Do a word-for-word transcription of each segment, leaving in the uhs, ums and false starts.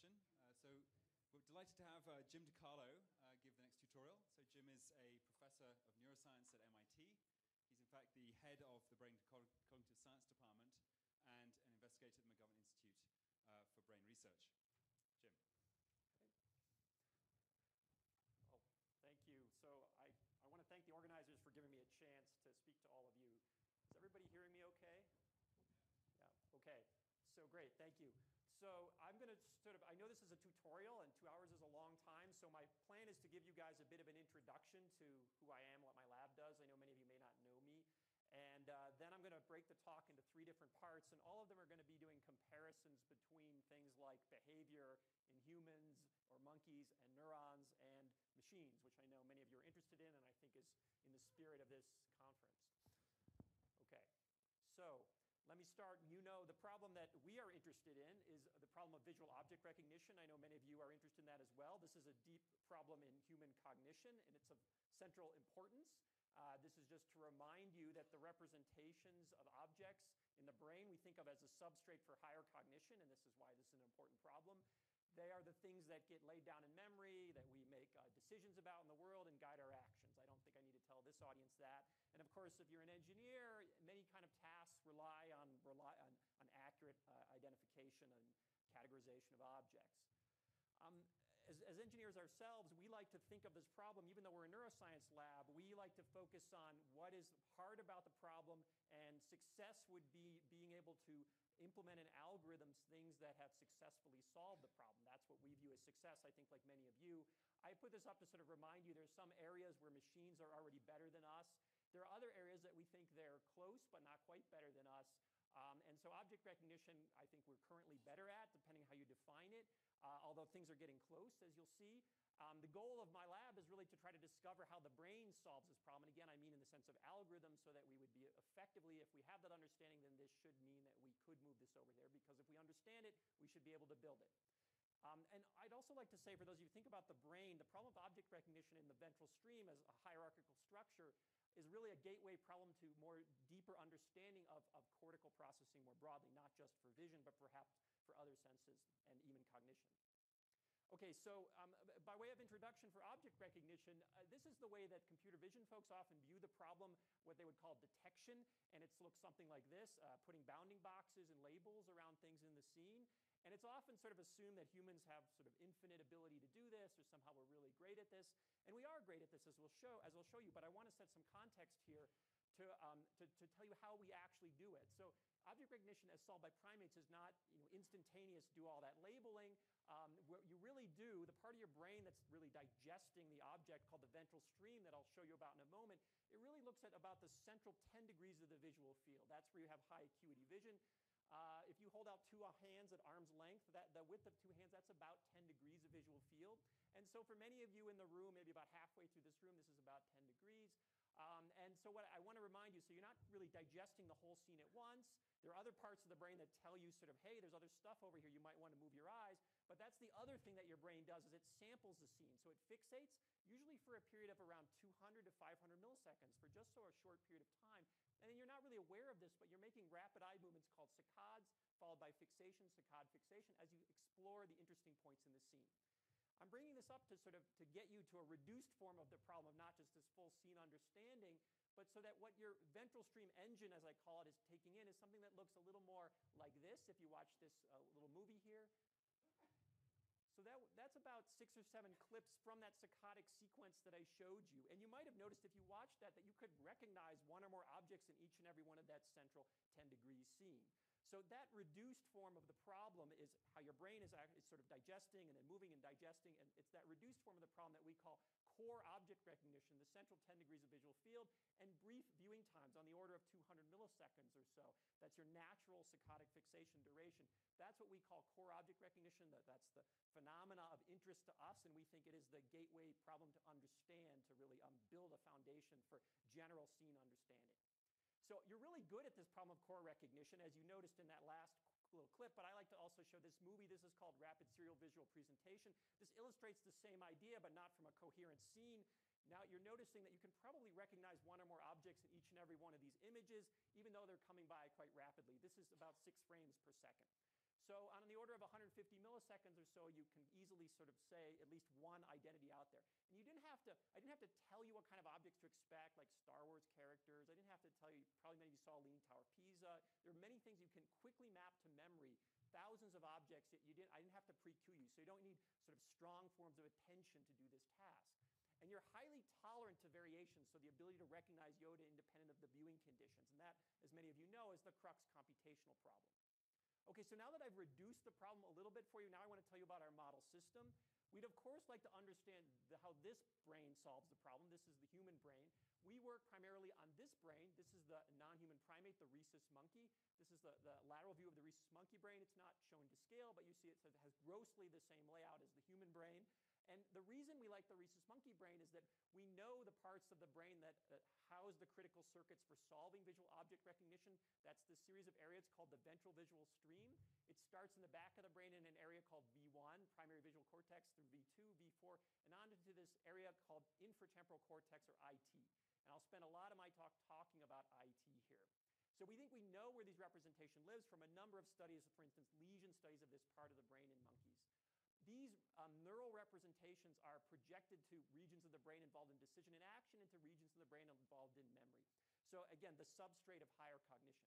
session. Uh, so we're delighted to have uh, Jim DiCarlo uh, give the next tutorial. So Jim is a professor of neuroscience at M I T. He's in fact the head of the Brain Cognitive Science Department and an investigator at the McGovern Institute uh, for Brain Research. Jim. Okay. Well, thank you. So I, I want to thank the organizers for giving me a chance to speak to all of you. Is everybody hearing me okay? Yeah, okay. So great, thank you. So I'm going to sort of, I know this is a tutorial and two hours is a long time, so my plan is to give you guys a bit of an introduction to who I am, what my lab does. I know many of you may not know me. And uh, then I'm going to break the talk into three different parts, and all of them are going to be doing comparisons between things like behavior in humans or monkeys and neurons and machines, which I know many of you are interested in and I think is in the spirit of this conference. Okay, so let me start. You know, the problem that we are interested in is the problem of visual object recognition. I know many of you are interested in that as well. This is a deep problem in human cognition, and it's of central importance. Uh, this is just to remind you that the representations of objects in the brain we think of as a substrate for higher cognition, and this is why this is an important problem. They are the things that get laid down in memory, that we make uh, decisions about in the world and guide our actions. I don't think I need to tell this audience that. And of course, if you're an engineer, many kind of tasks rely on, rely on, on accurate uh, identification and categorization of objects. Um, as, as engineers ourselves, we like to think of this problem, even though we're a neuroscience lab, we like to focus on what is hard about the problem, and success would be being able to implement in algorithms things that have successfully solved the problem. That's what we view as success, I think, like many of you. I put this up to sort of remind you there's some areas where machines are already better than us. There are other areas that we think they're close but not quite better than us. Um, and so object recognition, I think we're currently better at, depending how you define it, uh, although things are getting close, as you'll see. Um, the goal of my lab is really to try to discover how the brain solves this problem. And again, I mean in the sense of algorithms, so that we would be effectively, if we have that understanding, then this should mean that we could move this over there, because if we understand it, we should be able to build it. Um, and I'd also like to say, for those of you who think about the brain, the problem of object recognition in the ventral stream as a hierarchical structure is really a gateway problem to more deeper understanding of, of cortical processing more broadly, not just for vision, but perhaps for other senses and even cognition. Okay, so um, by way of introduction for object recognition, uh, this is the way that computer vision folks often view the problem, what they would call detection, and it looks something like this, uh, putting bounding boxes and labels around things in the scene. And it's often sort of assumed that humans have sort of infinite ability to do this, or somehow we're really great at this. And we are great at this, as we'll show, as I'll show you, but I want to set some context here to, um, to, to tell you how we actually do it. So object recognition as solved by primates is not, you know, instantaneous, do all that labeling. Um, what you really do, the part of your brain that's really digesting the object, called the ventral stream, that I'll show you about in a moment, it really looks at about the central ten degrees of the visual field. That's where you have high acuity vision. Uh, if you hold out two hands at arm's length, that, the width of two hands, that's about ten degrees of visual field. And so for many of you in the room, maybe about halfway through this room, this is about ten degrees. Um, and so what I want to remind you, so you're not really digesting the whole scene at once. There are other parts of the brain that tell you sort of, hey, there's other stuff over here, you might want to move your eyes. But that's the other thing that your brain does, is it samples the scene. So it fixates, usually for a period of around two hundred to five hundred milliseconds, for just so a short period of time. And then you're not really aware of this, but you're making rapid eye movements called saccades, followed by fixation, saccade fixation, as you explore the interesting points in the scene. I'm bringing this up to sort of to get you to a reduced form of the problem of not just this full scene understanding, but so that what your ventral stream engine, as I call it, is taking in is something that looks a little more like this, if you watch this uh, little movie here. So that, that's about six or seven clips from that saccadic sequence that I showed you. And you might have noticed, if you watched that, that you could recognize one or more objects in each and every one of that central ten degree scene. So that reduced form of the problem is how your brain is, is sort of digesting and then moving and digesting, and it's that reduced form of the problem that we call core object recognition, the central ten degrees of visual field, and brief viewing times on the order of two hundred milliseconds or so. That's your natural saccadic fixation duration. That's what we call core object recognition. That's the phenomena of interest to us, and we think it is the gateway problem to understand, to really um, build a foundation for general scene understanding. So you're really good at this problem of core recognition, as you noticed in that last little clip, but I like to also show this movie. This is called Rapid Serial Visual Presentation. This illustrates the same idea, but not from a coherent scene. Now you're noticing that you can probably recognize one or more objects in each and every one of these images, even though they're coming by quite rapidly. This is about six frames per second. So on the order of one hundred fifty milliseconds or so, you can easily sort of say at least one identity out there. And you didn't have to, I didn't have to tell you what kind of objects to expect, like Star Wars characters. I didn't have to tell you, probably many of you saw Leaning Tower of Pisa. There are many things you can quickly map to memory, thousands of objects that you didn't, I didn't have to pre-queue you. So you don't need sort of strong forms of attention to do this task. And you're highly tolerant to variation, so the ability to recognize Yoda independent of the viewing conditions. And that, as many of you know, is the crux computational problem. Okay, so now that I've reduced the problem a little bit for you, now I want to tell you about our model system. We'd, of course, like to understand the, how this brain solves the problem. This is the human brain. We work primarily on this brain. This is the non-human primate, the rhesus monkey. This is the, the lateral view of the rhesus monkey brain. It's not shown to scale, but you see it has grossly the same layout as the human brain. And the reason we like the rhesus monkey brain is that we know the parts of the brain that uh, house the critical circuits for solving visual object recognition. That's the series of areas called the ventral visual stream. It starts in the back of the brain in an area called V one, primary visual cortex, through V two, V four, and on to this area called infratemporal cortex, or I T. And I'll spend a lot of my talk talking about I T here. So we think we know where these representation lives from a number of studies, for instance, lesion studies of this part of the brain in monkeys. These um, neural representations are projected to regions of the brain involved in decision and action, and to regions of the brain involved in memory. So again, the substrate of higher cognition.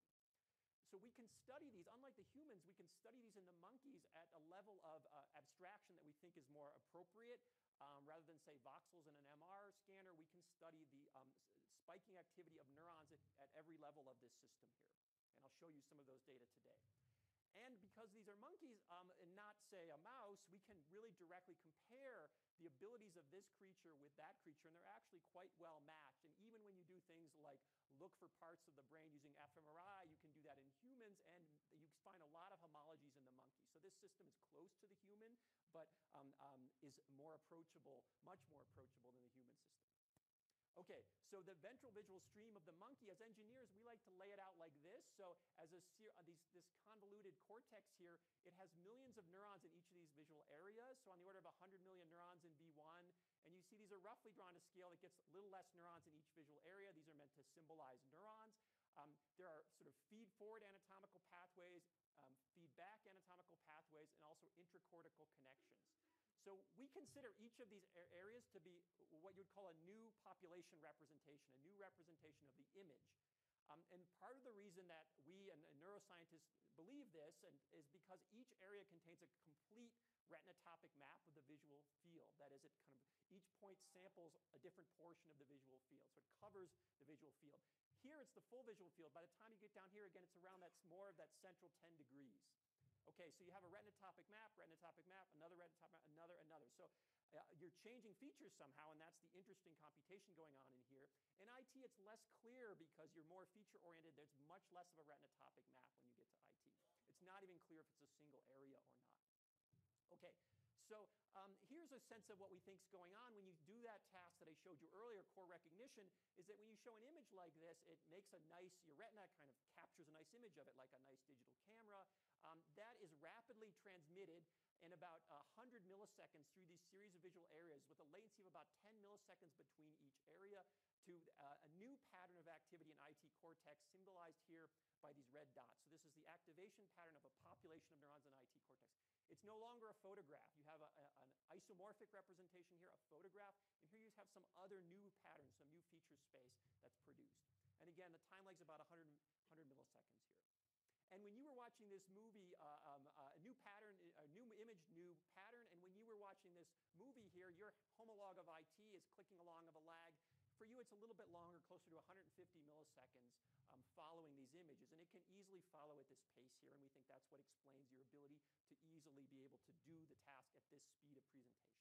So we can study these, unlike the humans, we can study these in the monkeys at a level of uh, abstraction that we think is more appropriate. Um, rather than, say, voxels in an M R scanner, we can study the um, spiking activity of neurons at, at every level of this system here. And I'll show you some of those data today. And because these are monkeys um, and not, say, a mouse, we can really directly compare the abilities of this creature with that creature, and they're actually quite well matched. And even when you do things like look for parts of the brain using fMRI, you can do that in humans, and you find a lot of homologies in the monkey. So this system is close to the human, but um, um, is more approachable, much more approachable than the human system. Okay, so the ventral visual stream of the monkey, as engineers, we like to lay it out like this. So as a uh, these, this convoluted cortex here, it has millions of neurons in each of these visual areas. So on the order of one hundred million neurons in V one. And you see these are roughly drawn to scale. It gets a little less neurons in each visual area. These are meant to symbolize neurons. Um, there are sort of feed-forward anatomical pathways, um, feedback anatomical pathways, and also intracortical connections. So we consider each of these areas to be what you would call a new population representation, a new representation of the image. Um, and part of the reason that we and, and neuroscientists believe this and, is because each area contains a complete retinotopic map of the visual field. That is, it kind of, each point samples a different portion of the visual field. So it covers the visual field. Here it's the full visual field. By the time you get down here, again, it's around that more of that central ten degrees. Okay, so you have a retinotopic map, retinotopic map, another retinotopic map, another, another. So uh, you're changing features somehow, and that's the interesting computation going on in here. In I T, it's less clear because you're more feature-oriented. There's much less of a retinotopic map when you get to I T. It's not even clear if it's a single area or not. Okay, so um, here's a sense of what we think is going on when you do that task that I showed you earlier, core recognition, is that when you show an image like this, it makes a nice, your retina kind of captures a nice image of it, like a nice digital camera. Um, that is rapidly transmitted in about one hundred milliseconds through these series of visual areas with a latency of about ten milliseconds between each area to uh, a new pattern of activity in I T cortex symbolized here by these red dots. So this is the activation pattern of a population of neurons in I T cortex. It's no longer a photograph. You have a, a, an isomorphic representation here, a photograph, and here you have some other new pattern, some new feature space that's produced. And again, the time lag is about one hundred, one hundred milliseconds here. And when you were watching this movie, uh, um, uh, a new pattern, a new image, new pattern, and when you were watching this movie here, your homolog of I T is clicking along of a lag. For you, it's a little bit longer, closer to one hundred fifty milliseconds um, following these images. And it can easily follow at this pace here, and we think that's what explains your ability to easily be able to do the task at this speed of presentation.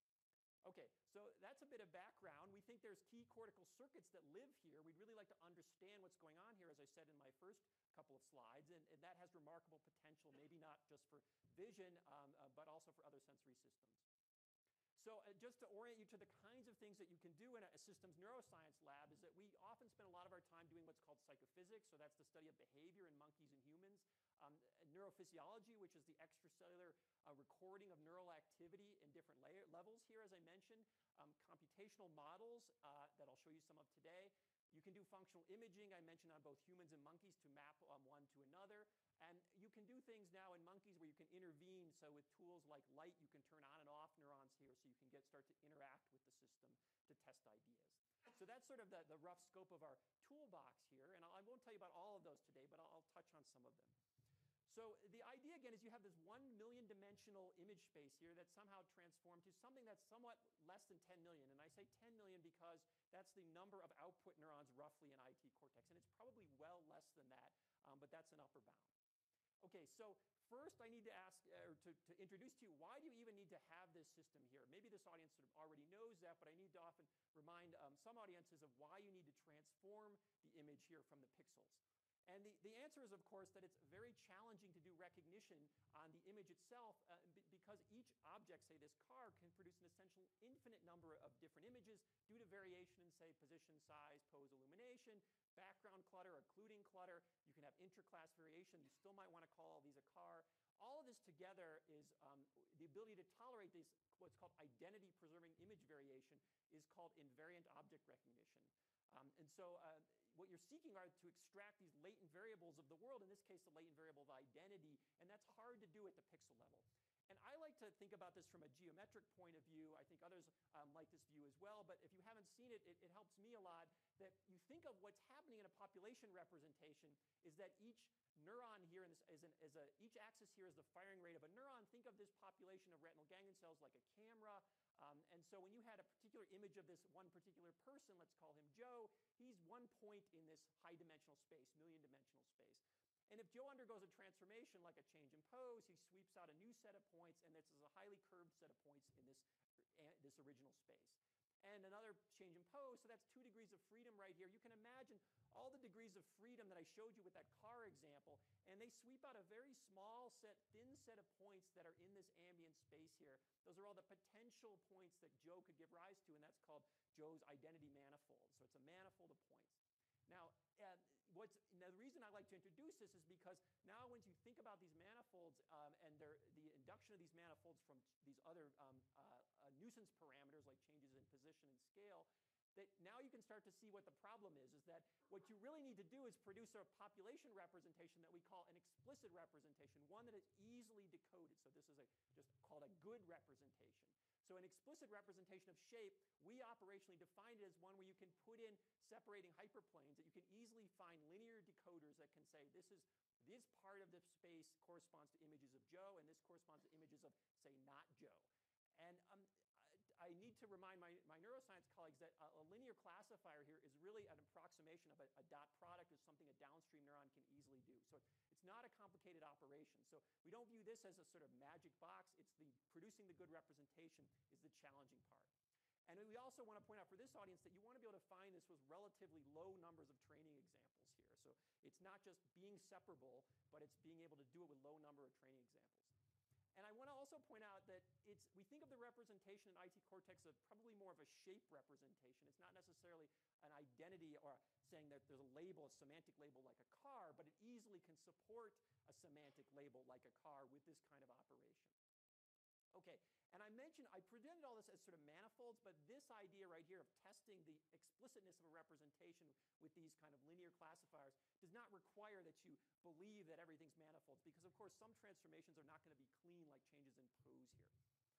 Okay, so that's a bit of background. We think there's key cortical circuits that live here. We'd really like to understand what's going on here, as I said in my first couple of slides, and, and that has remarkable potential, maybe not just for vision, um, uh, but also for other sensory systems. So uh, just to orient you to the kinds of things that you can do in a, a systems neuroscience lab is that we often spend a lot of our time doing what's called psychophysics, so that's the study of behavior in monkeys and humans. Um, neurophysiology, which is the extracellular uh, recording of neural activity in different layer, levels here, as I mentioned. Um, computational models uh, that I'll show you some of today. You can do functional imaging, I mentioned, on both humans and monkeys to map um, one to another. And you can can do things now in monkeys where you can intervene. So with tools like light, you can turn on and off neurons here so you can get start to interact with the system to test ideas. So that's sort of the, the rough scope of our toolbox here. And I won't tell you about all of those today, but I'll, I'll touch on some of them. So the idea, again, is you have this one million dimensional image space here that's somehow transformed to something that's somewhat less than ten million. And I say ten million because that's the number of output neurons roughly in I T cortex. And it's probably well less than that, um, but that's an upper bound. Okay, so first I need to ask, or to, to introduce to you, why do you even need to have this system here? Maybe this audience sort of already knows that, but I need to often remind um, some audiences of why you need to transform the image here from the pixels. And the, the answer is, of course, that it's very challenging to do recognition on the image itself uh, b because each object, say this car, can produce an essential infinite number of different images due to variation in, say, position, size, pose, illumination, background clutter, occluding clutter. You can have interclass variation. You still might want to call all these a car. All of this together is um, the ability to tolerate this, what's called identity-preserving image variation is called invariant object recognition. Um, and so uh, what you're seeking are to extract these latent variables of the world, in this case, the latent variable of identity, and that's hard to do at the pixel level. And I like to think about this from a geometric point of view. I think others um, like this view as well, but if you haven't seen it, it, it helps me a lot that you think of what's happening in a population representation is that each neuron here in this is, an, is a, each axis here is the firing rate of a neuron. Think of this population of retinal ganglion cells like a camera. Um, and so when you had a particular image of this one particular person, let's call him Joe, he's one point in this high dimensional space, million dimensional space. And if Joe undergoes a transformation like a change in pose, he sweeps out a new set of points, and this is a highly curved set of points in this, uh, this original space. And another change in pose, so that's two degrees of freedom right here. You can imagine all the degrees of freedom that I showed you with that car example, and they sweep out a very small set, thin set of points that are in this ambient space here. Those are all the potential points that Joe could give rise to, and that's called Joe's identity manifold. So it's a manifold of points. Now, uh, what's, now, the reason I like to introduce this is because now once you think about these manifolds um, and their, the induction of these manifolds from these other um, uh, uh, nuisance parameters like changes in position and scale, that now you can start to see what the problem is, is that what you really need to do is produce a population representation that we call an explicit representation, one that is easily decoded. So this is a, just called a good representation. So an explicit representation of shape, we operationally define it as one where you can put in separating hyperplanes, that you can easily find linear decoders that can say this is this part of the space corresponds to images of Joe, and this corresponds to images of, say, not Joe. And um, I, I need to remind my, my neuroscience colleagues that a, a linear classifier here is really an approximation of a, a dot product of something a downstream neuron can easily do. So it's not a complicated operation. So we don't view this as a sort of magic box. It's the producing the good representation is the challenging part. And we also want to point out for this audience that you want to be able to find this with relatively low numbers of training examples here. So it's not just being separable, but it's being able to do it with low number of training examples. And I want to also point out that it's, we think of the representation in I T cortex of probably more of a shape representation. It's not necessarily an identity or saying that there's a label, a semantic label like a car, but it easily can support a semantic label like a car with this kind of operation. Okay, and I mentioned, I presented all this as sort of manifolds, but this idea right here of testing the explicitness of a representation with these kind of linear classifiers does not require that you believe that everything's manifolds, because of course some transformations are not going to be clean like changes in pose here.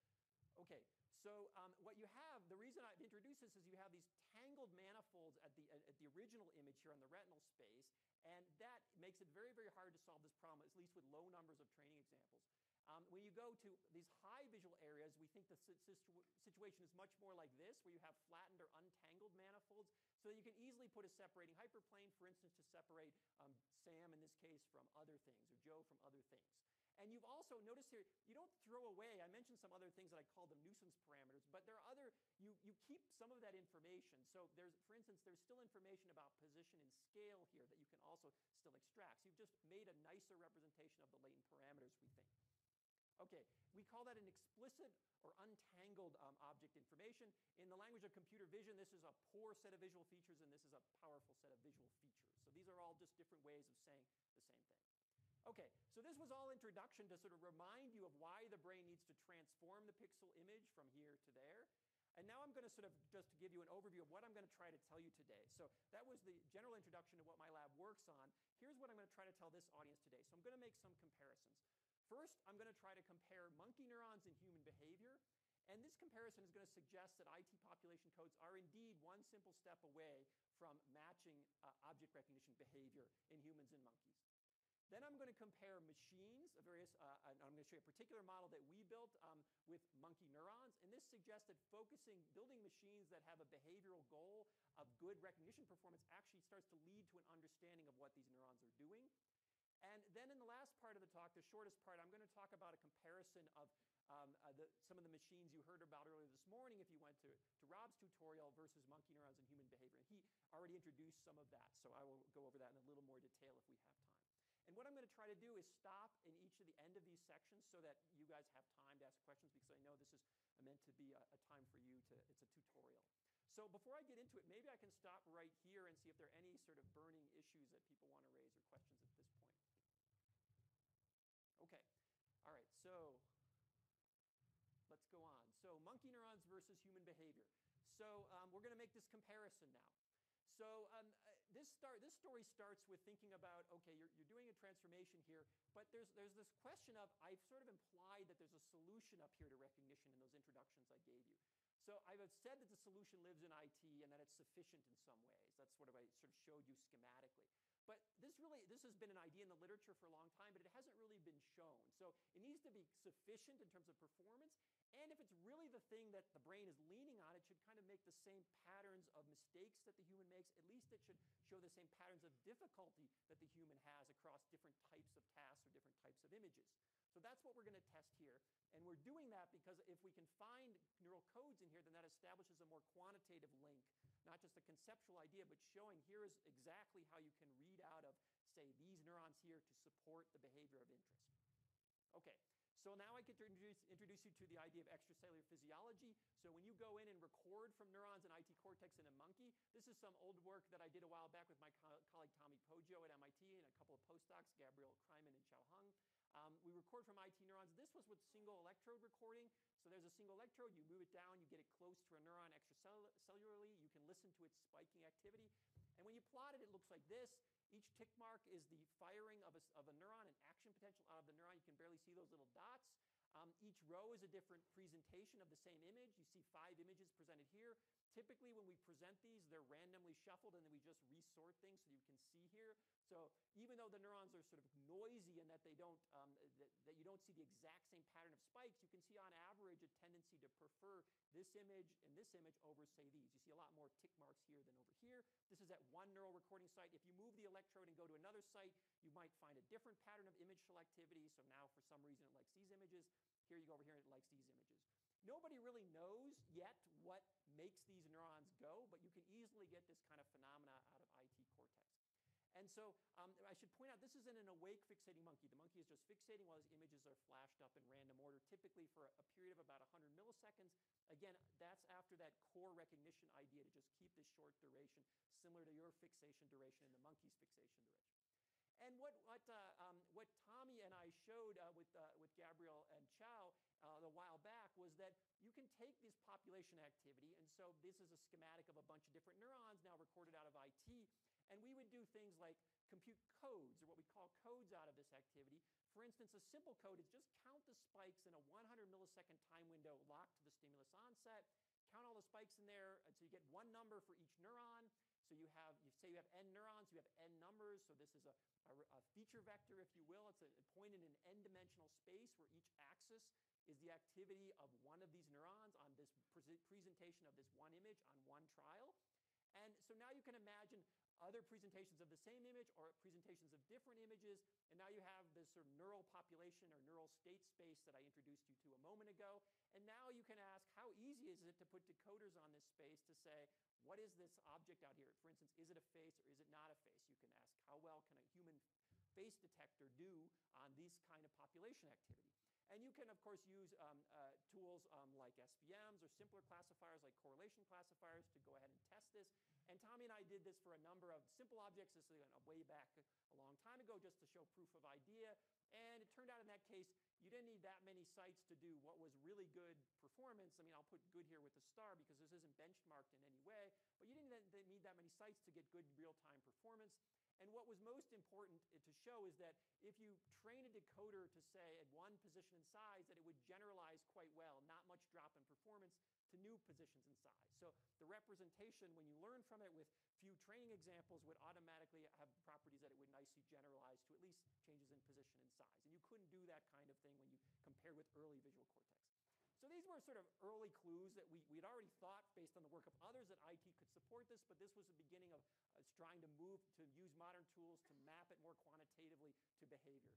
Okay, so um, what you have, the reason I've introduced this is you have these tangled manifolds at the, at the original image here on the retinal space, and that makes it very, very hard to solve this problem, at least with low numbers of training examples. Um, when you go to these high visual areas, we think the situ situation is much more like this, where you have flattened or untangled manifolds, so that you can easily put a separating hyperplane, for instance, to separate um, Sam, in this case, from other things, or Joe from other things. And you've also noticed here, you don't throw away, I mentioned some other things that I call them nuisance parameters, but there are other, you, you keep some of that information. So there's, for instance, there's still information about position and scale here that you can also still extract. So you've just made a nicer representation of the latent parameters, we think. Okay, we call that an explicit or untangled um, object information. In the language of computer vision, this is a poor set of visual features, and this is a powerful set of visual features. So these are all just different ways of saying the same thing. Okay, so this was all introduction to sort of remind you of why the brain needs to transform the pixel image from here to there. And now I'm going to sort of just give you an overview of what I'm going to try to tell you today. So that was the general introduction to what my lab works on. Here's what I'm going to try to tell this audience today. So I'm going to make some comparisons. First, I'm going to try to compare monkey neurons and human behavior. And this comparison is going to suggest that I T population codes are indeed one simple step away from matching uh, object recognition behavior in humans and monkeys. Then I'm going to compare machines, a various, uh, and I'm going to show you a particular model that we built um, with monkey neurons. And this suggests that focusing, building machines that have a behavioral goal of good recognition performance actually starts to lead to an understanding of what these neurons are doing. And then in the last part of the talk, the shortest part, I'm going to talk about a comparison of um, uh, the, some of the machines you heard about earlier this morning if you went to, to Rob's tutorial versus monkey neurons and human behavior. And he already introduced some of that, so I will go over that in a little more detail if we have time. And what I'm going to try to do is stop in each of the end of these sections so that you guys have time to ask questions, because I know this is meant to be a, a time for you to, it's a tutorial. So before I get into it, maybe I can stop right here and see if there are any sort of burning issues that people want to raise or questions at this point. Okay, all right, so let's go on. So monkey neurons versus human behavior. So um, we're going to make this comparison now. So um, uh, this, start, this story starts with thinking about, okay, you're, you're doing a transformation here, but there's, there's this question of, I've sort of implied that there's a solution up here to recognition in those introductions I gave you. So I've said that the solution lives in I T and that it's sufficient in some ways. That's what I sort of showed you schematically. But this really, this has been an idea in the literature for a long time, but it hasn't really been shown. So it needs to be sufficient in terms of performance. And if it's really the thing that the brain is leaning on, it should kind of make the same patterns of mistakes that the human makes. At least it should show the same patterns of difficulty that the human has across different types of tasks or different types of images. So that's what we're going to test here. And we're doing that because if we can find neural codes in here, then that establishes a more quantitative link, not just a conceptual idea, but showing here is exactly how you can read out of, say, these neurons here to support the behavior of interest. Okay, so now I get to introduce, introduce you to the idea of extracellular physiology. So when you go in and record from neurons and I T cortex in a monkey, this is some old work that I did a while back with my co colleague Tommy Poggio at M I T and a couple of postdocs, Gabriel Kreiman and Xiao Heng. Um, we record from I T neurons. This was with single electrode recording. So there's a single electrode, you move it down, you get it close to a neuron extracellularly, you can listen to its spiking activity. And when you plot it, it looks like this. Each tick mark is the firing of a, of a neuron, an action potential out of the neuron. You can barely see those little dots. Um, each row is a different presentation of the same image. You see five images presented here. Typically, when we present these, they're randomly shuffled, and then we just resort things so you can see here. So even though the neurons are sort of noisy and that they don't, um, that, that you don't see the exact same pattern of spikes, you can see on average a tendency to prefer this image and this image over, say, these. You see a lot more tick marks here than over here. This is at one neural recording site. If you move the electrode and go to another site, you might find a different pattern of image selectivity. So now, for some reason, it likes these images. Here you go over here, and it likes these images. Nobody really knows yet what makes these neurons go, but you can easily get this kind of phenomena out of I T cortex. And so um, I should point out, this isn't an awake fixating monkey. The monkey is just fixating while his images are flashed up in random order, typically for a period of about one hundred milliseconds. Again, that's after that core recognition idea to just keep this short duration, similar to your fixation duration and the monkey's fixation duration. And what, what, uh, um, what Tommy and I showed uh, with, uh, with Gabriel and Xiao uh, a while back was that you can take this population activity, and so this is a schematic of a bunch of different neurons now recorded out of I T, and we would do things like compute codes, or what we call codes out of this activity. For instance, a simple code is just count the spikes in a one hundred millisecond time window locked to the stimulus onset, count all the spikes in there, and so you get one number for each neuron. So you have, you say you have n neurons, you have n numbers, so this is a, a, a feature vector, if you will. It's a, a point in an n-dimensional space where each axis is the activity of one of these neurons on this pre presentation of this one image on one trial. And so now you can imagine other presentations of the same image or presentations of different images, and now you have this sort of neural population or neural state space that I introduced you to a moment ago. And now you can ask, how easy is it to put decoders on this space to say, what is this object out here? For instance, is it a face or is it not a face? You can ask, how well can a human face detector do on this kind of population activity? And you can, of course, use um, uh, tools um, like S V Ms or simpler classifiers like correlation classifiers to go ahead and test this. And Tommy and I did this for a number of simple objects. This is a way back a long time ago just to show proof of idea. And it turned out in that case, you didn't need that many sites to do what was really good performance. I mean, I'll put good here with a star because this isn't benchmarked in any way, but you didn't need that many sites to get good real-time performance. And what was most important to show is that if you train a decoder to say at one position in size, that it would generalize quite well, not much drop in performance to new positions in size. So the representation, when you learn from it with few training examples, would automatically have properties that it would nicely generalize to at least changes in position and size. And you couldn't do that kind of thing when you compared with early visual cortex. So these were sort of early clues that we, we'd already thought, based on the work of others, that I T could support this, but this was the beginning of us trying to move to use modern tools to map it more quantitatively to behavior.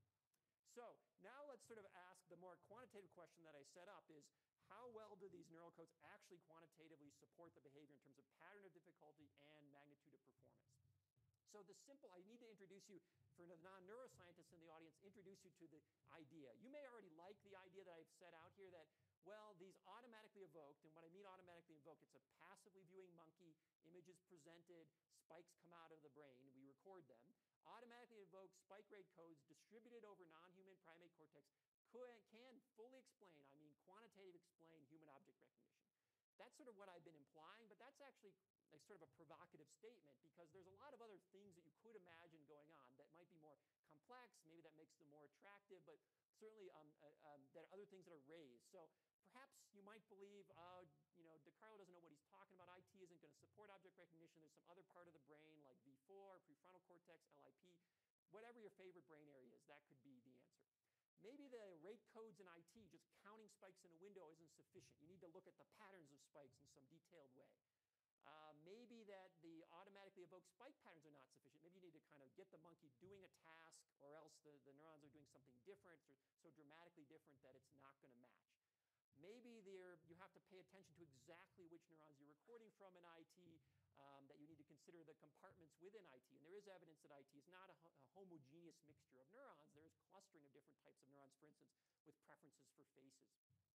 So now let's sort of ask the more quantitative question that I set up is, how well do these neural codes actually quantitatively support the behavior in terms of pattern of difficulty and magnitude of performance? So the simple, I need to introduce you, for the non-neuroscientists in the audience, introduce you to the idea. You may already like the idea that I've set out here that, well, these automatically evoked, and what I mean automatically evoked, it's a passively viewing monkey, images presented, spikes come out of the brain, we record them. Automatically evoked spike rate codes distributed over non-human primate cortex could, can fully explain, I mean quantitative explain, human object recognition. That's sort of what I've been implying, but that's actually a sort of a provocative statement because there's a lot of other things that you could imagine going on that might be more complex, maybe that makes them more attractive, but certainly um, uh, um, there are other things that are raised. So perhaps you might believe, uh, you know, DiCarlo doesn't know what he's talking about. I T isn't going to support object recognition. There's some other part of the brain like V four, prefrontal cortex, L I P. Whatever your favorite brain area is, that could be the answer. Maybe the rate codes in I T, just counting spikes in a window isn't sufficient. You need to look at the patterns of spikes in some detailed way. Uh, maybe that the automatically evoked spike patterns are not sufficient. Maybe you need to kind of get the monkey doing a task, or else the, the neurons are doing something different, or so dramatically different that it's not going to match. Maybe there, you have to pay attention to exactly which neurons you're recording from in I T, um, that you need to consider the compartments within I T. And there is evidence that I T is not a, a homogeneous mixture of neurons. There is clustering of different types of neurons, for instance, with preferences for faces.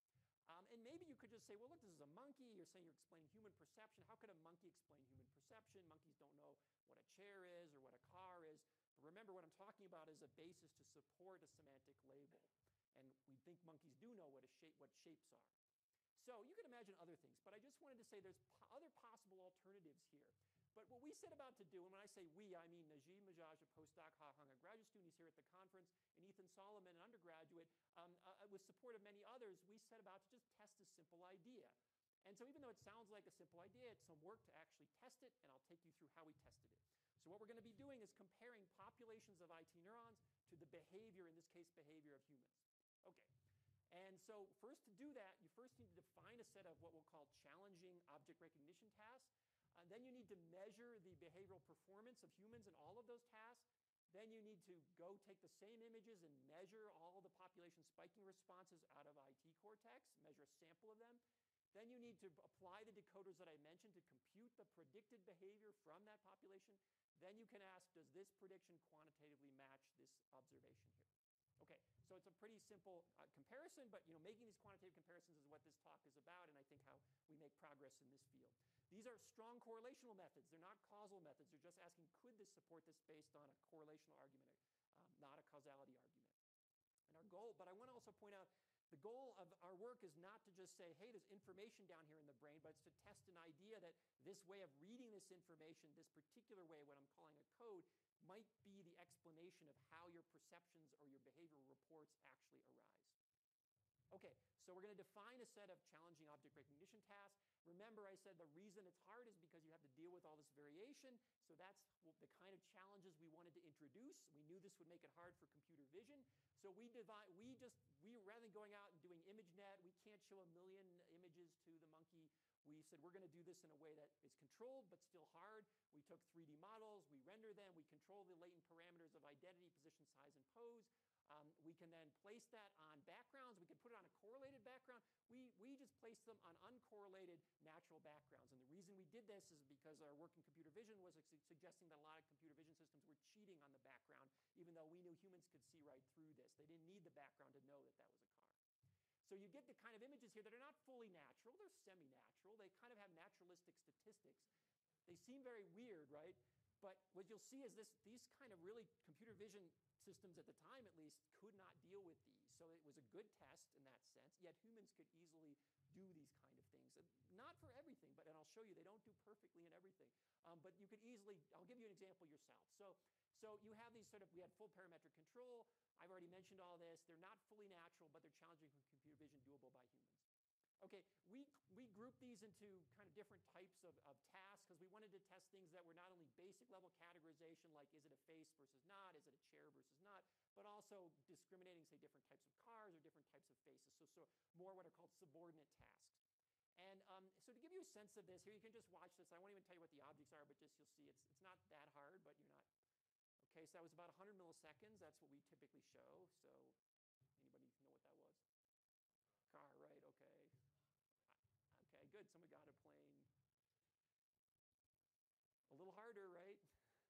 Um, and maybe you could just say, well, look, this is a monkey. You're saying you're explaining human perception. How could a monkey explain human perception? Monkeys don't know what a chair is or what a car is. But remember, what I'm talking about is a basis to support a semantic label. And we think monkeys do know what, a shape, what shapes are. So you can imagine other things. But I just wanted to say there's po other possible alternatives here. But what we set about to do, and when I say we, I mean Najib Majaj, a postdoc, Ha Hong, a graduate student, he's here at the conference, and Ethan Solomon, an undergraduate, um, uh, with support of many others, we set about to just test this simple idea. And so even though it sounds like a simple idea, it's some work to actually test it, and I'll take you through how we tested it. So what we're going to be doing is comparing populations of I T neurons to the behavior, in this case, behavior of humans. Okay. And so first to do that, you first need to define a set of what we'll call challenging object recognition tasks. Uh, then you need to measure the behavioral performance of humans in all of those tasks. Then you need to go take the same images and measure all the population spiking responses out of I T cortex, measure a sample of them. Then you need to apply the decoders that I mentioned to compute the predicted behavior from that population. Then you can ask, does this prediction quantitatively match this observation here? Okay, so it's a pretty simple uh, comparison, but you know, making these quantitative comparisons is what this talk is about, and I think how we make progress in this field. These are strong correlational methods. They're not causal methods. They're just asking, could this support this based on a correlational argument, um, not a causality argument. And our goal, but I want to also point out, the goal of our work is not to just say, hey, there's information down here in the brain, but it's to test an idea that this way of reading this information, this particular way, what I'm calling a code, might be the explanation of how your perceptions or your behavioral reports actually arise. Okay, so we're going to define a set of challenging object recognition tasks. Remember, I said the reason it's hard is because you have to deal with all this variation. So that's the kind of challenges we wanted to introduce. We knew this would make it hard for computer vision. So we divide, we just, we rather than going out and doing ImageNet, we can't show a million images to the monkey. We said we're going to do this in a way that is controlled but still hard. We took three D models, we render them, we control the latent parameters of identity, position, size, and pose. Um, we can then place that on backgrounds. We can put it on a correlated background. We, we just placed them on uncorrelated natural backgrounds. And the reason we did this is because our work in computer vision was su suggesting that a lot of computer vision systems were cheating on the background, even though we knew humans could see right through this. They didn't need the background to know that that was a car. So you get the kind of images here that are not fully natural. They're semi-natural. They kind of have naturalistic statistics. They seem very weird, right? But what you'll see is this, these kind of really computer vision systems at the time, at least, could not deal with these. So it was a good test in that sense, yet humans could easily do these kind of things. Not for everything, but, and I'll show you, they don't do perfectly in everything. Um, but you could easily, I'll give you an example yourself. So, so you have these sort of, we had full parametric control. I've already mentioned all this. They're not fully natural, but they're challenging from computer vision, doable by humans. Okay, we, we grouped these into kind of different types of, of tasks because we wanted to test things that were not only basic level categorization, like is it a face versus not, is it a chair versus not, but also discriminating, say, different types of cars or different types of faces. So, so more what are called subordinate tasks. And um, so to give you a sense of this, here you can just watch this. I won't even tell you what the objects are, but just you'll see it's, it's not that hard, but you're not. Okay, so that was about one hundred milliseconds. That's what we typically show. So anybody know what that was? Car, right, okay. Okay, good, someone got a plane. A little harder, right?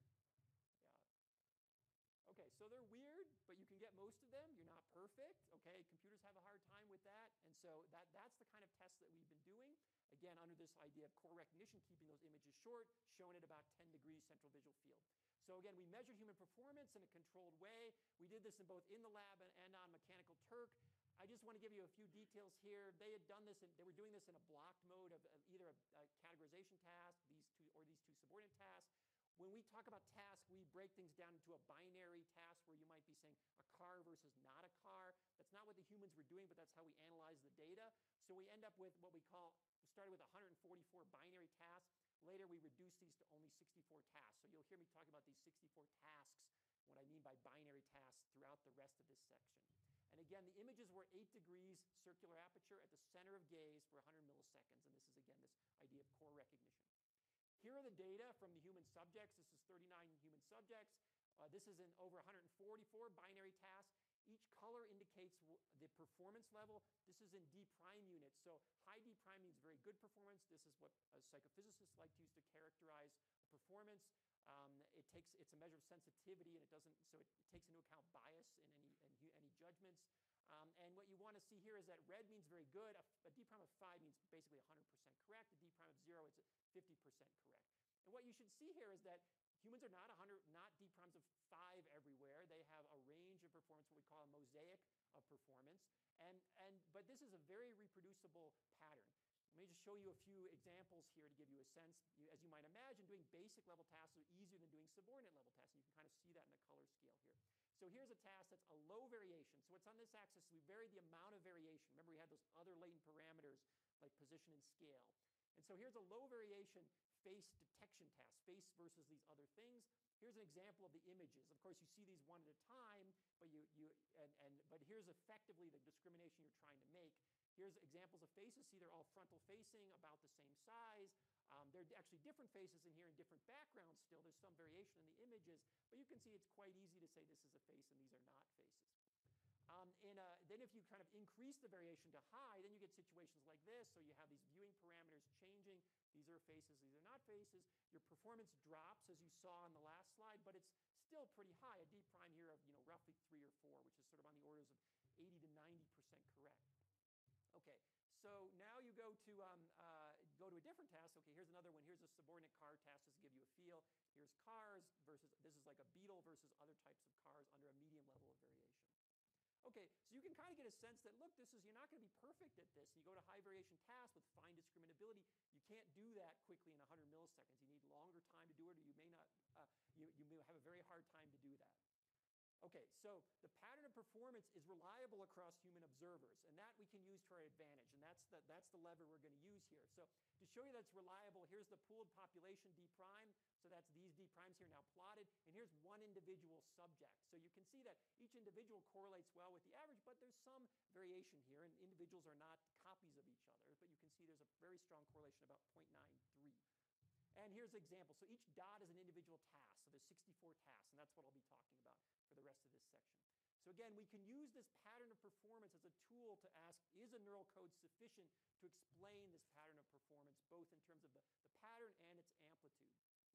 Yeah. Okay, so they're weird, but you can get most of them. You're not perfect, okay? Computers have a hard time with that, and so that, that's the kind of test that we've been doing. Again, under this idea of core recognition, keeping those images short, shown at about ten degrees central visual field. So again, we measure human performance in a controlled way. We did this in both in the lab and, and on Mechanical Turk. I just want to give you a few details here. They had done this, and they were doing this in a blocked mode of, of either a, a categorization task, these two, or these two subordinate tasks. When we talk about tasks, we break things down into a binary task where you might be saying a car versus not a car. That's not what the humans were doing, but that's how we analyze the data. So we end up with what we call, we started with one hundred forty-four binary tasks. Later, we reduced these to only sixty-four tasks. So you'll hear me talk about these sixty-four tasks, what I mean by binary tasks, throughout the rest of this section. And again, the images were eight degrees circular aperture at the center of gaze for one hundred milliseconds. And this is, again, this idea of core recognition. Here are the data from the human subjects. This is thirty-nine human subjects. Uh, this is in over one hundred forty-four binary tasks. Each color indicates the performance level. This is in D prime units. So high D prime means very good performance. This is what uh, psychophysicists like to use to characterize performance. Um, it takes, it's a measure of sensitivity, and it doesn't, so it, it takes into account bias in any, in any judgments. Um, and what you want to see here is that red means very good. A, a D prime of five means basically one hundred percent correct. A D prime of zero, it's fifty percent correct. And what you should see here is that humans are not one hundred, not D primes of five everywhere. They have a range of performance, what we call a mosaic of performance. And, and, but this is a very reproducible pattern. Let me just show you a few examples here to give you a sense. You, as you might imagine, doing basic level tasks is easier than doing subordinate level tasks. And you can kind of see that in the color scale here. So here's a task that's a low variation. So what's on this axis, we vary the amount of variation. Remember, we had those other latent parameters like position and scale. And so here's a low variation face detection task, face versus these other things. Here's an example of the images. Of course, you see these one at a time, but, you, you, and, and, but here's effectively the discrimination you're trying to make. Here's examples of faces. See, they're all frontal facing, about the same size. Um, there are actually different faces in here and different backgrounds still. There's some variation in the images, but you can see it's quite easy to say this is a face and these are not faces. Um, and uh, then if you kind of increase the variation to high, then you get situations like this. So you have these viewing parameters changing. These are faces, these are not faces. Your performance drops, as you saw on the last slide, but it's still pretty high. A D prime here of, you know, roughly three or four, which is sort of on the orders of eighty to ninety percent correct. Okay, so now you go to, um, uh, go to a different task. Okay, here's another one. Here's a subordinate car task, just to give you a feel. Here's cars versus, this is like a Beetle versus other types of cars under a medium level of variation. Okay, so you can kind of get a sense that, look, this is, you're not going to be perfect at this. You go to high variation tasks with fine discriminability, you can't do that quickly in one hundred milliseconds. You need longer time to do it, or you may not, uh, you, you may have a very hard time to do that. Okay, so the pattern of performance is reliable across human observers, and that we can use to our advantage, and that's the, that's the lever we're going to use here. So to show you that it's reliable, here's the pooled population D prime, so that's these D primes here now plotted, and here's one individual subject. So you can see that each individual correlates well with the average, but there's some variation here, and individuals are not copies of each other, but you can see there's a very strong correlation, about zero point nine three. And here's an example. So each dot is an individual task. So there's sixty-four tasks, and that's what I'll be talking about for the rest of this section. So again, we can use this pattern of performance as a tool to ask, is a neural code sufficient to explain this pattern of performance, both in terms of the, the pattern and its amplitude?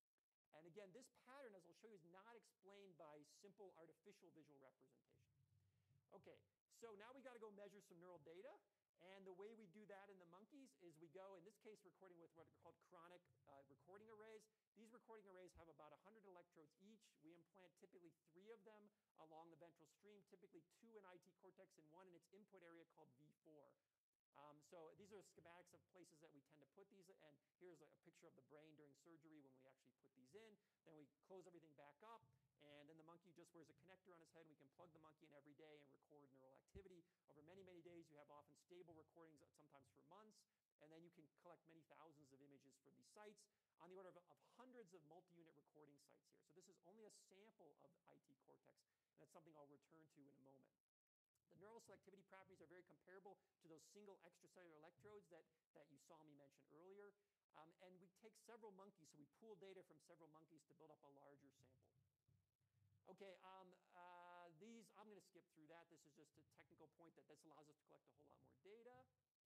And again, this pattern, as I'll show you, is not explained by simple artificial visual representation. Okay, so now we got to go measure some neural data. And the way we do that in the monkeys is we go, in this case, recording with what are called chronic uh, recording arrays. These recording arrays have about one hundred electrodes each. We implant typically three of them along the ventral stream, typically two in I T cortex and one in its input area called V four. Um, so these are schematics of places that we tend to put these, and here's a, a picture of the brain during surgery when we actually put these in. Then we close everything back up, and then the monkey just wears a connector on his head, and we can plug the monkey in every day and record neural activity. Over many, many days, you have often stable recordings, sometimes for months, and then you can collect many thousands of images from these sites on the order of, of hundreds of multi-unit recording sites here. So this is only a sample of I T cortex, and that's something I'll return to in a moment. The neural selectivity properties are very comparable to those single extracellular electrodes that, that you saw me mention earlier. Um, and we take several monkeys, so we pool data from several monkeys to build up a larger sample. Okay, um, uh, these, I'm going to skip through that. This is just a technical point that this allows us to collect a whole lot more data.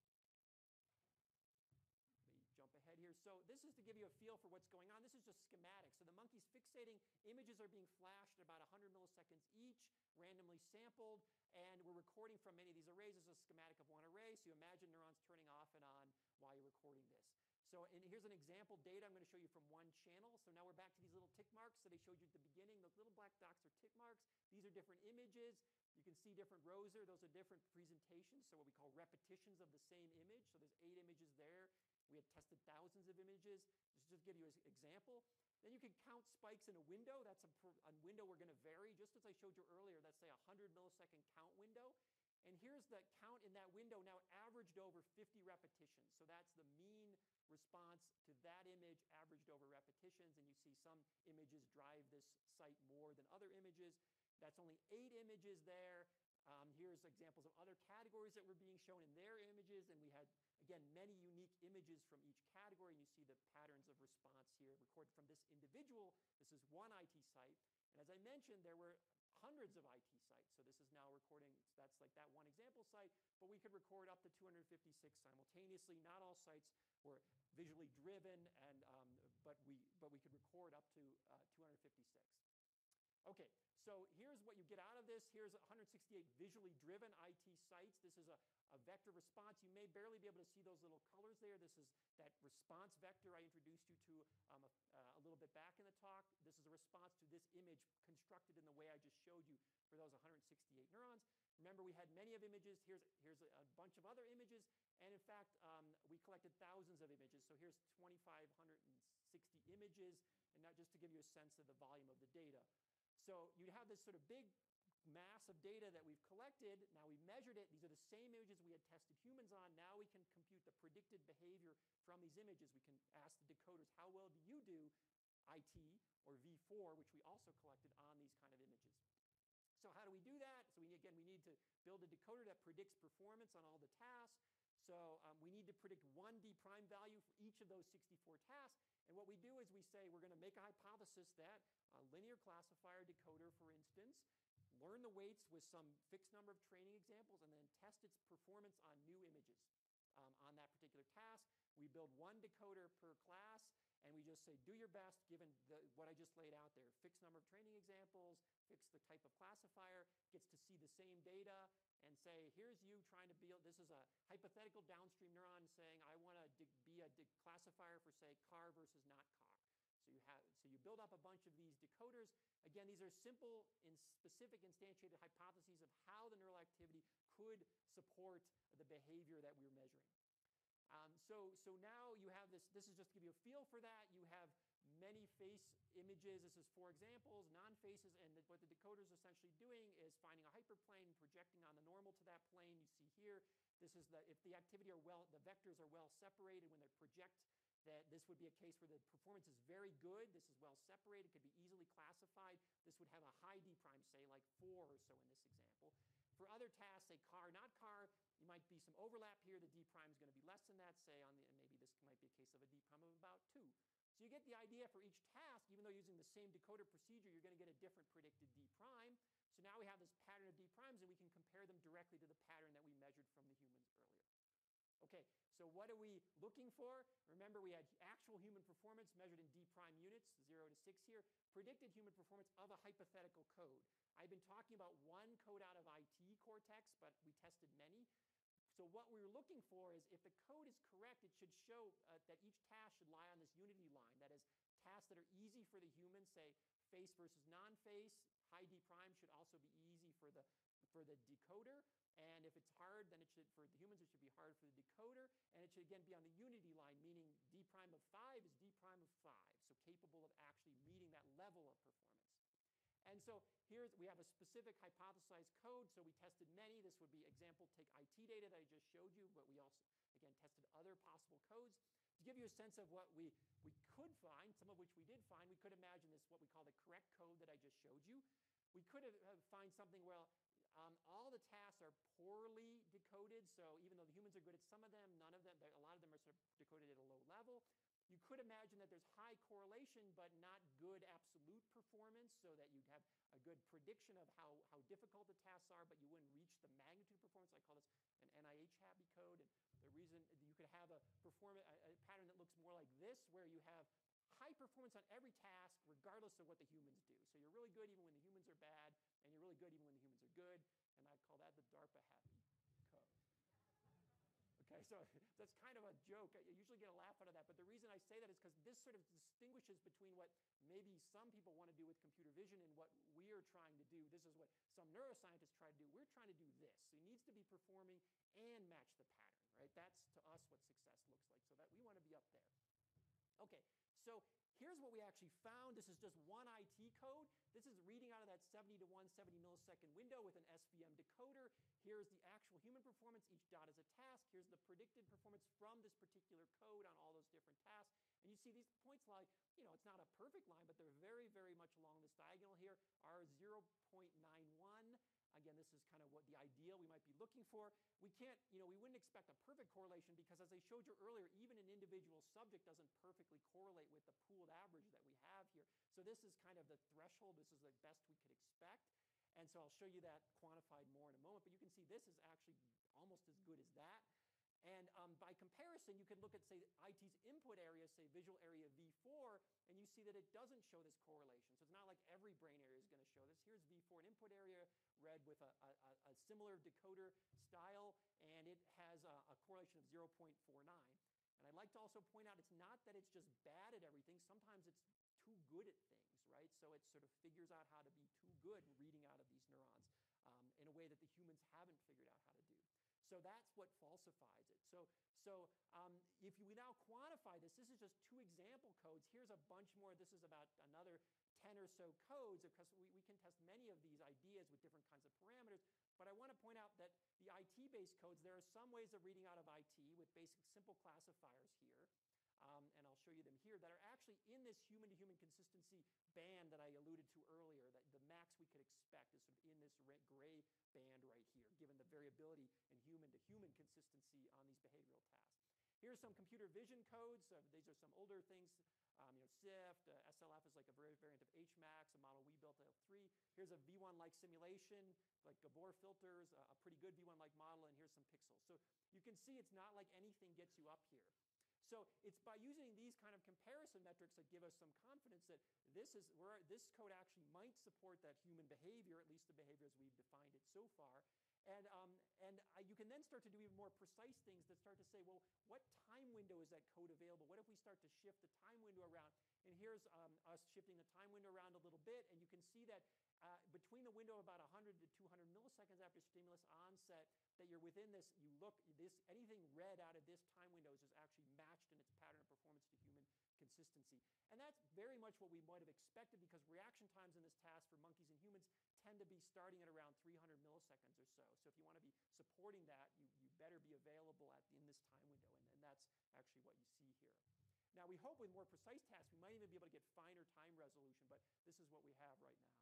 Let me jump ahead here. So this is to give you a feel for what's going on. This is just schematics. So the monkey's fixating. Images are being flashed at about one hundred milliseconds each, randomly sampled, and we're recording from many of these arrays. This is a schematic of one array, so you imagine neurons turning off and on while you're recording this. So and here's an example data I'm going to show you from one channel. So now we're back to these little tick marks that I showed you at the beginning. Those little black dots are tick marks. These are different images. You can see different rows there. Those are different presentations, so what we call repetitions of the same image. So there's eight images there. We had tested thousands of images. Just to give you an example. Then you can count spikes in a window. That's a, a window we're going to vary, just as I showed you earlier. That's, say, a one hundred millisecond count window. And here's the count in that window now averaged over fifty repetitions. So that's the mean response to that image averaged over repetitions. And you see some images drive this site more than other images. That's only eight images there. Um, here's examples of other categories that were being shown in their images. And we had, again, many unique images from each category. And you see the patterns of response here recorded from this individual. This is one I T site. And as I mentioned, there were hundreds of I T sites. So this is now recording, so that's like that one example site, but we could record up to two hundred fifty-six simultaneously. Not all sites were visually driven, and um, but we but we could record up to uh, two hundred fifty-six. Okay, so here's what you get out of this. Here's one hundred sixty-eight visually driven I T sites. This is a, a vector response. You may barely be able to see those little colors there. This is that response vector I introduced you to um, a, uh, a little bit back in the talk. This is a response to this image constructed in the way I just showed you for those one hundred sixty-eight neurons. Remember, we had many of images. Here's, here's a, a bunch of other images. And in fact, um, we collected thousands of images. So here's two thousand five hundred sixty images, and not just to give you a sense of the volume of the data. So you have this sort of big mass of data that we've collected. Now we've measured it. These are the same images we had tested humans on. Now we can compute the predicted behavior from these images. We can ask the decoders, how well do you do I T or V four, which we also collected on these kind of images. So how do we do that? So we, again, we need to build a decoder that predicts performance on all the tasks. So um, we need to predict one D prime value for each of those sixty-four tasks. And what we do is we say we're going to make a hypothesis that a linear classifier decoder, for instance, learn the weights with some fixed number of training examples, and then test its performance on new images um, on that particular task. We build one decoder per class, and we just say, do your best given the, what I just laid out there. Fixed number of training examples, fix the type of classifier, gets to see the same data, and say, here's you trying to build, this is a hypothetical downstream neuron saying, I want to be a classifier for, say, car versus not car. So you, have, so you build up a bunch of these decoders. Again, these are simple and specific instantiated hypotheses of how the neural activity could support the behavior that we're measuring. Um, so, so now you have this, this is just to give you a feel for that. You have many face images. This is four examples, non-faces, and the, what the decoder is essentially doing is finding a hyperplane, projecting on the normal to that plane. You see here, this is the, if the activity are well, the vectors are well separated when they project, that this would be a case where the performance is very good. This is well separated, could be easily classified. This would have a high D prime, say like four or so in this example. For other tasks, say car, not car, you might be some overlap here. The D prime is going to be less than that, say on the, and maybe this might be a case of a D prime of about two. So you get the idea for each task, even though using the same decoder procedure, you're going to get a different predicted D prime. So now we have this pattern of D primes, and we can compare them directly to the pattern that we measured from the humans earlier. Okay, so what are we looking for? Remember, we had actual human performance measured in D prime units, zero to six here, predicted human performance of a hypothetical code. I've been talking about one code out of I T cortex, but we tested many. So what we were looking for is if the code is correct, it should show uh, that each task should lie on this unity line. That is, tasks that are easy for the human, say face versus non-face, high D prime should also be easy for the, for the decoder. And if it's hard, then it should, for the humans, it should be hard for the decoder. And it should, again, be on the unity line, meaning D prime of five is D prime of five, so capable of actually meeting that level of performance. And so here's, we have a specific hypothesized code, so we tested many. This would be example, take I T data that I just showed you, but we also, again, tested other possible codes. To give you a sense of what we, we could find, some of which we did find, we could imagine this, what we call the correct code that I just showed you. We could have, have find something, well, um, all the tasks are poorly decoded, so even though the humans are good at some of them, none of them, a lot of them are sort of decoded at a low level. You could imagine that there's high correlation but not good absolute performance, so that you'd have a good prediction of how, how difficult the tasks are, but you wouldn't reach the magnitude of performance. I call this an N I H-happy code. And the reason you could have a, perform- a, a pattern that looks more like this, where you have high performance on every task regardless of what the humans do. So you're really good even when the humans are bad, and you're really good even when the humans are good, and I call that the DARPA-happy code. Okay, so that's kind of a joke. I usually get a laugh out of that, but the reason I say that is because this sort of distinguishes between what maybe some people want to do with computer vision and what we're trying to do. This is what some neuroscientists try to do. We're trying to do this. So he needs to be performing and match the pattern, right? That's, to us, what success looks like, so that we want to be up there. Okay, so here's what we actually found. This is just one I T code. This is reading out of that seventy to one seventy millisecond window with an S V M decoder. Here's the actual human performance. Each dot is a task. Here's the predicted performance from this particular code on all those different tasks. And you see these points lie, you know, it's not a perfect line, but they're very, very much along this diagonal here, are zero point nine one. Again, this is kind of what the ideal we might be looking for. We can't, you know, we wouldn't expect a perfect correlation because, as I showed you earlier, even an individual subject doesn't perfectly correlate with the pooled average that we have here. So this is kind of the threshold. This is the best we could expect. And so I'll show you that quantified more in a moment. But you can see this is actually almost as good as that. And um, by comparison, you can look at, say, I T's input area, say visual area V four, and you see that it doesn't show this correlation. So it's not like every brain area is going to show this. Here's V four, an input area, read with a, a, a similar decoder style, and it has a, a correlation of zero point four nine. And I'd like to also point out it's not that it's just bad at everything. Sometimes it's too good at things, right? So it sort of figures out how to be too good reading out of these neurons um, in a way that the humans haven't figured out how to do. So that's what falsifies it. So, so um, if we now quantify this, this is just two example codes. Here's a bunch more. This is about another ten or so codes, because we, we can test many of these ideas with different kinds of parameters. But I want to point out that the I T-based codes, there are some ways of reading out of I T with basic simple classifiers here. Um, and I'll show you them here, that are actually in this human-to-human consistency band that I alluded to earlier, that the max we could expect is sort of in this gray band right here, given the variability in human-to-human consistency on these behavioral tasks. Here's some computer vision codes. Uh, these are some older things. Um, you know, SIFT, uh, S L F is like a variant of H max, a model we built at L three. Here's a V one-like simulation, like Gabor filters, uh, a pretty good V one-like model, and here's some pixels. So you can see it's not like anything gets you up here. So it's by using these kind of comparison metrics that give us some confidence that this is where this code actually might support that human behavior, at least the behavior as we've defined it so far. And, um, and uh, you can then start to do even more precise things that start to say, well, what time window is that code available? What if we start to shift the time window around? And here's um, us shifting the time window around a little bit, and you can see that uh, between the window of about one hundred to two hundred milliseconds after stimulus onset, that you're within this, you look, this, anything read out of this time window is actually matched in its pattern of performance to human consistency. And that's very much what we might have expected, because reaction times in this task for monkeys and humans tend to be starting at around three hundred milliseconds or so. So if you want to be supporting that, you, you better be available at, in this time window, and, and that's actually what you see here. Now, we hope with more precise tasks, we might even be able to get finer time resolution, but this is what we have right now.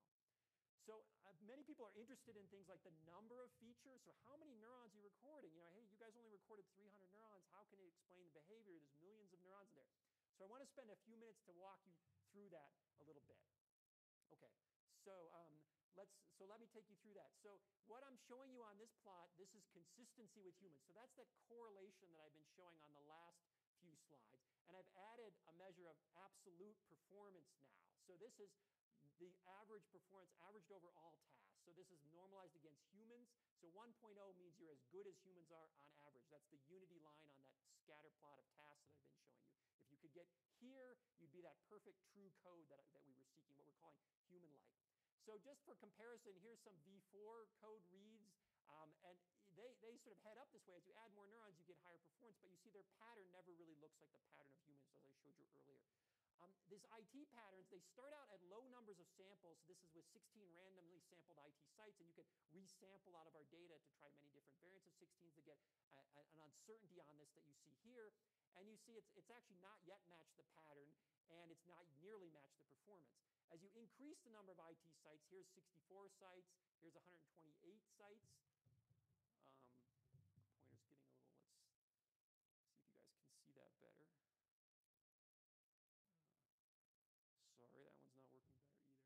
So uh, many people are interested in things like the number of features. So how many neurons are you recording? You know, hey, you guys only recorded three hundred neurons. How can it explain the behavior? There's millions of neurons in there. So I want to spend a few minutes to walk you through that a little bit. Okay, so um, let's. So let me take you through that. So what I'm showing you on this plot, this is consistency with humans. So that's that correlation that I've been showing on the last few slides. And I've added a measure of absolute performance now. So this is the average performance averaged over all tasks. So this is normalized against humans. So one point oh means you're as good as humans are on average. That's the unity line on that scatter plot of tasks that I've been showing you. If you could get here, you'd be that perfect true code that, that we were seeking, what we're calling human-like. So just for comparison, here's some V four code reads. Um, and they, they sort of head up this way. As you add more neurons, you get higher performance. But you see their pattern never really looks like the pattern of humans, as I showed you earlier. Um, these I T patterns, they start out at low numbers of samples. So this is with sixteen randomly sampled I T sites. And you can resample out of our data to try many different variants of sixteens to get a, a, an uncertainty on this that you see here. And you see it's, it's actually not yet matched the pattern, and it's not nearly matched the performance. As you increase the number of I T sites, here's sixty-four sites, here's one hundred twenty-eight sites. Um, pointer's getting a little, let's see if you guys can see that better. Uh, sorry, that one's not working better either.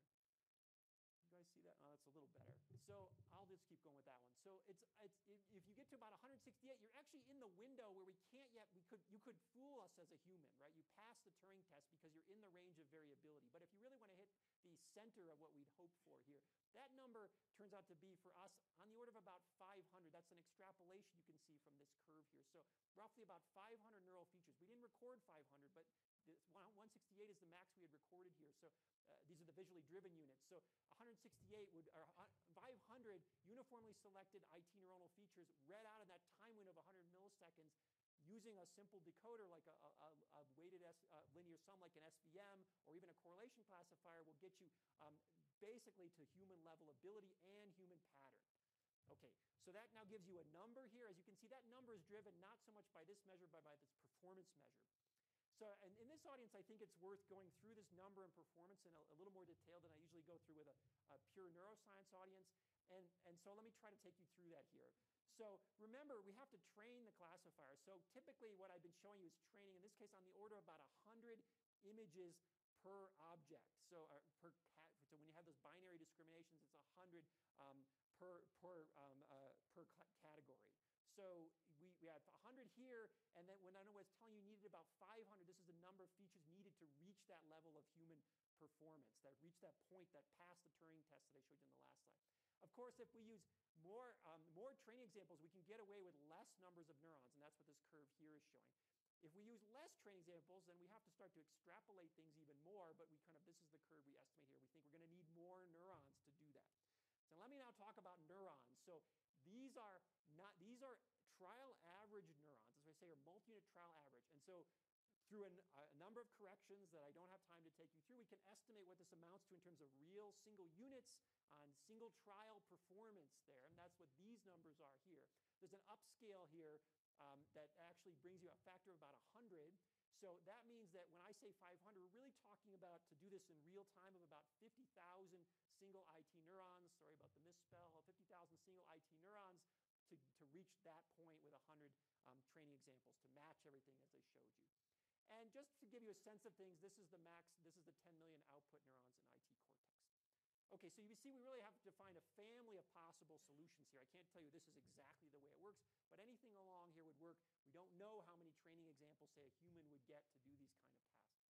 You guys see that? Oh, that's a little better. So I'll just keep going with that one. So it's, it's if you get to about one hundred sixty-eight, you're actually in the window where we can't yet, we could, you could fool us as a human, right? You pass the Turing test because you're in the range of variability. But if you really want to hit the center of what we'd hoped for here, that number turns out to be for us on the order of about five hundred. That's an extrapolation you can see from this curve here. So roughly about five hundred neural features. We didn't record five hundred, but this one sixty-eight is the max we had recorded here. So uh, these are the visually driven units. So one hundred sixty-eight would, or five hundred uniformly selected I T neuronal features read out in that time window of one hundred milliseconds using a simple decoder like a, a, a weighted S, uh, linear sum like an S V M or even a correlation classifier will get you um, basically to human level ability and human pattern. Okay, so that now gives you a number here. As you can see, that number is driven not so much by this measure, but by this performance measure. So and in this audience, I think it's worth going through this number and performance in a, a little more detail than I usually go through with a, a pure neuroscience audience. And, and so let me try to take you through that here. So remember, we have to train the classifier. So typically what I've been showing you is training, in this case, on the order of about one hundred images per object. So, uh, per cat, so when you have those binary discriminations, it's one hundred um, per, per, um, uh, per category. So we, we have one hundred here, and then when I know it's telling you you needed about five hundred, this is the number of features needed to reach that level of human performance, that reach that point, that pass the Turing test that I showed you in the last slide. Of course, if we use more, um, more training examples, we can get away with less numbers of neurons, and that's what this curve here is showing. If we use less training examples, then we have to start to extrapolate things even more, but we kind of, this is the curve we estimate here. We think we're going to need more neurons to do that. So let me now talk about neurons. So these are not, these are trial average neurons, as I say, are multi-unit trial average. And so through an, a number of corrections that I don't have time to take you through, we can estimate what this amounts to in terms of real single units on single trial performance there. And that's what these numbers are here. There's an upscale here um, that actually brings you a factor of about one hundred. So that means that when I say five hundred, we're really talking about, to do this in real time, of about fifty thousand single I T neurons. Sorry about the misspell. fifty thousand single I T neurons to, to reach that point with one hundred um, training examples to match everything as I showed you. And just to give you a sense of things, this is the max, this is the ten million output neurons in I T cortex. Okay, so you see we really have to find a family of possible solutions here. I can't tell you this is exactly the way it works, but anything along here would work. We don't know how many training examples, say, a human would get to do these kind of tasks.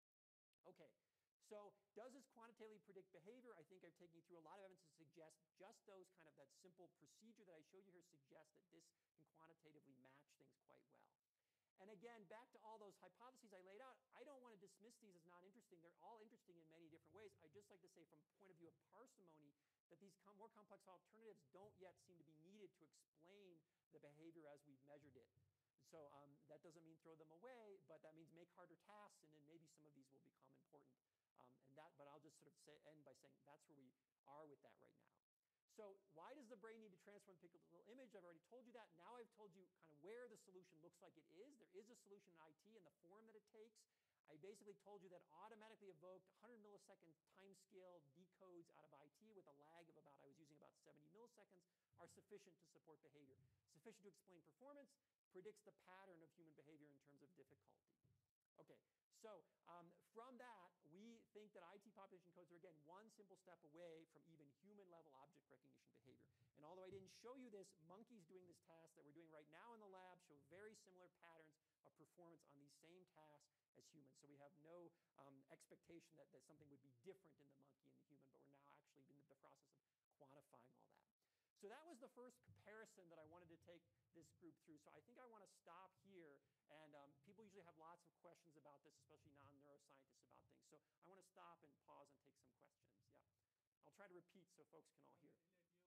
Okay, so does this quantitatively predict behavior? I think I've taken you through a lot of evidence to suggest just those kind of, that simple procedure that I showed you here suggests that this can quantitatively match things quite well. And again, back to all those hypotheses I laid out, I don't want to dismiss these as not interesting. They're all interesting in many different ways. I just like to say from a point of view of parsimony that these com more complex alternatives don't yet seem to be needed to explain the behavior as we've measured it. So um, that doesn't mean throw them away, but that means make harder tasks, and then maybe some of these will become important. Um, and that, but I'll just sort of say, end by saying that's where we are with that right now. So why does the brain need to transform the pixel image? I've already told you that. Now I've told you kind of where the solution looks like it is. There is a solution in I T in the form that it takes. I basically told you that automatically evoked one hundred millisecond timescale decodes out of I T with a lag of about, I was using about seventy milliseconds, are sufficient to support behavior. Sufficient to explain performance, predicts the pattern of human behavior in terms of difficulty. Okay, so um, from that, we think that I T population codes are, again, one simple step away from even human-level object recognition behavior. And although I didn't show you this, monkeys doing this task that we're doing right now in the lab show very similar patterns of performance on these same tasks as humans. So we have no um, expectation that, that something would be different in the monkey and the human, but we're now actually in the process of quantifying all that. So that was the first comparison that I wanted to take this group through. So I think I want to stop here. And um, people usually have lots of questions about this, especially non-neuroscientists about things. So I want to stop and pause and take some questions. Yeah. I'll try to repeat so folks can all hear.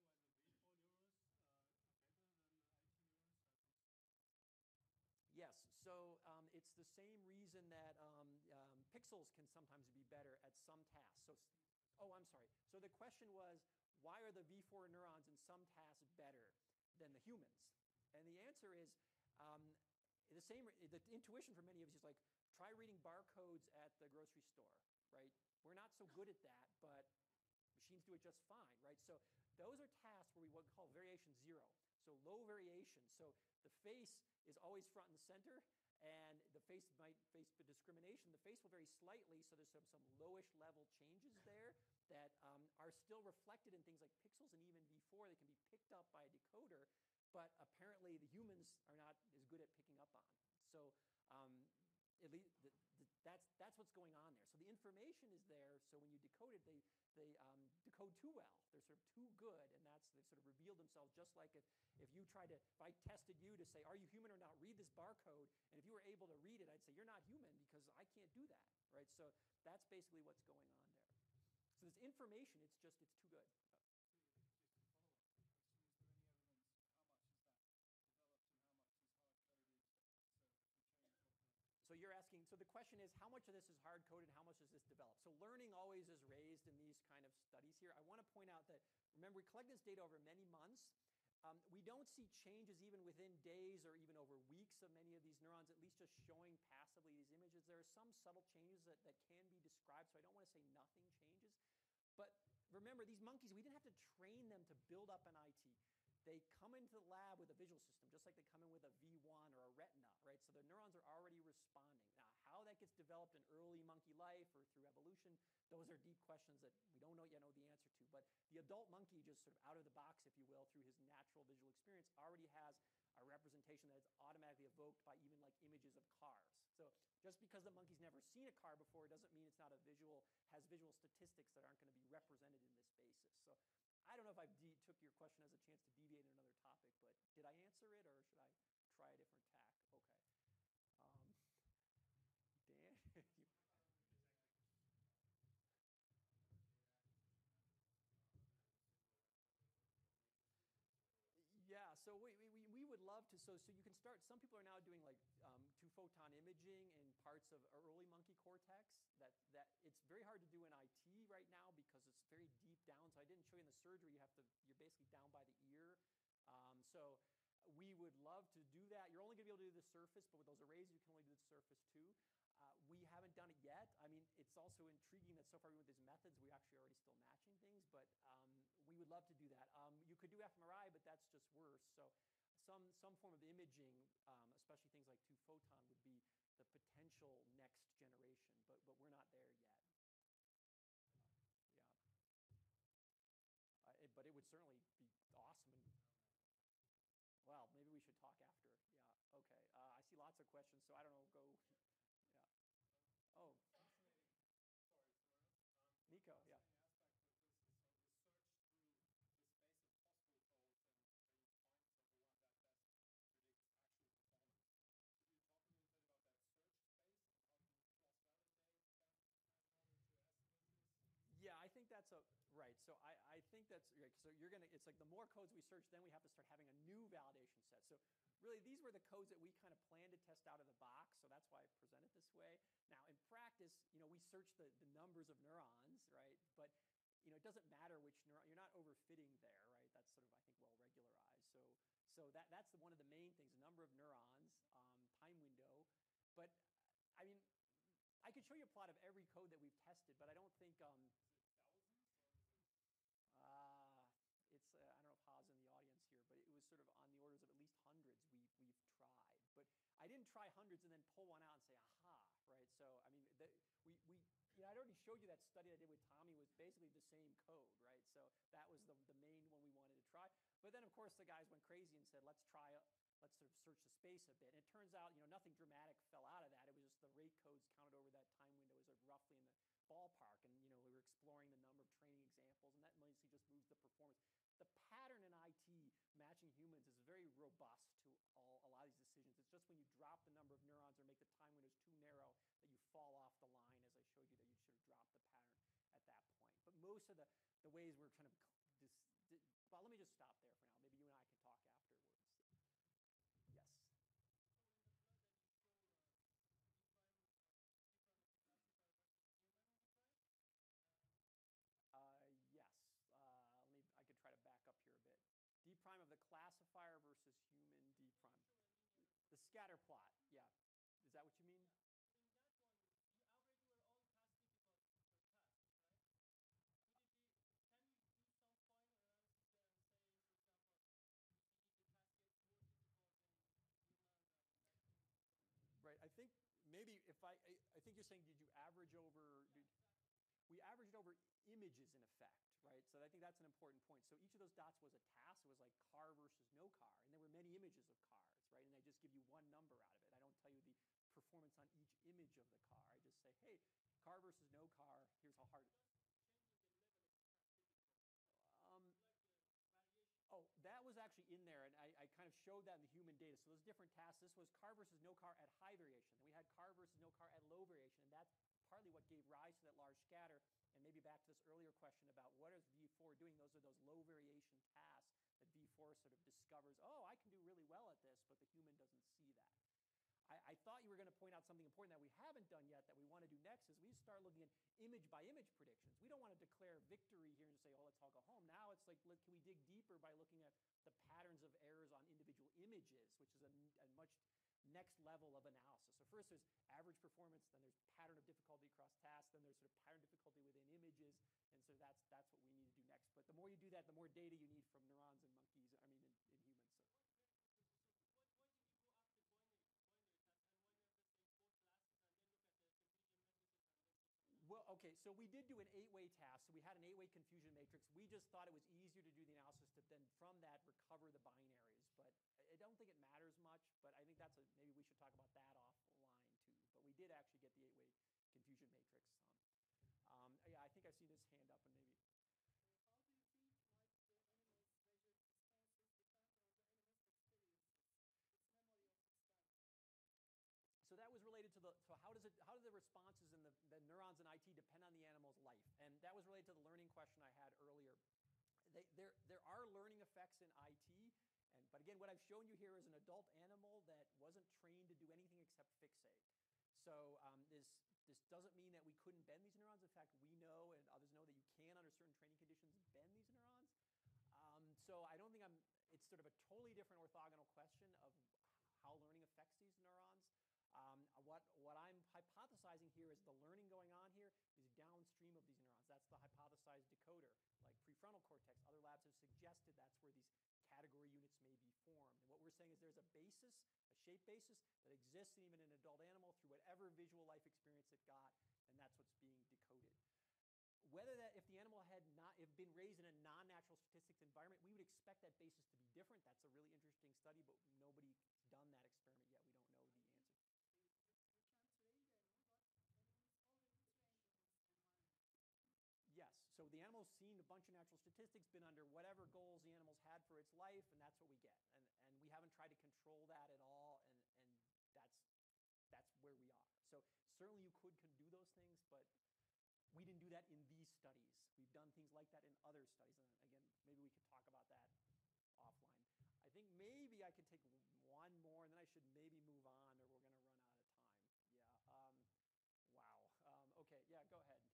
Yes, so um, it's the same reason that um, um, pixels can sometimes be better at some tasks. So, oh, I'm sorry. So the question was, why are the V four neurons in some tasks better than the humans? And the answer is, um, the same, the intuition for many of us is like, try reading barcodes at the grocery store, right? We're not so good at that, but machines do it just fine, right? So those are tasks where we what we call variation zero. So low variation. So the face is always front and center, and the face might face discrimination. The face will vary slightly, so there's some, some lowish level changes there that um, are still reflected in things like pixels and even V four. They can be picked up by a decoder, but apparently the humans are not as good at picking up on. So um, at least the, the, that's, that's what's going on there. So the information is there, so when you decode it, they, they um, decode too well. They're sort of too good, and that's they sort of reveal themselves, just like if, if you tried to, if I tested you to say, are you human or not, read this barcode, and if you were able to read it, I'd say, you're not human because I can't do that, right? So that's basically what's going on there. So this information, it's just, it's too good. So you're asking, so the question is, how much of this is hard-coded, how much does this develop? So learning always is raised in these kind of studies here. I want to point out that, remember, we collect this data over many months. Um, we don't see changes even within days or even over weeks of many of these neurons, at least just showing passively these images. There are some subtle changes that, that can be described, so I don't want to say nothing changes. But remember, these monkeys, we didn't have to train them to build up an I T. They come into the lab with a visual system, just like they come in with a V one or a retina, right? So the neurons are already responding. Now, how that gets developed in early monkey life or through evolution, those are deep questions that we don't know yet know the answer to. But the adult monkey, just sort of out of the box, if you will, through his natural visual experience, already has a representation that is automatically evoked by even like images of cars. So just because the monkey's never seen a car before doesn't mean it's not a visual, has visual statistics that aren't going to be represented in this basis. So I don't know if I de- took your question as a chance to deviate in another topic, but did I answer it, or should I try a different tack? Okay. Um, Dan? you, Yeah, so we, we, we would love to, so, so you can start, some people are now doing like um, two-photon imaging in parts of early monkey cortex. That, that it's very hard to do in I T right now because it's very deep down. So I didn't show you in the surgery, you have to, you're basically down by the ear. Um, so we would love to do that. You're only gonna be able to do the surface, but with those arrays, you can only do the surface too. Uh, we haven't done it yet. I mean, it's also intriguing that so far with these methods, we're actually already still matching things, but um, we would love to do that. Um, you could do fMRI, but that's just worse. So some, some form of imaging, um, especially things like two-photon, would be the potential next generation, but, but we're not there yet. Uh, yeah. Uh, it, but it would certainly be awesome. And, well, maybe we should talk after. Yeah, okay. Uh, I see lots of questions, so I don't know, go. Yeah. Oh. Nico, yeah. Yeah, I think that's a, right. So I, I think that's, right. So you're going to, it's like the more codes we search, then we have to start having a new validation set. So really, these were the codes that we kind of planned to test out of the box, so that's why I present it this way. Now, in practice, you know, we search the, the numbers of neurons, right? But, you know, it doesn't matter which neuron, you're not overfitting there, right? That's sort of, I think, well regularized. So, so that, that's the, one of the main things, the number of neurons, um, time window. But, I mean, I could show you a plot of every code that we've tested, but I don't think, um, Uh, it's, uh, I don't know if Ha's in the audience here, but it was sort of on the orders of at least hundreds we, we've tried. But I didn't try hundreds and then pull one out and say, aha, right? So, I mean, the, we, we, you know, I'd already showed you that study I did with Tommy was basically the same code, right? So that was the, the main one we wanted to try. But then, of course, the guys went crazy and said, let's try, a, let's sort of search the space a bit. And it turns out, you know, nothing dramatic fell out of that. It was just the rate codes counted over that time window was like roughly in the ballpark, and you know we were exploring the number of training examples, and that mostly just moves the performance. The pattern in I T robust to all, a lot of these decisions. It's just when you drop the number of neurons or make the time windows too narrow that you fall off the line, as I showed you, that you sort of drop the pattern at that point. But most of the, the ways we're kind of dis, dis, well, let me just stop there for now. Maybe you and I can talk afterwards. Yes? Uh, yes. Uh, let me, I could try to back up here a bit. D prime of the classifier versus human D prime. The scatter plot, yeah. Is that what you mean? Right. I think maybe if I, I, I think you're saying, did you average over? Did, we averaged over images in effect, right? So I think that's an important point. So each of those dots was a task. It was like car versus no car. And there were many images of cars, right? And I just give you one number out of it. I don't tell you the performance on each image of the car. I just say, hey, car versus no car, here's how hard. Um, oh, that was actually in there, and I, I kind of showed that in the human data. So those different tasks, this was car versus no car at high variation. Then we had car versus no car at low variation, and that's partly what gave rise to that large scatter. And maybe back to this earlier question about what is V four doing, those are those low variation tasks that V four sort of discovers, oh, I can do really well at this, but the human doesn't see that. I, I thought you were going to point out something important that we haven't done yet that we want to do next is we start looking at image by image predictions. We don't want to declare victory here and say, oh, let's all go home. Now it's like, look, can we dig deeper by looking at the patterns of errors on individual images, which is a, a much next level of analysis. So first there's average performance, then there's pattern of difficulty across tasks, then there's sort of pattern difficulty within images, and so that's that's what we need to do next. But the more you do that, the more data you need from neurons and monkeys, I mean, in, in humans. So. Well, okay, so we did do an eight-way task. So we had an eight-way confusion matrix. We just thought it was easier to do the analysis to then, from that, recover the binaries. But I don't think it matters much, but I think that's a, maybe we should talk about that offline, too. But we did actually get the eight-way confusion matrix. Um, um, yeah, I think I've seen this hand up, and maybe. How do you think might the animals measured responses depend on the animal's experiences, its memory of its time? So that was related to the, so how does it, how do the responses in the, the neurons in I T depend on the animal's life? And that was related to the learning question I had earlier. They, there, there are learning effects in I T, and, but again, what I've shown you here is an adult animal that wasn't trained to do anything except fixate. So um, this, this doesn't mean that we couldn't bend these neurons. In fact, we know and others know that you can, under certain training conditions, bend these neurons. Um, so I don't think I'm, it's sort of a totally different orthogonal question of how learning affects these neurons. Um, what, what I'm hypothesizing here is the learning going on here is downstream of these neurons. That's the hypothesized decoder, like prefrontal cortex. Other labs have suggested that's where these category units may be formed. And what we're saying is there's a basis, a shape basis, that exists even in an adult animal through whatever visual life experience it got, and that's what's being decoded. Whether that, if the animal had not if been raised in a non-natural statistics environment, we would expect that basis to be different. That's a really interesting study, but nobody's done that experiment yet. We don't know the answer. Yes, so the animal's seen a bunch of natural statistics, been under whatever goals the animal's had for its life, and that's what we get. And, and we haven't tried to control that at all, and, and that's, that's where we are. So certainly you could can do those things, but we didn't do that in these studies. We've done things like that in other studies. And again, maybe we could talk about that offline. I think maybe I could take one more, and then I should maybe move on, or we're going to run out of time. Yeah, um, wow. Um, okay, yeah, go ahead.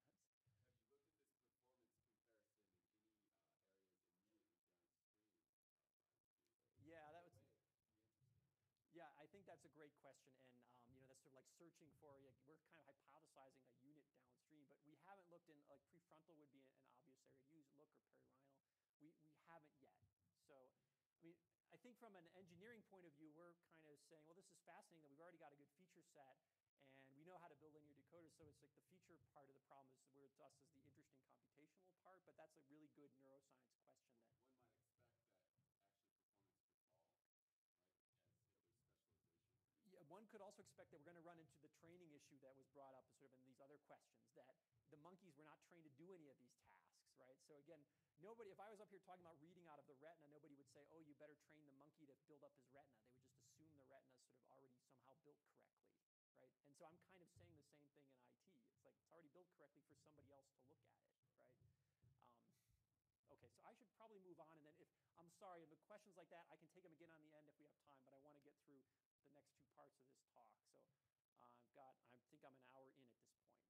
Yeah, that was. Yeah, I think that's a great question, and um, you know that's sort of like searching for. Like, we're kind of hypothesizing a unit downstream, but we haven't looked in. Like prefrontal would be an obvious area to use. Look, or perirhinal, we we haven't yet. So, I mean, I think from an engineering point of view, we're kind of saying, well, this is fascinating that we've already got a good feature set, and we know how to build linear decoders. So it's like the feature part of the problem is where to us is the interesting computational part, but that's a really good neuroscience question that. One might expect that actually performance could fall. Yeah, one could also expect that we're going to run into the training issue that was brought up sort of in these other questions, that the monkeys were not trained to do any of these tasks, right? So again, nobody, if I was up here talking about reading out of the retina, nobody would say, oh, you better train the monkey to build up his retina. They would just assume the retina is sort of already somehow built correctly, right? And so I'm kind of saying the same thing in I T. It's like it's already built correctly for somebody else to look at it, right? Um, okay, so I should probably move on, and then if, I'm sorry, if the questions like that, I can take them again on the end if we have time, but I want to get through the next two parts of this talk. So uh, I've got, I think I'm an hour in at this point.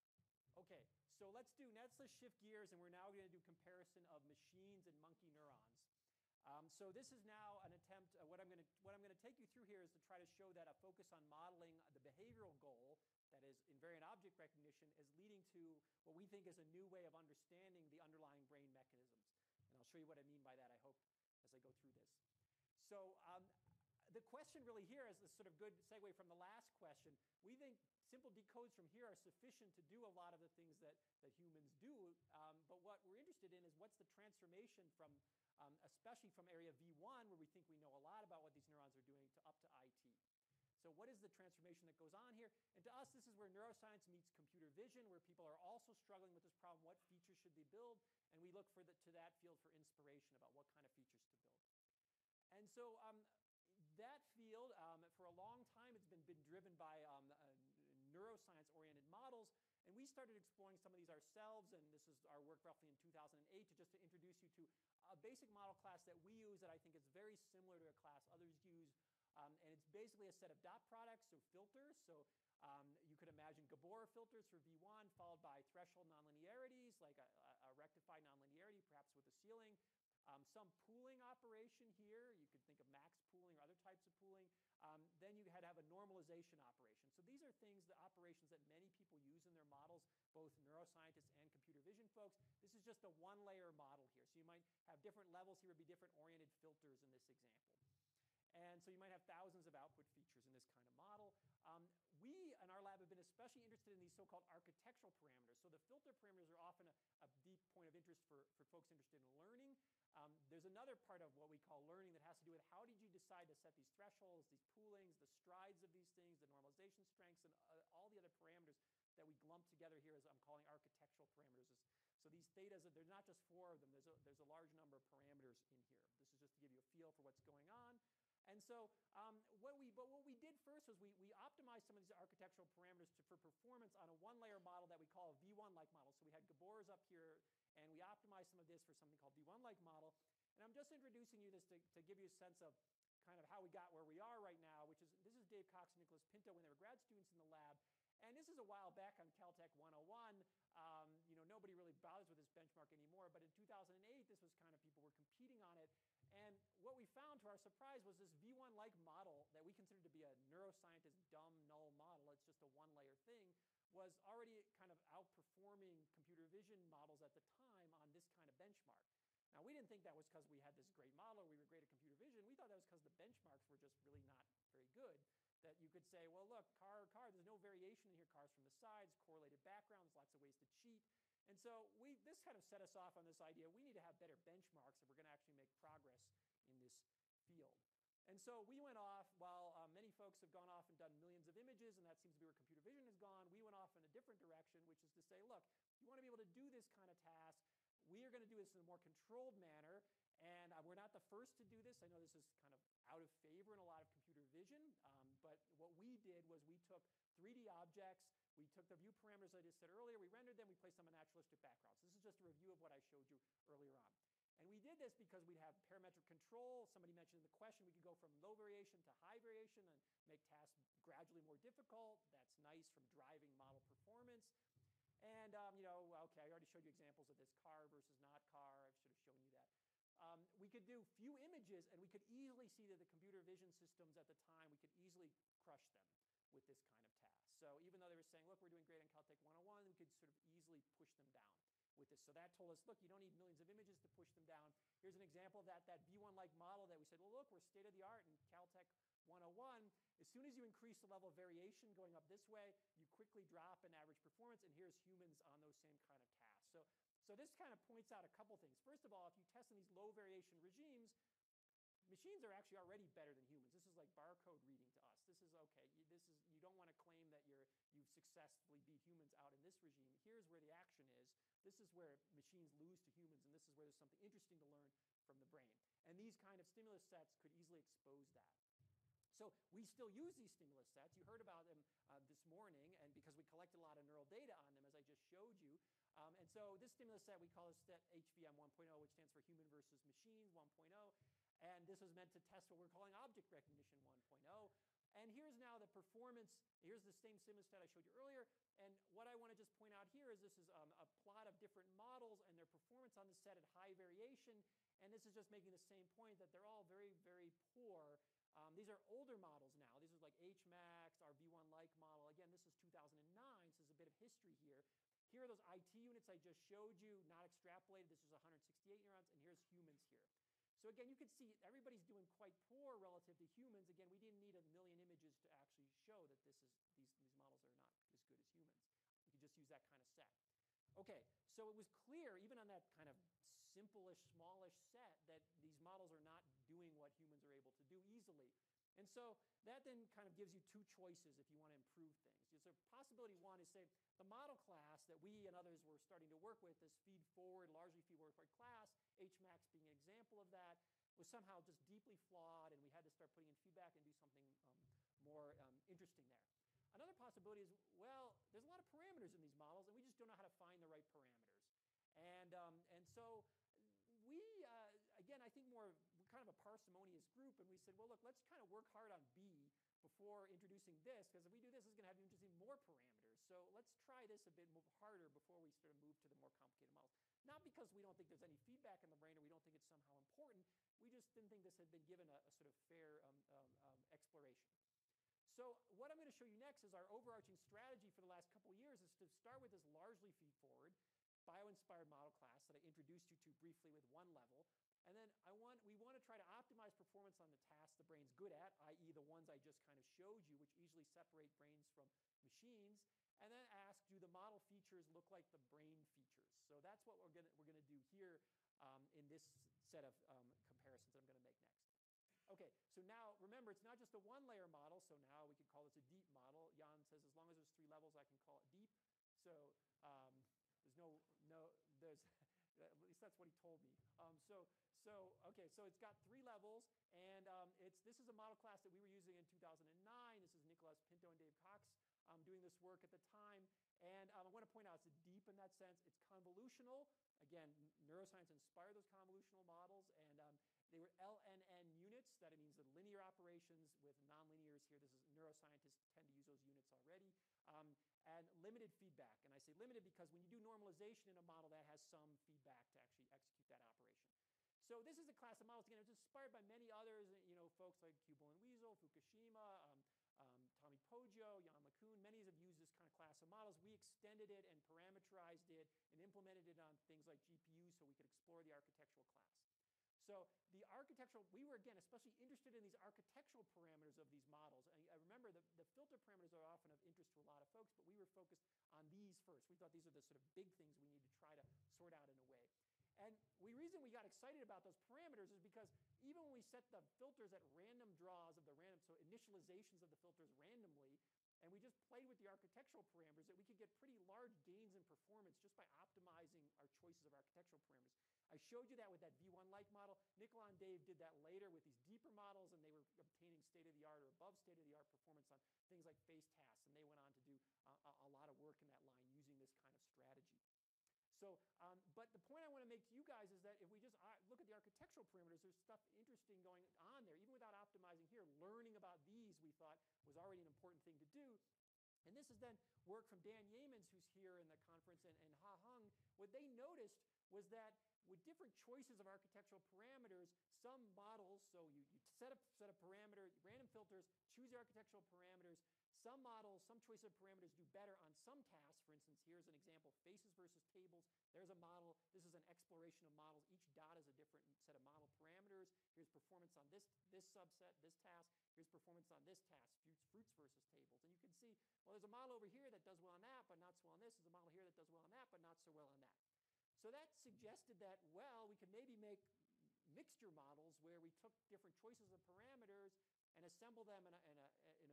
Okay, so let's do, let's let's shift gears, and we're now going to do comparison of machines and monkey neurons. Um, so this is now an attempt, uh, what I'm going to what I'm going to take you through here is to try to show that a focus on modeling the behavioral goal, that is invariant object recognition, is leading to what we think is a new way of understanding the underlying brain mechanisms. And I'll show you what I mean by that, I hope, as I go through this. So um, the question really here is a sort of good segue from the last question. We think simple decodes from here are sufficient to do a lot of the things that, that humans do, um, but what we're interested in is what's the transformation from, um, especially from area V one, where we think we know a lot about what these neurons are doing, to up to I T. So what is the transformation that goes on here? And to us, this is where neuroscience meets computer vision, where people are also struggling with this problem, what features should they build? And we look for the, to that field for inspiration about what kind of features to build. And so um, that field, um, for a long time, it's been, been driven by um, uh, neuroscience-oriented models, and we started exploring some of these ourselves, and this is our work roughly in two thousand eight, to just to introduce you to a basic model class that we use that I think is very similar to a class others use, um, and it's basically a set of dot products, so filters. So um, you could imagine Gabor filters for V one, followed by threshold nonlinearities, like a, a rectified nonlinearity, perhaps with a ceiling. Um, some pooling operation here. You could think of max pooling or other types of pooling. Um, then you had to have a normalization operation. So these are things, the operations that many people use in their models, both neuroscientists and computer vision folks. This is just a one-layer model here. So you might have different levels here, would be different oriented filters in this example. And so you might have thousands of output features in this kind of model. Um, we, in our lab, have been especially interested in these so-called architectural parameters. So the filter parameters are often a, a deep point of interest for, for folks interested in learning. Um, there's another part of what we call learning that has to do with how did you decide to set these thresholds, these poolings, the strides of these things, the normalization strengths, and uh, all the other parameters that we lump together here as I'm calling architectural parameters. So these thetas, there's not just four of them. There's a, there's a large number of parameters in here. This is just to give you a feel for what's going on. And so um, what, we, but what we did first was we, we optimized some of these architectural parameters to, for performance on a one-layer model that we call a V one-like model. So we had Gabor's up here, and we optimized some of this for something called V one-like model. And I'm just introducing you this to, to give you a sense of kind of how we got where we are right now, which is, this is Dave Cox and Nicholas Pinto when they were grad students in the lab. And this is a while back on Caltech one oh one. Um, you know, nobody really bothers with this benchmark anymore, but in two thousand eight, this was kind of people were competing on it. And what we found, to our surprise, was this V one-like model that we considered to be a neuroscientist dumb null model, it's just a one-layer thing, was already kind of outperforming computer vision models at the time on this kind of benchmark. Now, we didn't think that was because we had this great model or we were great at computer vision. We thought that was because the benchmarks were just really not very good. That you could say, well, look, car, car, there's no variation in here. Cars from the sides, correlated backgrounds, lots of ways to cheat. And so we, this kind of set us off on this idea, we need to have better benchmarks if we're going to actually make progress in this field. And so we went off, while uh, many folks have gone off and done millions of images, and that seems to be where computer vision has gone, we went off in a different direction, which is to say, look, you want to be able to do this kind of task, we are going to do this in a more controlled manner. And uh, we're not the first to do this. I know this is kind of out of favor in a lot of computer vision, um, but what we did was we took three D objects, we took the view parameters I just said earlier, we rendered them, we placed them on naturalistic backgrounds. This is just a review of what I showed you earlier on. And we did this because we'd have parametric control. Somebody mentioned in the question we could go from low variation to high variation and make tasks gradually more difficult. That's nice from driving model performance. And, um, you know, okay, I already showed you examples of this, car versus not car. I should have shown you that. Um, we could do few images, and we could easily see that the computer vision systems at the time, we could easily crush them with this kind of task. So even though they were saying, look, we're doing great on Caltech one oh one, we could sort of easily push them down with this. So that told us, look, you don't need millions of images to push them down. Here's an example of that, that V one-like model that we said, well, look, we're state-of-the-art in Caltech one oh one. As soon as you increase the level of variation going up this way, you quickly drop in average performance, and here's humans on those same kind of tasks. So, so this kind of points out a couple things. First of all, if you test in these low variation regimes, machines are actually already better than humans. This is like barcode reading to us. This is okay. You, this is, you don't want to claim that you're, you've successfully beat humans out in this regime. Here's where the action is. This is where machines lose to humans, and this is where there's something interesting to learn from the brain. And these kind of stimulus sets could easily expose that. So we still use these stimulus sets. You heard about them uh, this morning, and because we collected a lot of neural data on them, as I just showed you. Um, and so this stimulus set we call a set H V M one point oh, which stands for Human versus Machines one point oh. And this was meant to test what we're calling object recognition one point oh. And here's now the performance. Here's the same stimulus set I showed you earlier. And what I want to just point out here is this is um, a plot of different models and their performance on the set at high variation. And this is just making the same point that they're all very, very poor. Um, these are older models now. These are like H max, our V one-like model. Again, this is two thousand nine, so there's a bit of history here. Here are those I T units I just showed you, not extrapolated. This is one hundred sixty-eight neurons, and here's humans here. So again, you can see everybody's doing quite poor relative to humans. Again, we didn't need a million images to actually show that this is these, these models are not as good as humans. You could just use that kind of set. Okay, so it was clear, even on that kind of simple-ish, smallish set, that these models are not doing what humans are able to do easily. And so that then kind of gives you two choices if you want to improve things. So possibility one is, say, the model class that we and others were starting to work with, this feed-forward, largely feed-forward class, H max being an example of that, was somehow just deeply flawed, and we had to start putting in feedback and do something um, more um, interesting there. Another possibility is, well, there's a lot of parameters in these models, and we just don't know how to find the right parameters. And, um, and so we, uh, again, I think more, we're kind of a parsimonious group, and we said, well, look, let's kind of work hard on B before introducing this, because if we do this, it's going to have introducing more parameters. So let's try this a bit harder before we sort of move to the more complicated models. Not because we don't think there's any feedback in the brain or we don't think it's somehow important. We just didn't think this had been given a, a sort of fair um, um, um, exploration. So what I'm going to show you next is our overarching strategy for the last couple of years is to start with this largely feed-forward, bio-inspired model class that I introduced you to briefly with one level. And then I want, we want to try to optimize performance on the tasks the brain's good at, that is the ones I just kind of showed you, which easily separate brains from machines. And then ask, do the model features look like the brain features? So that's what we're going we're going to do here um, in this set of um, comparisons that I'm going to make next. Okay, so now remember, it's not just a one-layer model, so now we could call this a deep model. Jan says as long as there's three levels, I can call it deep. So um, there's no, no, there's, at least that's what he told me. Um, so, so, okay, so it's got three levels, and um, it's, this is a model class that we were using in two thousand nine. This is Nicolas Pinto and Dave Cox um, doing this work at the time. And um, I want to point out, it's deep in that sense. It's convolutional. Again, neuroscience inspired those convolutional models, and um, they were L N N units. That it means the linear operations with nonlinears here. This is neuroscientists tend to use those units already. Um, and limited feedback. And I say limited because when you do normalization in a model, that has some feedback to actually execute that operation. So this is a class of models. Again, it was inspired by many others, you know, folks like Kubel and Wiesel, Fukushima, um, um, Tommy Poggio, Jan LeCun. Many have used this kind of class of models. We extended it and parameterized it and implemented it on things like G P Us so we could explore the architectural class. So the architectural, we were, again, especially interested in these architectural parameters of these models. And I remember the, the filter parameters are often of interest to a lot of folks, but we were focused on these first. We thought these are the sort of big things we need to try to sort out in a way. And the reason we got excited about those parameters is because even when we set the filters at random draws of the random, so initializations of the filters randomly, and we just played with the architectural parameters, that we could get pretty large gains in performance just by optimizing our choices of architectural parameters. I showed you that with that V one-like model. Nicola and Dave did that later with these deeper models, and they were obtaining state-of-the-art or above state-of-the-art performance on things like face tasks, and they went on to do uh, a, a lot of work in that line using this kind of strategy. So, um, but the point I want to make to you guys is that if we just uh, look at the architectural parameters, there's stuff interesting going on there. Even without optimizing here, learning about these we thought was already an important thing to do. And this is then work from Dan Yeamans, who's here in the conference, and, and Ha Hung. What they noticed was that with different choices of architectural parameters, some models, so you, you set, a, set a parameter, random filters, choose your architectural parameters. Some models, some choice of parameters do better on some tasks. For instance, here's an example, faces versus tables. There's a model. This is an exploration of models. Each dot is a different set of model parameters. Here's performance on this, this subset, this task. Here's performance on this task, fruits, fruits versus tables. And you can see, well, there's a model over here that does well on that, but not so well on this. There's a model here that does well on that, but not so well on that. So that suggested that, well, we could maybe make mixture models where we took different choices of parameters and assemble them in a, in a, in a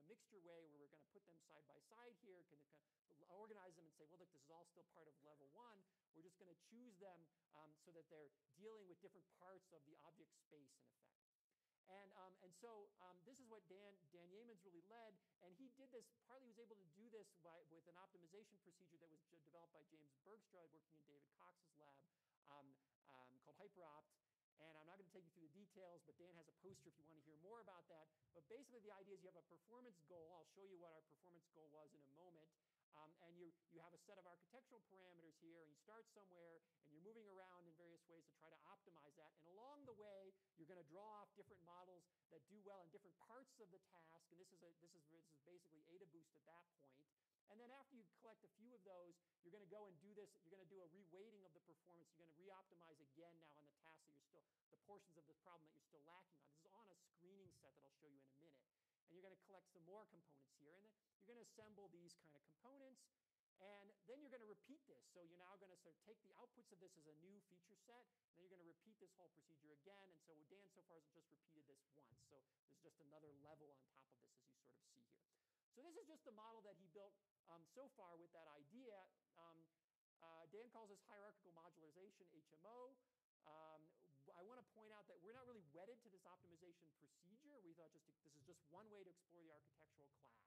mixture way where we're going to put them side by side here, can kind of organize them and say, well, look, this is all still part of level one. We're just going to choose them um, so that they're dealing with different parts of the object space, in effect. And, um, and so um, this is what Dan, Dan Yeamans really led, and he did this, partly he was able to do this by, with an optimization procedure that was developed by James Bergström working in David Cox's lab um, um, called HyperOpt. And I'm not going to take you through the details, but Dan has a poster if you want to hear more about that. But basically the idea is you have a performance goal. I'll show you what our performance goal was in a moment. Um, and you, you have a set of architectural parameters here, and you start somewhere, and you're moving around in various ways to try to optimize that. And along the way, you're going to draw off different models that do well in different parts of the task. And this is, a, this is, this is basically AdaBoost at that point. And then after you collect a few of those, you're going to go and do this. You're going to do a reweighting of the performance. You're going to re-optimize again now on the task that you're still, the portions of this problem that you're still lacking on. This is on a screening set that I'll show you in a minute. And you're going to collect some more components here. And then you're going to assemble these kind of components. And then you're going to repeat this. So you're now going to sort of take the outputs of this as a new feature set. And then you're going to repeat this whole procedure again. And so Dan so far has just repeated this once. So there's just another level on top of this, as you sort of see here. So this is just the model that he built um, so far with that idea. Um, uh, Dan calls this hierarchical modularization, H M O. Um, I want to point out that we're not really wedded to this optimization procedure. We thought just to, this is just one way to explore the architectural class.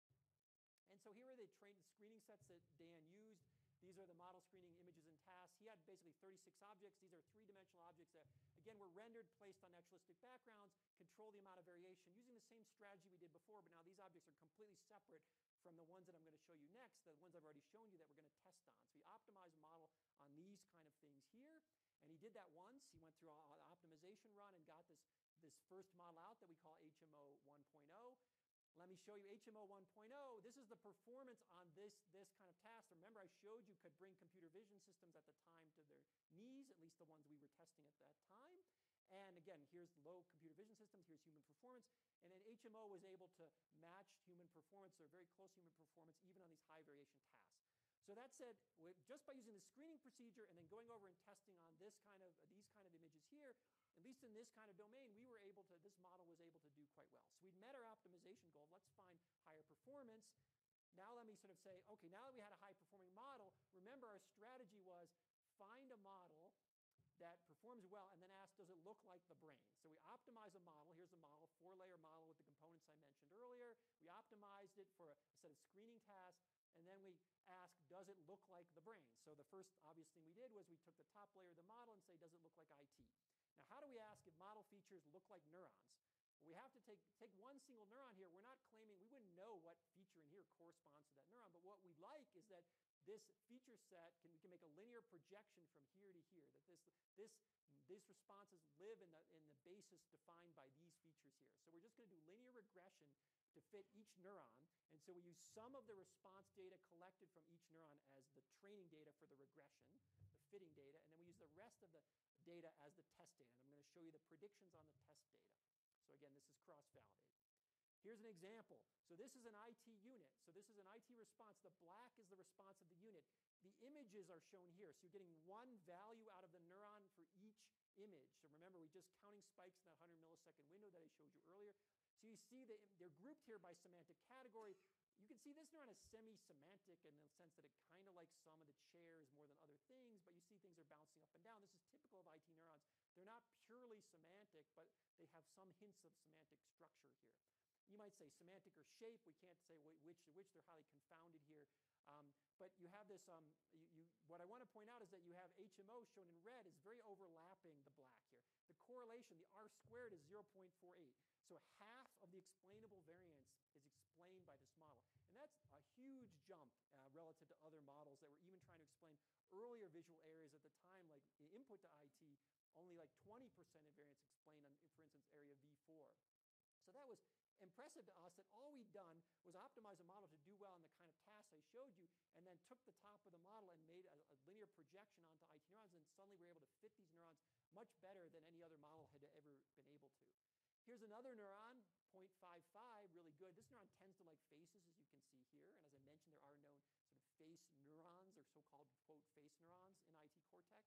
And so here are the train screening sets that Dan used. These are the model screening images and tasks. He had basically thirty-six objects. These are three-dimensional objects that, again, were rendered, placed on naturalistic backgrounds, control the amount of variation using the same strategy we did before, but now these objects are completely separate from the ones that I'm going to show you next, the ones I've already shown you that we're going to test on. So we optimize a model on these kind of things here. And he did that once. He went through an optimization run and got this, this first model out that we call H M O one point oh. Let me show you H M O one point oh. This is the performance on this, this kind of task. Remember, I showed you could bring computer vision systems at the time to their knees, at least the ones we were testing at that time. And again, here's low computer vision systems. Here's human performance. And then H M O was able to match human performance, or very close human performance, even on these high variation tasks. So that said, just by using the screening procedure and then going over and testing on this kind of, uh, these kind of images here, at least in this kind of domain, we were able to, this model was able to do quite well. So we'd met our optimization goal. Let's find higher performance. Now let me sort of say, okay, now that we had a high-performing model, remember our strategy was find a model that performs well and then ask, does it look like the brain? So we optimize a model. Here's the model, four-layer model with the components I mentioned earlier. We optimized it for a set of screening tasks. And then we ask, does it look like the brain? So the first obvious thing we did was we took the top layer of the model and say, does it look like I T? Now, how do we ask if model features look like neurons? Well, we have to take, take one single neuron here. We're not claiming, we wouldn't know what feature in here corresponds to that neuron, but what we like is that this feature set, can, we can make a linear projection from here to here, that this, this, these responses live in the, in the basis defined by these features here. So we're just going to do linear regression to fit each neuron. And so we use some of the response data collected from each neuron as the training data for the regression, the fitting data, and then we use the rest of the data as the test data. And I'm going to show you the predictions on the test data. So again, this is cross-validated. Here's an example. So this is an I T unit. So this is an I T response. The black is the response of the unit. The images are shown here. So you're getting one value out of the neuron for each image. So remember, we're just counting spikes in that one hundred millisecond window that I showed you earlier. So you see that they're grouped here by semantic category. You can see this neuron is semi-semantic in the sense that it kind of likes some of the chairs more than other things, but you see things are bouncing up and down. This is typical of I T neurons. They're not purely semantic, but they have some hints of semantic structure here. You might say semantic or shape. We can't say which to which. They're highly confounded here. Um, but you have this, um, you, you, what I want to point out is that you have H M O shown in red is very overlapping the black here. The correlation, the R squared, is zero point four eight. So half of the explainable variance is explained by this model. And that's a huge jump uh, relative to other models that were even trying to explain earlier visual areas at the time, like the input to I T, only like twenty percent of variance explained on, for instance, area V four. So that was impressive to us that all we'd done was optimize a model to do well in the kind of tasks I showed you, and then took the top of the model and made a, a linear projection onto I T neurons, and suddenly we're able to fit these neurons much better than any other model had ever been able to. Here's another neuron, zero point five five, really good. This neuron tends to like faces, as you can see here, and as I mentioned, there are known sort of face neurons, or so-called, quote, face neurons in I T cortex.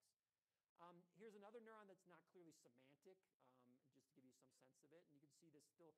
Um, here's another neuron that's not clearly semantic, um, just to give you some sense of it, and you can see this still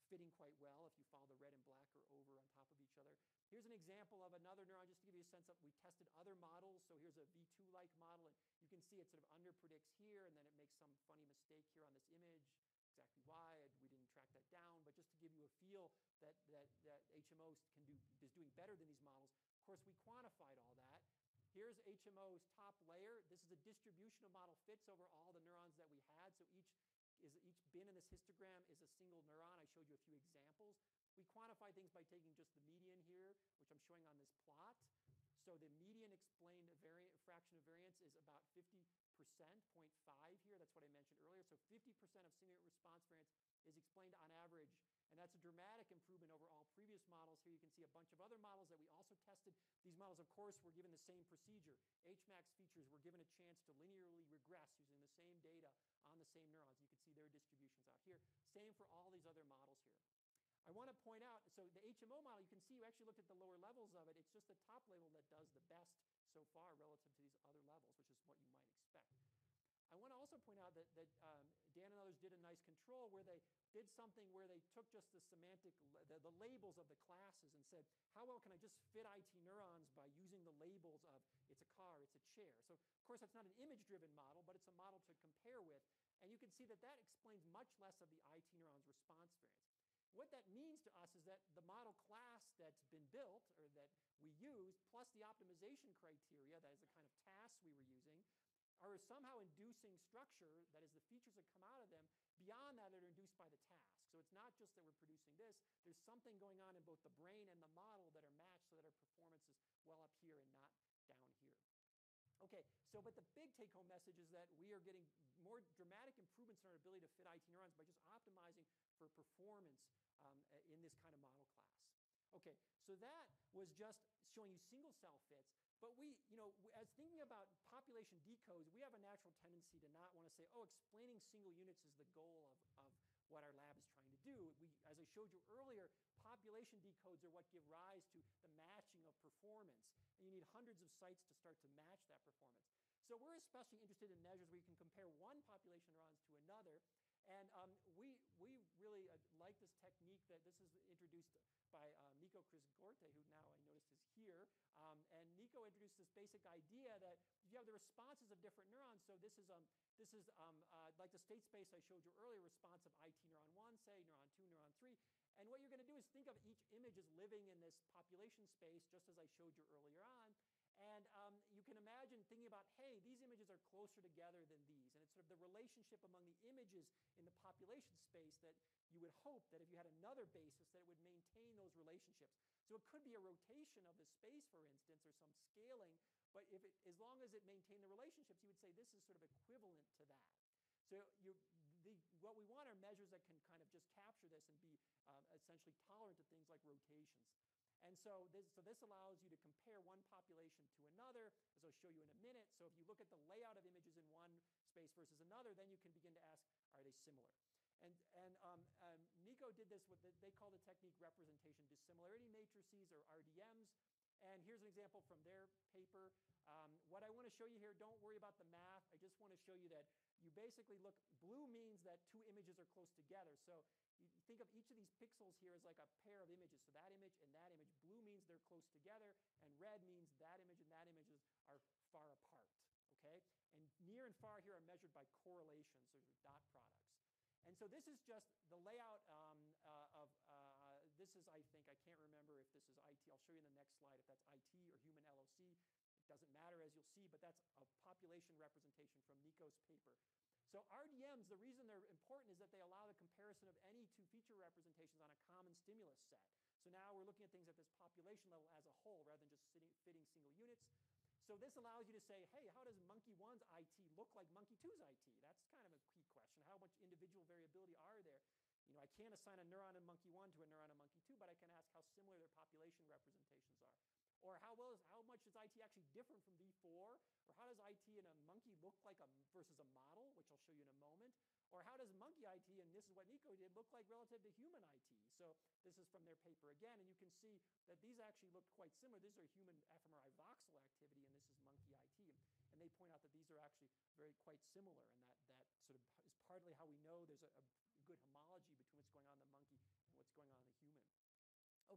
fitting quite well if you follow the red and black or over on top of each other. Here's an example of another neuron, just to give you a sense of, we tested other models. So here's a V two-like model, and you can see it sort of underpredicts here, and then it makes some funny mistake here on this image. Exactly why, we didn't track that down, but just to give you a feel that, that, that H M O can do, is doing better than these models. Of course, we quantified all that. Here's H M O's top layer. This is a distribution of model fits over all the neurons that we had. So each, is, each bin in this histogram is a single neuron. I showed you a few examples. We quantify things by taking just the median here, which I'm showing on this plot. So the median explained variant, fraction of variance is about fifty percent, zero point five here. That's what I mentioned earlier. So fifty percent of single response variance is explained on average. And that's a dramatic improvement over all previous models. Here you can see a bunch of other models that we also tested. These models, of course, were given the same procedure. H max features were given a chance to linearly regress using the same data on the same neurons. You can see their distributions out here. Same for all these other models here. I want to point out, so the H M O model, you can see you actually looked at the lower levels of it. It's just the top level that does the best so far relative to these other levels, which is what you might expect. I want to also point out that, that um, Dan and others did a nice control where they did something where they took just the semantic, the, the labels of the classes and said, how well can I just fit I T neurons by using the labels of it's a car, it's a chair. So of course that's not an image-driven model, but it's a model to compare with. And you can see that that explains much less of the I T neuron's response variance. What that means to us is that the model class that's been built, or that we used, plus the optimization criteria, that is the kind of tasks we were using, are somehow inducing structure, that is the features that come out of them, beyond that that are induced by the task. So it's not just that we're producing this, there's something going on in both the brain and the model that are matched so that our performance is well up here and not down here. Okay, so but the big take-home message is that we are getting more dramatic improvements in our ability to fit I T neurons by just optimizing for performance um, in this kind of model class. Okay, so that was just showing you single cell fits, but we, you know, as thinking about population decodes, we have a natural tendency to not want to say, oh, explaining single units is the goal of, of what our lab is trying to do. We, as I showed you earlier, population decodes are what give rise to the matching of performance, and you need hundreds of sites to start to match that performance. So we're especially interested in measures where you can compare one population neurons to another. And um, we, we really uh, like this technique that this is introduced by uh, Nico Crisgorte, who now I noticed is here. Um, and Nico introduced this basic idea that you have the responses of different neurons. So this is, um, this is um, uh, like the state space I showed you earlier, response of I T neuron one, say, neuron two, neuron three. And what you're going to do is think of each image as living in this population space, just as I showed you earlier on. And um, you can imagine thinking about, hey, these images are closer together than these. And it's sort of the relationship among the images in the population space that you would hope that if you had another basis, that it would maintain those relationships. So it could be a rotation of the space, for instance, or some scaling. But if it, as long as it maintained the relationships, you would say this is sort of equivalent to that. So you, the, what we want are measures that can kind of just capture this and be um, essentially tolerant to things like rotations. And so this, so this allows you to compare one population to another, as I'll show you in a minute. So if you look at the layout of images in one space versus another, then you can begin to ask, are they similar? And, and um, um, Nico did this with, the, they call the technique representation dissimilarity matrices, or R D Ms. And here's an example from their paper. Um, what I want to show you here, don't worry about the math. I just want to show you that you basically look, blue means that two images are close together. So you think of each of these pixels here as like a pair of images. So that image and that image. Blue means they're close together, and red means that image and that image are far apart. Okay? And near and far here are measured by correlations, or dot products. And so this is just the layout um, uh, of, uh, this is, I think, I can't remember if this is I T. I'll show you in the next slide if that's I T or human L O C. It doesn't matter, as you'll see, but that's a population representation from Nico's paper. So R D Ms, the reason they're important is that they allow the comparison of any two feature representations on a common stimulus set. So now we're looking at things at this population level as a whole rather than just sitting, fitting single units. So this allows you to say, hey, how does monkey one's I T look like monkey two's I T? That's kind of a key question. How much individual variability are there? You know, I can't assign a neuron in monkey one to a neuron in monkey two, but I can ask how similar their population representations are. Or how well is, how much is I T actually different from V four? Or how does I T in a monkey look like a versus a model, which I'll show you in a moment? Or how does monkey I T, and this is what Nico did, look like relative to human I T? So this is from their paper again, and you can see that these actually look quite similar. These are human fMRI voxel activity, and this is monkey I T. And they point out that these are actually very quite similar, and that, that sort of is partly how we know there's a, a good homology between what's going on in the monkey and what's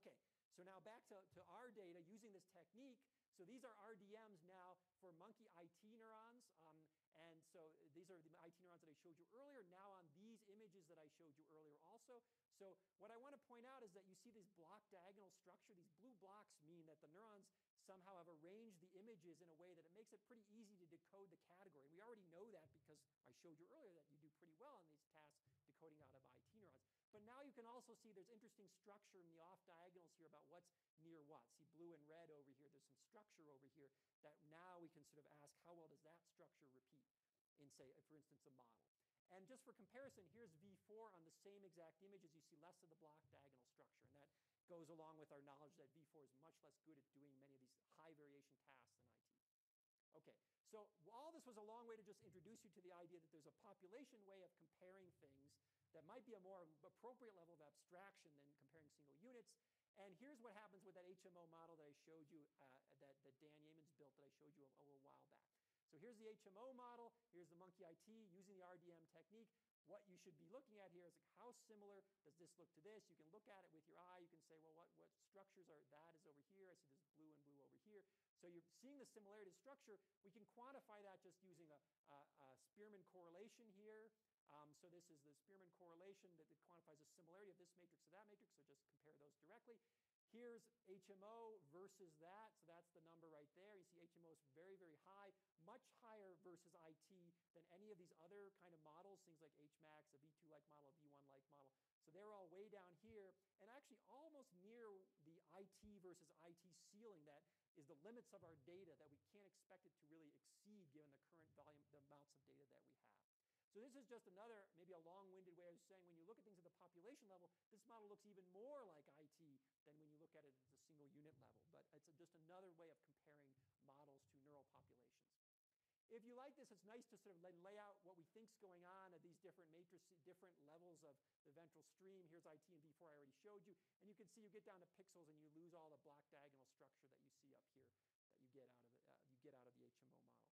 Okay, so now back to, to our data using this technique. So these are R D Ms now for monkey I T neurons. Um, and so these are the I T neurons that I showed you earlier, now on these images that I showed you earlier also. So what I want to point out is that you see this block diagonal structure. These blue blocks mean that the neurons somehow have arranged the images in a way that it makes it pretty easy to decode the category. We already know that because I showed you earlier that you do pretty well on these tasks decoding out of I T neurons. But now you can also see there's interesting structure in the off diagonals here about what's near what. See blue and red over here. There's some structure over here that now we can sort of ask how well does that structure repeat in, say, for instance, a model. And just for comparison, here's V four on the same exact images. You see less of the block diagonal structure. And that goes along with our knowledge that V four is much less good at doing many of these high variation tasks than I T. Okay, so all this was a long way to just introduce you to the idea that there's a population way of comparing things that might be a more appropriate level of abstraction than comparing single units. And here's what happens with that H M O model that I showed you, uh, that, that Dan Yeamans built that I showed you a, a little while back. So here's the H M O model, here's the monkey I T using the R D M technique. What you should be looking at here is like how similar does this look to this? You can look at it with your eye. You can say, well, what, what structures are, that is over here. I see this blue and blue over here. So you're seeing the similarity of structure. We can quantify that just using a, a, a Spearman correlation here. Um, so this is the Spearman correlation that, that quantifies the similarity of this matrix to that matrix. So just compare those directly. Here's H M O versus that. So that's the number right there. You see H M O is very, very high, much higher versus I T than any of these other kind of models, things like H max, a V two-like model, a V one-like model. So they're all way down here and actually almost near the I T versus I T ceiling that is the limits of our data that we can't expect it to really exceed given the current volume, the amounts of data that we have. So this is just another, maybe a long-winded way of saying when you look at things at the population level, this model looks even more like I T than when you look at it at the single unit level. But it's a, just another way of comparing models to neural populations. If you like this, it's nice to sort of lay out what we think is going on at these different matrices, different levels of the ventral stream. Here's I T and V four I already showed you. And you can see you get down to pixels and you lose all the block diagonal structure that you see up here that you get out of it, uh, you get out of the H M O model.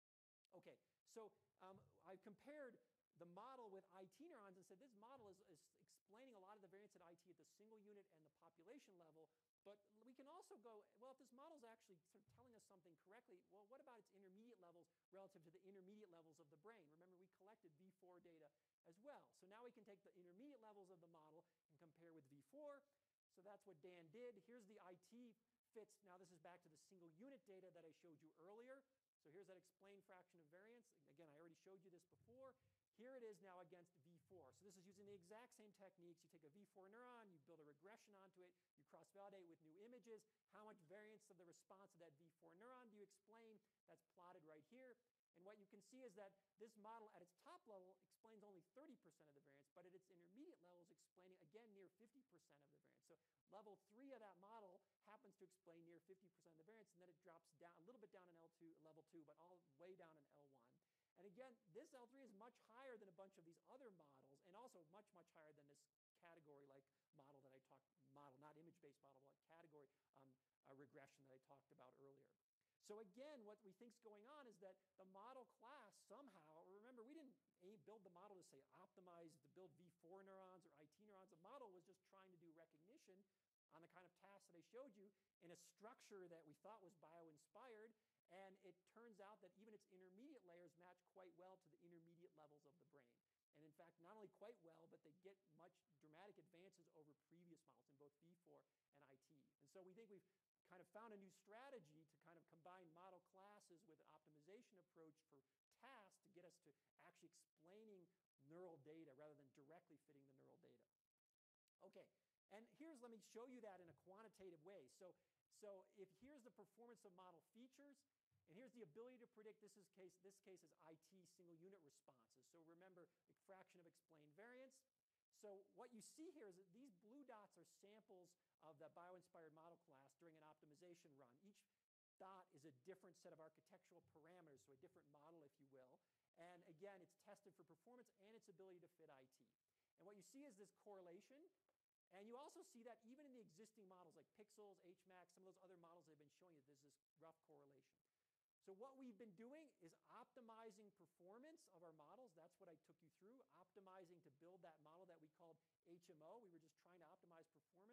Okay, so um, I compared the model with I T neurons and said this model is, is explaining a lot of the variance at I T at the single unit and the population level, but we can also go, well, if this model is actually sort of telling us something correctly, well, what about its intermediate levels relative to the intermediate levels of the brain? Remember, we collected V four data as well. So now we can take the intermediate levels of the model and compare with V four. So that's what Dan did. Here's the I T fits. Now this is back to the single unit data that I showed you earlier. So here's that explained fraction of variance. Again, I already showed you this before. Here it is now against V four. So this is using the exact same techniques. You take a V four neuron, you build a regression onto it, you cross-validate with new images. How much variance of the response of that V four neuron do you explain? That's plotted right here. And what you can see is that this model at its top level explains only thirty percent of the variance, but at its intermediate levels explaining, again, near fifty percent of the variance. So level three of that model happens to explain near fifty percent of the variance, and then it drops down a little bit down in L two, level two, but all way down in L one. And again, this L three is much higher than a bunch of these other models, and also much, much higher than this category-like model that I talked, model, not image-based model, but category um, uh, regression that I talked about earlier. So again, what we think is going on is that the model class somehow, remember, we didn't build the model to say optimize to build V four neurons or I T neurons. The model was just trying to do recognition on the kind of tasks that I showed you in a structure that we thought was bio-inspired. And it turns out that even its intermediate layers match quite well to the intermediate levels of the brain. And in fact, not only quite well, but they get much dramatic advances over previous models in both V four and I T. And so we think we've kind of found a new strategy to kind of combine model classes with an optimization approach for tasks to get us to actually explaining neural data rather than directly fitting the neural data. Okay, and here's, let me show you that in a quantitative way. So, so if here's the performance of model features, and here's the ability to predict, this is case, this case is I T single unit responses. So remember, a fraction of explained variance. So what you see here is that these blue dots are samples of the bio-inspired model class during an optimization run. Each dot is a different set of architectural parameters, so a different model, if you will. And again, it's tested for performance and its ability to fit I T. And what you see is this correlation. And you also see that even in the existing models like Pixels, H max, some of those other models they've been showing you, there's this rough correlation. So what we've been doing is optimizing performance of our models. That's what I took you through, optimizing to build that model that we called H M O. We were just trying to optimize performance.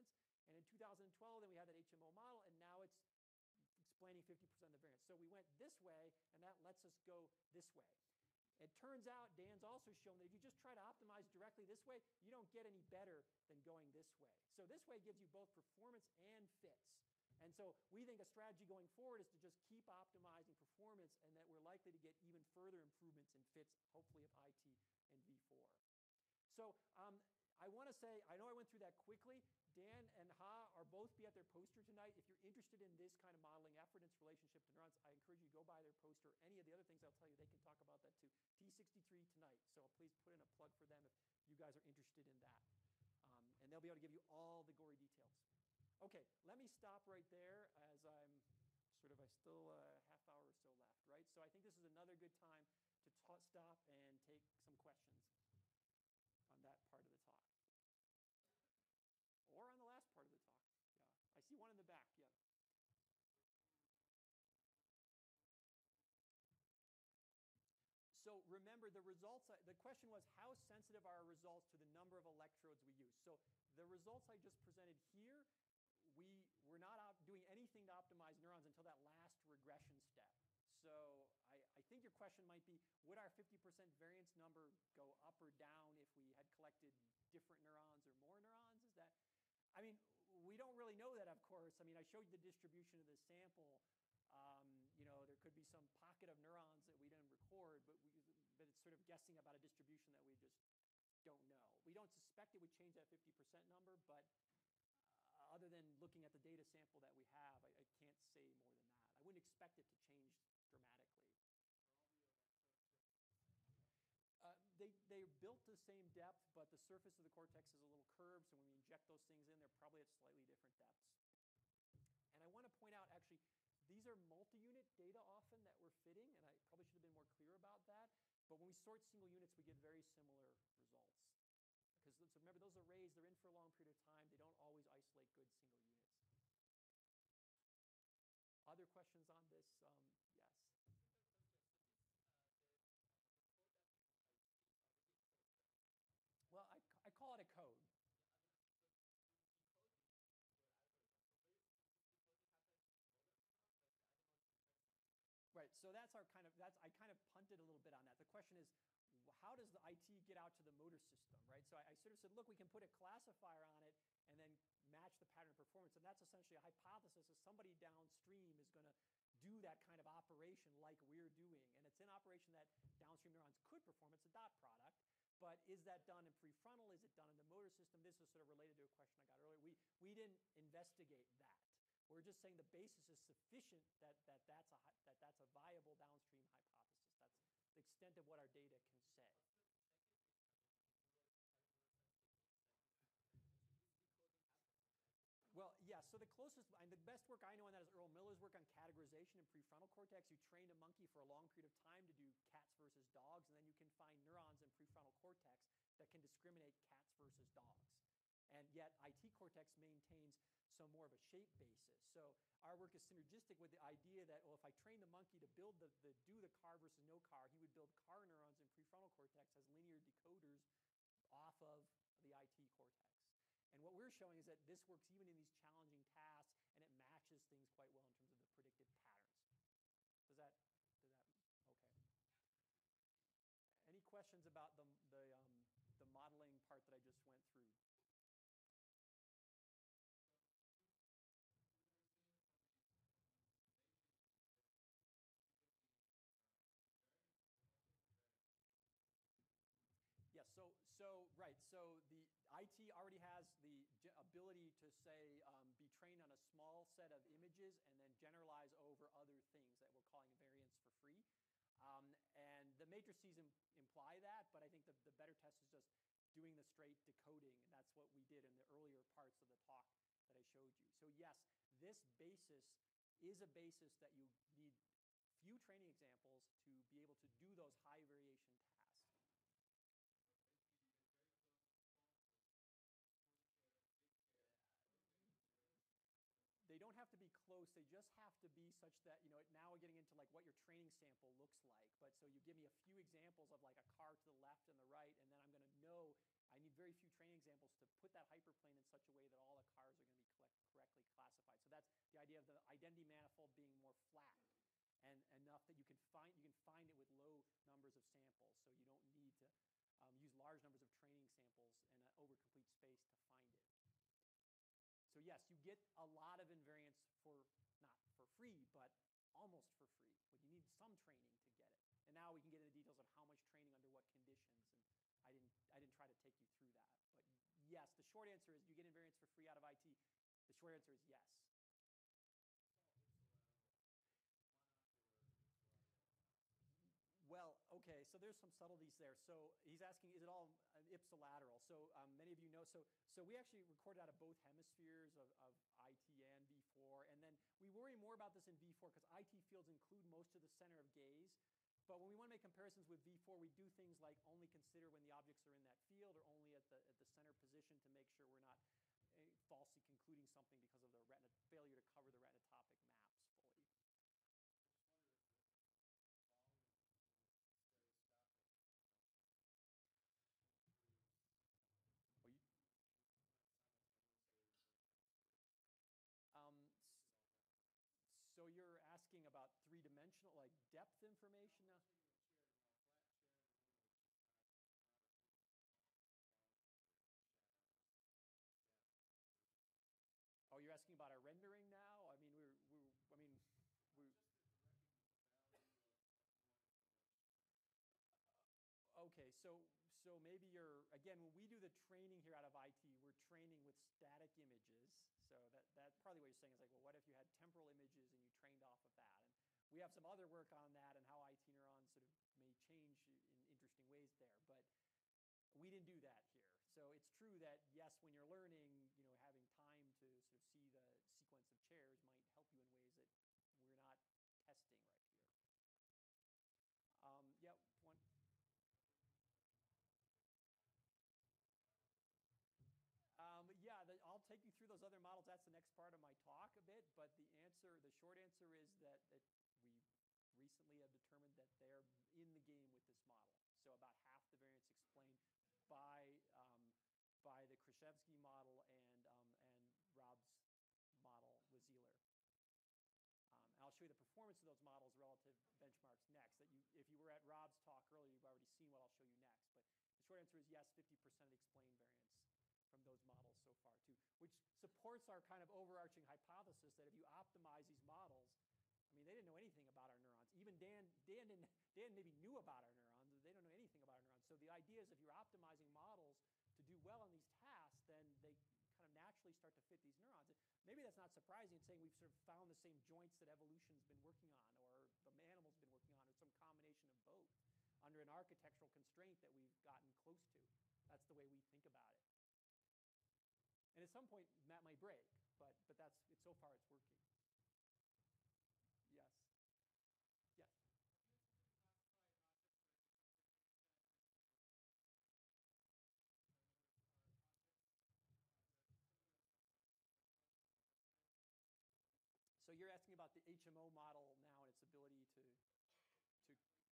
And in two thousand twelve, then we had that H M O model, and now it's explaining fifty percent of the variance. So we went this way, and that lets us go this way. It turns out, Dan's also shown that if you just try to optimize directly this way, you don't get any better than going this way. So this way gives you both performance and fits. And so we think a strategy going forward is to just keep optimizing performance, and that we're likely to get even further improvements in fits, hopefully of I T and V four. So um, I want to say, I know I went through that quickly. Dan and Ha are both be at their poster tonight. If you're interested in this kind of modeling effort and its relationship to neurons, I encourage you to go by their poster. Any of the other things I'll tell you, they can talk about that too. T sixty-three tonight, so please put in a plug for them if you guys are interested in that. Um, and they'll be able to give you all the gory details. Okay, let me stop right there as I'm sort of, I still a uh, half hour or so left, right? So I think this is another good time to ta- stop and take some questions on that part of the talk. Or on the last part of the talk. Yeah, I see one in the back, yeah. So remember, the results, the question was, how sensitive are our results to the number of electrodes we use? So the results I just presented here, we were not op- doing anything to optimize neurons until that last regression step. So I, I think your question might be, would our fifty percent variance number go up or down if we had collected different neurons or more neurons? Is that, I mean, we don't really know that, of course. I mean, I showed you the distribution of the sample. Um, you know, there could be some pocket of neurons that we didn't record, but, we, but it's sort of guessing about a distribution that we just don't know. We don't suspect it would change that fifty percent number, but uh, other than looking at the data sample that we have, I, I can't say more than that. I wouldn't expect it to change dramatically. Uh, they, they're built to the same depth, but the surface of the cortex is a little curved, so when we inject those things in, they're probably at slightly different depths. And I want to point out, actually, these are multi-unit data often that we're fitting, and I probably should have been more clear about that. But when we sort single units, we get very similar results. Because so remember, those arrays, they're in for a long period of time. They don't always isolate good single units. Other questions on this? Um, yes? Well, I, I call it a code. Right, so that's our kind of, that's, I kind of punted a little bit on that. The question is, how does the I T get out to the motor system, right? So I, I sort of said, look, we can put a classifier on it and then match the pattern of performance. And that's essentially a hypothesis that somebody downstream is going to do that kind of operation like we're doing. And it's an operation that downstream neurons could perform. It's a dot product. But is that done in prefrontal? Is it done in the motor system? This is sort of related to a question I got earlier. We, we didn't investigate that. We're just saying the basis is sufficient that, that, that's a, that that's a viable downstream hypothesis. That's the extent of what our data can say. Well, yeah, so the closest, and the best work I know on that is Earl Miller's work on categorization in prefrontal cortex. You train a monkey for a long period of time to do cats versus dogs, and then you can find neurons in prefrontal cortex that can discriminate cats versus dogs. And yet I T cortex maintains some more of a shape basis. So our work is synergistic with the idea that, well, if I train the monkey to build the, the do the car versus no car, he would build car neurons in prefrontal cortex as linear decoders off of the I T cortex. And what we're showing is that this works even in these challenging tasks, and it matches things quite well in terms of the predicted patterns. Does that, does that, okay. Any questions about the, the, um, the modeling part that I just went through? Yes, so, so, right, so the I T already has the ability to say, um, be trained on a small set of images and then generalize over other things that we're calling variance for free. Um, and the matrices im imply that, but I think the, the better test is just doing the straight decoding, and that's what we did in the earlier parts of the talk that I showed you. So yes, this basis is a basis that you need few training examples to be able to do those high variation tasks. They don't have to be close. They just have to be such that, you know, now we're getting into like what your training sample looks like. But so you give me a few examples of like a car to the left and the right, and then I'm going to know I need very few training examples to put that hyperplane in such a way that all the cars are going to be collected. So that's the idea of the identity manifold being more flat and enough that you can find you can find it with low numbers of samples. So you don't need to um, use large numbers of training samples in an overcomplete space to find it. So yes, you get a lot of invariance for not for free, but almost for free. But you need some training to get it. And now we can get into details on how much training under what conditions. And I didn't I didn't try to take you through that. But yes, the short answer is you get invariance for free out of I T. The short answer is yes. Well, okay, so there's some subtleties there. So he's asking, is it all uh, ipsilateral? So um, many of you know, so so we actually recorded out of both hemispheres of, of I T and V four, and then we worry more about this in V four because I T fields include most of the center of gaze. But when we want to make comparisons with V four, we do things like only consider when the objects are in that field or only at the, at the center position to make sure we're not uh, falsely concluding something because of the retina, failure to cover the retinotopic maps fully. Oh, you, um, so you're asking about three-dimensional, like depth information now? Oh, you're asking about our rendering now? I mean, we're, we're I mean, we. Okay, so so maybe you're again when we do the training here out of I T, we're training with static images. So that that partly what you're saying is like, well, what if you had temporal images and you trained off of that? And we have some other work on that and how I T neurons sort of may change in interesting ways there, but we didn't do that here. So it's true that yes, when you're learning, you know, having time to sort of see the sequence of chairs might help you in ways that we're not testing right here. Um, yeah, one. Um, yeah, the, I'll take you through those other models. That's the next part of my talk a bit. But the answer, the short answer is that, that we recently have determined that they're in the game with this model. So about half the variance explained by um, by the Krzyzewski model and um, and Rob's model with Zeeler. Um, and I'll show you the performance of those models relative benchmarks next. That you, if you were at Rob's talk earlier, you've already seen what I'll show you next. But the short answer is yes, fifty percent of the explained variance from those models so far too, which supports our kind of overarching hypothesis that if you optimize these models, I mean, they didn't know anything about our neurons. Even Dan, Dan, didn't, Dan maybe knew about our neurons, but they don't know anything about our neurons. So the idea is if you're optimizing models to do well on these tasks, then they kind of naturally start to fit these neurons. And maybe that's not surprising. It's saying we've sort of found the same joints that evolution's been working on, or the animal's been working on, or some combination of both under an architectural constraint that we've gotten close to. That's the way we think about it. And at some point, that might break, but but that's it's so far it's working. Yes. Yes. So you're asking about the H M O model now and its ability to to.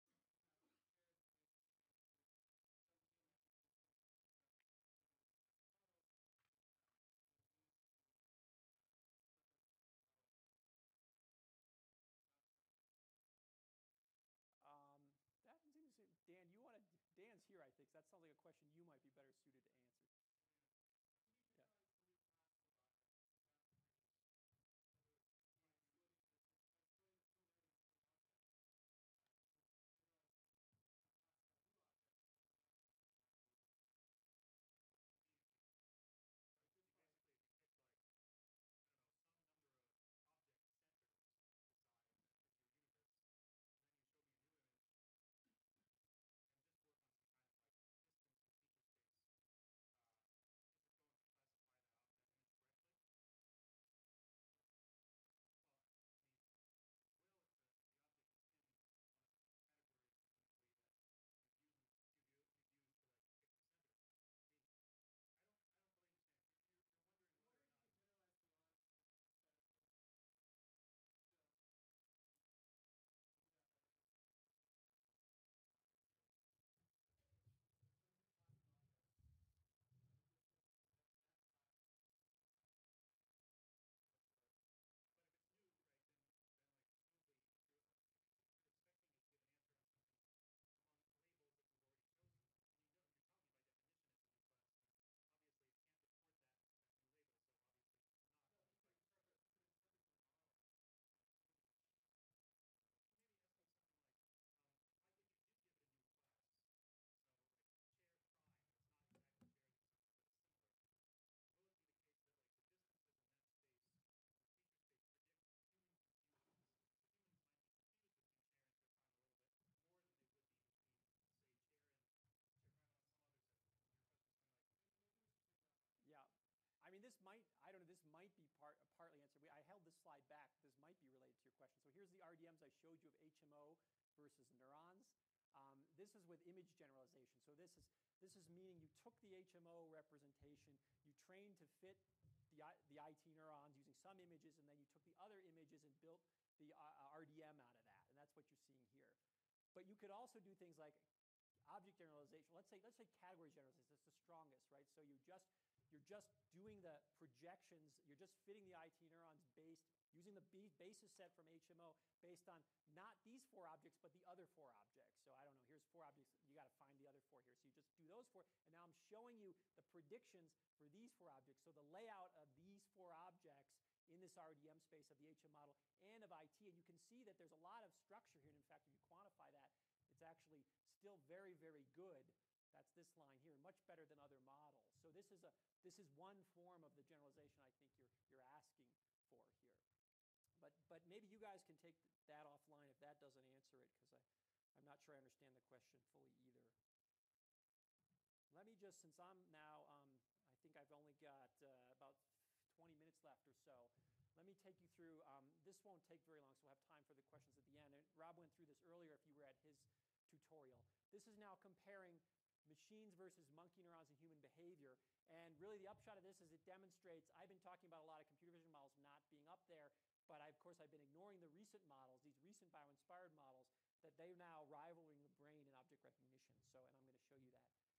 Um, that seems to, Dan, you want to, Dan's here, I think. So that sounds like a question you might be better suited to answer. Yeah. might, I don't know, this might be part, partly answered. We, I held this slide back. This might be related to your question. So here's the R D Ms I showed you of H M O versus neurons. Um, this is with image generalization. So this is, this is meaning you took the H M O representation, you trained to fit the, the I T neurons using some images, and then you took the other images and built the uh, R D M out of that. And that's what you're seeing here. But you could also do things like object generalization. Let's say, let's say category generalization. That's the strongest, right? So you just, you're just doing the projections. You're just fitting the I T neurons based, using the B basis set from H M O based on not these four objects, but the other four objects. So I don't know, here's four objects. You got to find the other four here. So you just do those four. And now I'm showing you the predictions for these four objects. So the layout of these four objects in this R D M space of the H M model and of I T. And you can see that there's a lot of structure here. And in fact, if you quantify that, it's actually still very, very good. That's this line here, much better than other models. So this is, a, this is one form of the generalization I think you're, you're asking for here. But, but maybe you guys can take that offline if that doesn't answer it, because I'm not sure I understand the question fully either. Let me just, since I'm now, um, I think I've only got uh, about twenty minutes left or so, let me take you through, um, this won't take very long, so we'll have time for the questions at the end. And Rob went through this earlier if you were at his tutorial. This is now comparing machines versus monkey neurons and human behavior. And really the upshot of this is it demonstrates, I've been talking about a lot of computer vision models not being up there, but I, of course I've been ignoring the recent models, these recent bio-inspired models, that they're now rivaling the brain in object recognition. So, and I'm going to show you that now.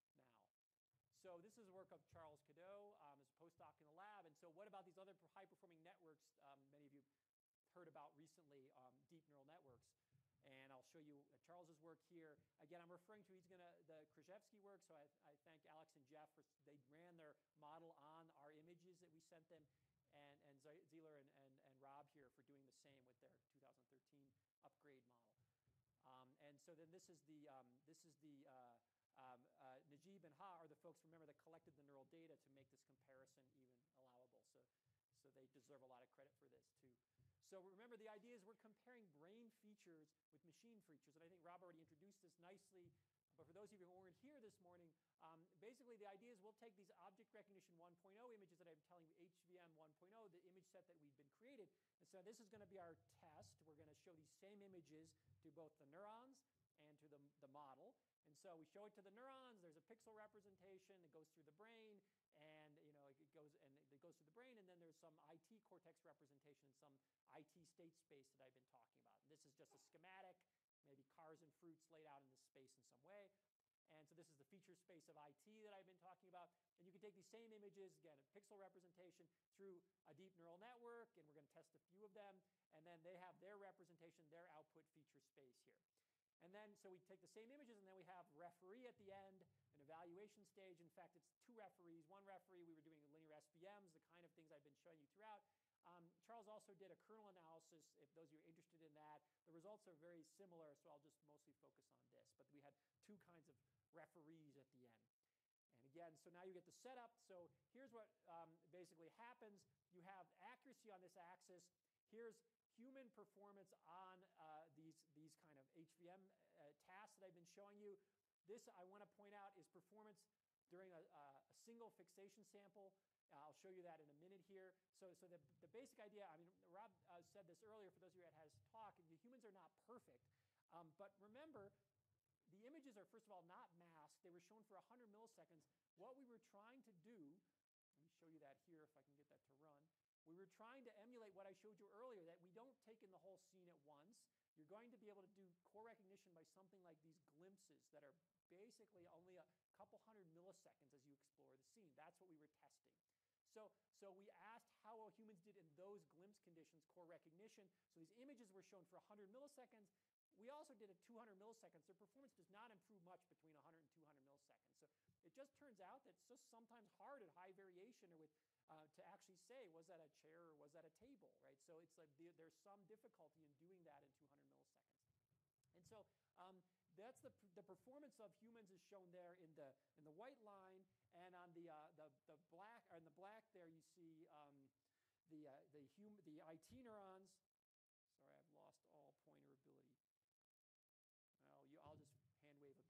So this is the work of Charles Cadeau um, as a postdoc in the lab. And so what about these other high-performing networks um, many of you heard about recently, um, deep neural networks? And I'll show you uh, Charles's work here. Again, I'm referring to, he's going to, the Krzyzewski work, so I, I thank Alex and Jeff for, they ran their model on our images that we sent them, and, and Zeeler and, and, and Rob here for doing the same with their two thousand thirteen upgrade model. Um, and so then this is the, um, this is the, uh, um, uh, Najib and Ha are the folks, remember, that collected the neural data to make this comparison even allowable. So, so they deserve a lot of credit for this too. So remember, the idea is we're comparing brain features with machine features. And I think Rob already introduced this nicely. But for those of you who weren't here this morning, um, basically the idea is we'll take these object recognition one point oh images that I'm telling you, H V M one point oh, the image set that we've been created. And so this is going to be our test. We're going to show these same images to both the neurons and to the, the model. And so we show it to the neurons. There's a pixel representation. It goes through the brain. And you know, it goes and it goes through the brain, and then there's some I T cortex representation, some I T state space that I've been talking about. And this is just a schematic, maybe cars and fruits laid out in this space in some way. And so this is the feature space of I T that I've been talking about. And you can take these same images, again, a pixel representation, through a deep neural network, and we're going to test a few of them. And then they have their representation, their output feature space here. And then, so we take the same images, and then we have referee at the end, an evaluation stage. In fact, it's two referees. One referee, we were doing linear S B Ms, the kind of things I've been showing you throughout. Um, Charles also did a kernel analysis, if those of you are interested in that. The results are very similar, so I'll just mostly focus on this. But we had two kinds of referees at the end. And again, so now you get the setup. So here's what um, basically happens. You have accuracy on this axis. Here's human performance on uh, these, these kind of H V M uh, tasks that I've been showing you. This, I want to point out, is performance during a, a single fixation sample. Uh, I'll show you that in a minute here. So, so the, the basic idea, I mean, Rob uh, said this earlier, for those of you that had his talk, the humans are not perfect. Um, but remember, the images are, first of all, not masked. They were shown for one hundred milliseconds. What we were trying to do, let me show you that here if I can get that to run. We were trying to emulate what I showed you earlier, that we don't take in the whole scene at once. You're going to be able to do core recognition by something like these glimpses that are basically only a couple hundred milliseconds as you explore the scene. That's what we were testing. So, so we asked how well humans did in those glimpse conditions, core recognition. So these images were shown for one hundred milliseconds. We also did at two hundred milliseconds. Their performance does not improve much between one hundred and two hundred milliseconds. So it just turns out that it's just sometimes hard at high variation or with Uh, to actually say, was that a chair or was that a table, right? So it's like the, there's some difficulty in doing that in two hundred milliseconds. And so um, that's the, the performance of humans is shown there in the in the white line, and on the uh, the the black or in the black there you see um, the uh, the hum the I T neurons. Sorry, I've lost all pointer ability. Oh, you, I'll just hand wave a bit. So the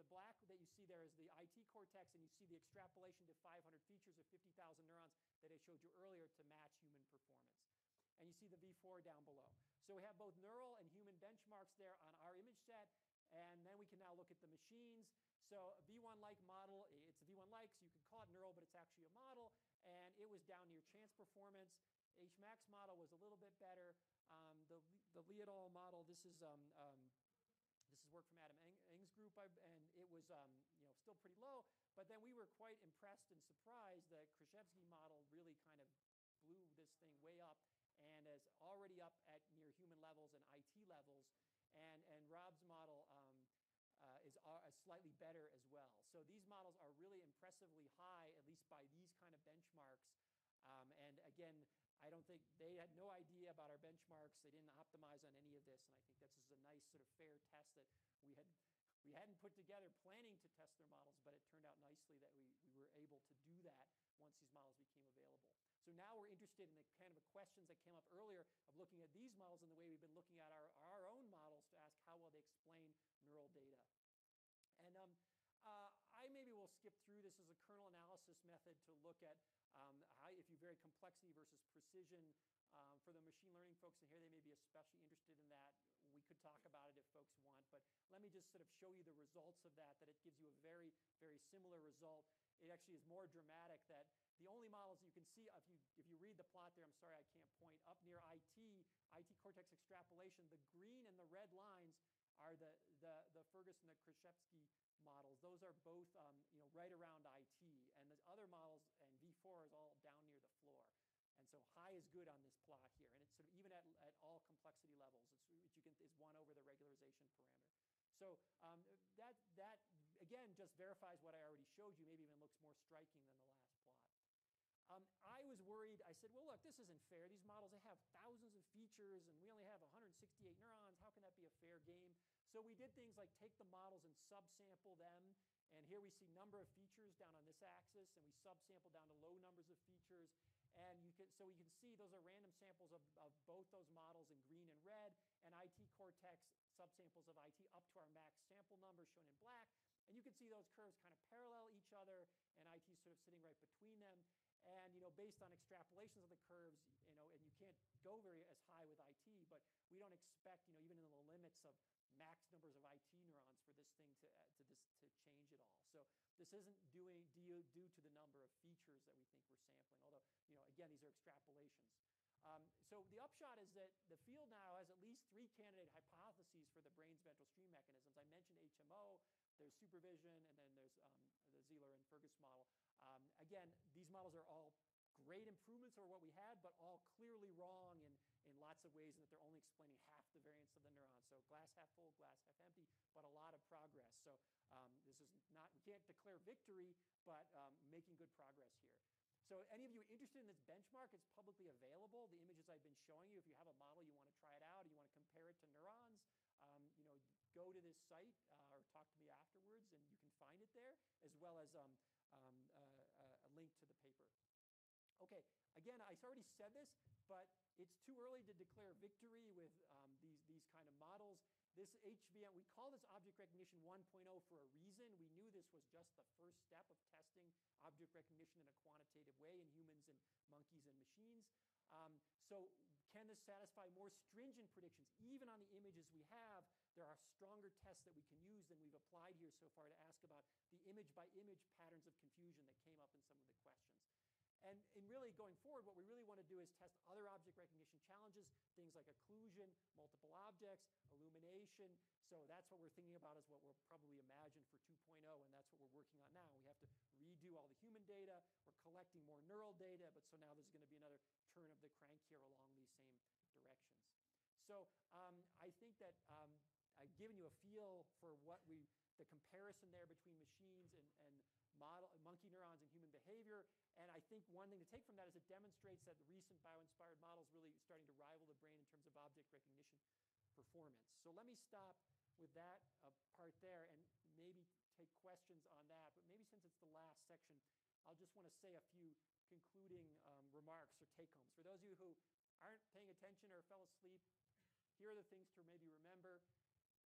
black that you see there is the I T cortex, and you see the extrapolation to five hundred features of fifty thousand neurons that I showed you earlier to match human performance. And you see the V four down below. So we have both neural and human benchmarks there on our image set, and then we can now look at the machines. So a V one-like model, it's a V one-like, so you can call it neural, but it's actually a model, and it was down near chance performance. H max model was a little bit better. Um, the the Liadol model, this is um, um, this is work from Adam Eng, Eng's group, I, and it was um, you know still pretty low. But then we were quite impressed and surprised that Krzyzewski model really kind of blew this thing way up, and is already up at near human levels and I T levels. And and Rob's model um, uh, is uh, slightly better as well. So these models are really impressively high, at least by these kind of benchmarks. Um, and again, I don't think they had no idea about our benchmarks. They didn't optimize on any of this, and I think this is a nice sort of fair test that we had we hadn't put together planning to test their models, but it turned out nicely that we, we were able to do that once these models became available. So now we're interested in the kind of the questions that came up earlier of looking at these models and the way we've been looking at our, our own models to ask how well they explain neural data. And um, uh, I maybe will skip through this as a kernel analysis method to look at um, how, if you vary complexity versus precision. Um, for the machine learning folks in here, they may be especially interested in that. We could talk about it if folks want, but let me just sort of show you the results of that, that it gives you a very, very similar result. It actually is more dramatic that the only models you can see, if you, if you read the plot there, I'm sorry I can't point, up near I T, I T cortex extrapolation, the green and the red lines are the, the, the Ferguson and the Krzyzewski models. Those are both um, you know, right around I T, and the other models, and V four is all down near the floor. And so high is good on this plot here, and it's sort of even at, at all complexity levels, it's, which you can, is one over the regularization parameter. So um, that, that, again, just verifies what I already showed you, maybe even looks more striking than the last plot. Um, I was worried. I said, well, look, this isn't fair. These models, they have thousands of features, and we only have one hundred sixty-eight neurons. How can that be a fair game? So we did things like take the models and subsample them. And here we see number of features down on this axis, and we subsample down to low numbers of features. And you can, so you can see those are random samples of, of both those models in green and red, and I T cortex subsamples of I T up to our max sample number shown in black. And you can see those curves kind of parallel each other, and I T sort of sitting right between them. And you know, based on extrapolations of the curves, you know, and you can't go very as high with I T, but we don't expect, you know, even in the limits of max numbers of I T neurons for this thing to uh, to this to change at all. So this isn't doing due, due to the number of features that we think we're sampling. Although, you know, again, these are extrapolations. Um, so the upshot is that the field now has at least three candidate hypotheses for the brain's ventral stream mechanisms. I mentioned H M O. There's supervision, and then there's um, the Zieler and Fergus model. Um, again, these models are all great improvements over what we had, but all clearly wrong in, in lots of ways, and that they're only explaining half the variance of the neuron. So glass half full, glass half empty, but a lot of progress. So um, this is not, we can't declare victory, but um, making good progress here. So any of you interested in this benchmark, it's publicly available. The images I've been showing you, if you have a model, you want to try it out, you want to compare it to neurons, um, you know, go to this site uh, or talk to me afterwards, and you can find it there, as well as um, um, uh, uh, a link to the paper. Okay, again, I already said this, but it's too early to declare victory with um, these, these kind of models. This H V M, we call this object recognition one point oh for a reason. We knew this was just the first step of testing object recognition in a quantitative way in humans and monkeys and machines. Um, so can this satisfy more stringent predictions? Even on the images we have, there are stronger tests that we can use than we've applied here so far to ask about the image-by-image patterns of confusion that came up in some of the questions. And, and really going forward, what we really want to do is test other object recognition challenges, things like occlusion, multiple objects, illumination. So that's what we're thinking about is what we'll probably imagine for two point oh, and that's what we're working on now. We have to redo all the human data. We're collecting more neural data, but so now there's going to be another turn of the crank here along these same directions. So um, I think that um, I've given you a feel for what we, the comparison there between machines and, and model, monkey neurons and human behavior. And I think one thing to take from that is it demonstrates that the recent bio-inspired models really starting to rival the brain in terms of object recognition performance. So let me stop with that uh, part there and maybe take questions on that. But maybe since it's the last section, I'll just want to say a few concluding um, remarks or take-homes. For those of you who aren't paying attention or fell asleep, here are the things to maybe remember.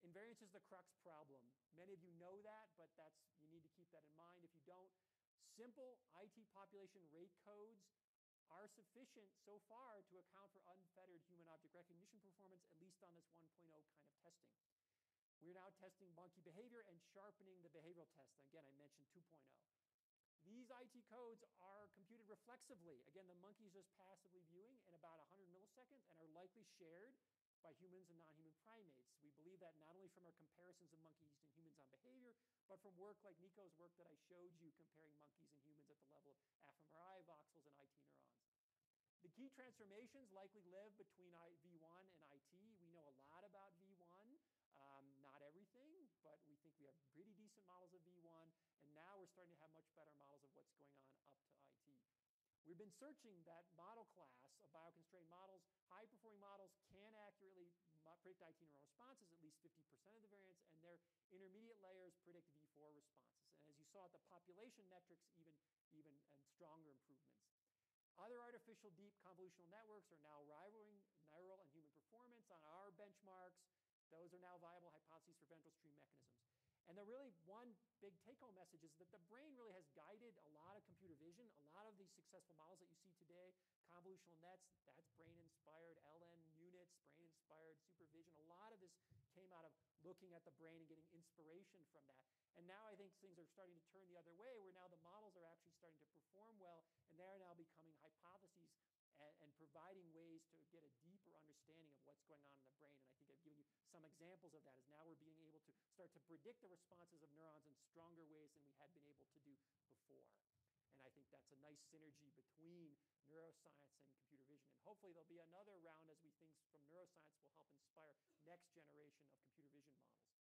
Invariance is the crux problem. Many of you know that, but that's, you need to keep that in mind. If you don't, simple I T population rate codes are sufficient so far to account for unfettered human object recognition performance, at least on this one point oh kind of testing. We're now testing monkey behavior and sharpening the behavioral test. Again, I mentioned two point oh. These I T codes are computed reflexively. Again, the monkey is just passively viewing in about one hundred milliseconds and are likely shared by humans and non-human primates. We believe that not only from our comparisons of monkeys and humans on behavior, but from work like Nico's work that I showed you comparing monkeys and humans at the level of fMRI voxels and I T neurons. The key transformations likely live between V one and I T. We know a lot about V one. Um, not everything, but we think we have pretty decent models of V one, and now we're starting to have much better models of what's going on up to I T. We've been searching that model class of bioconstrained models. High-performing models can accurately predict I T neural responses, at least fifty percent of the variance, and their intermediate layers predict V four responses. And as you saw at the population metrics, even, even and stronger improvements. Other artificial deep convolutional networks are now rivaling neural and human performance on our benchmarks. Those are now viable hypotheses for ventral stream mechanisms. And the really one big take-home message is that the brain really has guided a lot of computer vision. A lot of these successful models that you see today, convolutional nets, that's brain-inspired, L N units, brain-inspired supervision. A lot of this came out of looking at the brain and getting inspiration from that. And now I think things are starting to turn the other way, where now the models are actually starting to perform well, and they are now becoming hypotheses and, and providing ways to get a deeper understanding of what's going on in the brain. And I think I've given you some examples of that, as now we're being able to start to predict the responses of neurons in stronger ways than we had been able to do before. And I think that's a nice synergy between neuroscience and computer vision. And hopefully there'll be another round as we things from neuroscience will help inspire next generation of computer vision models.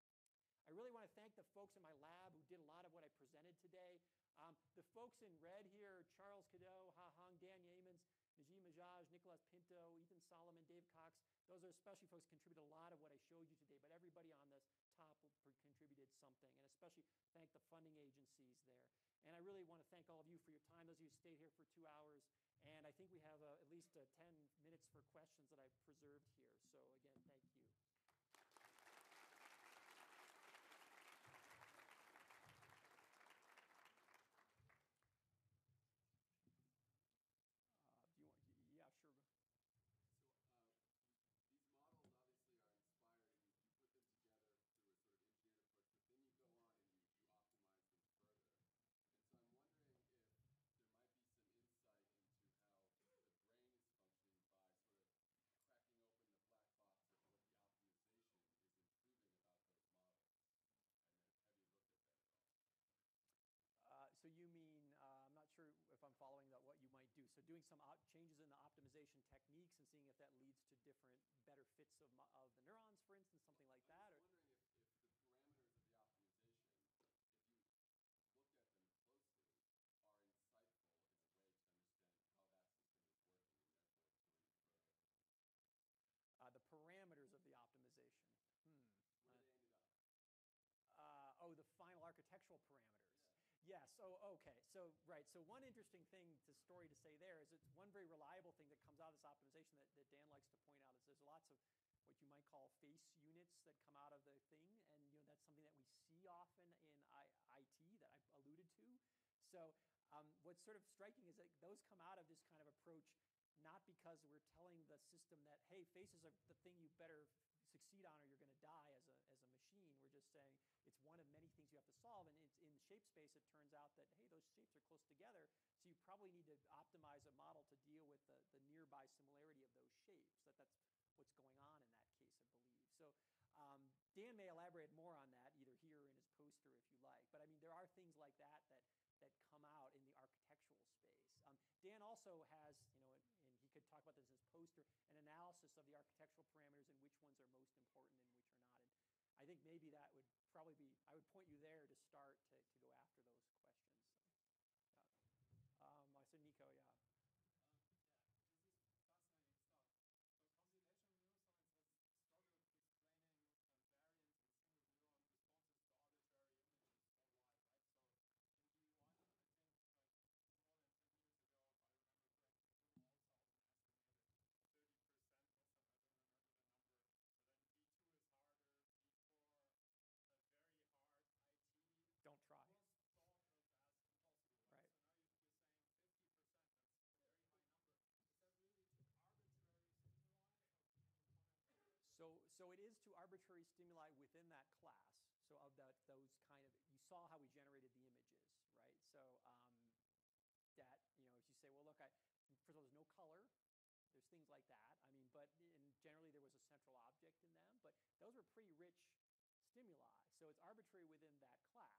I really want to thank the folks in my lab who did a lot of what I presented today. Um, the folks in red here, Charles Cadeau, Ha Hong, Dan Yeamans, Najim Majaj, Nicolas Pinto, Ethan Solomon, Dave Cox. Those are especially folks who contributed a lot of what I showed you today, but everybody on this top contributed something, and especially thank the funding agencies there. And I really want to thank all of you for your time, those of you who stayed here for two hours. And I think we have uh, at least uh, ten minutes for questions that I've preserved here. So again, thank you. Yeah, sure. So uh, these models obviously are inspired, and you, you put them together through a sort of engineered approach, but then you go on and you, you optimize them further. And so I'm wondering if there might be some insight into how the brain is functioning by sort of cracking open the black box of what the optimization is improving about those models. And have you looked at that at all? Uh, so you mean, uh, I'm not sure if I'm following that, what you might do. So doing some op changes in the optimization techniques and seeing if that leads to different, better fits of, of the neurons, for instance, something like I'm that? I'm Or? just wondering if, if the parameters of the optimization, if you looked at them closely, are insightful in a way to understand how that system is working, and therefore to infer. Uh, the parameters of the optimization. Hmm. Where they ended up. Uh, oh, the final architectural parameters. Yeah. Yes. Oh, okay. So, right. So one interesting thing, to story to say there is it's one very reliable thing that comes out of this optimization that, that Dan likes to point out is there's lots of what you might call face units that come out of the thing. And, you know, that's something that we see often in I, IT that I alluded to. So um, what's sort of striking is that those come out of this kind of approach not because we're telling the system that, hey, faces are the thing you better succeed on or you're going to die as a, as a machine. We're just saying it's one of many things you have to solve. And it's in shape space, it turns out that, hey, those shapes are close together. So you probably need to optimize a model to deal with the, the nearby similarity of those shapes. That that's what's going on in that case, I believe. So um, Dan may elaborate more on that either here or in his poster if you like. But I mean, there are things like that that that come out in the architectural space. Um, Dan also has, you know, and, and he could talk about this in his poster, an analysis of the architectural parameters and which ones are most important and which are not. And I think maybe that would probably be, I would point you there to start to, to go after those questions. So, yeah. Um, I said Nico, yeah. Um, yeah, this is fascinating stuff. So computational neuroscience has struggled explaining um, variance in single neuron responses to arbitrary images for a while, right? So in V one, I think like more than ten years ago, if I remember correctly, Tim Altshausen estimated thirty percent or something. I don't remember the number. But then V two is harder. V So it is to arbitrary stimuli within that class. So of that, those kind of, you saw how we generated the images, right? So um, that, you know, as you say, well, look, I, first of all, there's no color. There's things like that. I mean, but in, generally there was a central object in them, but those were pretty rich stimuli. So it's arbitrary within that class.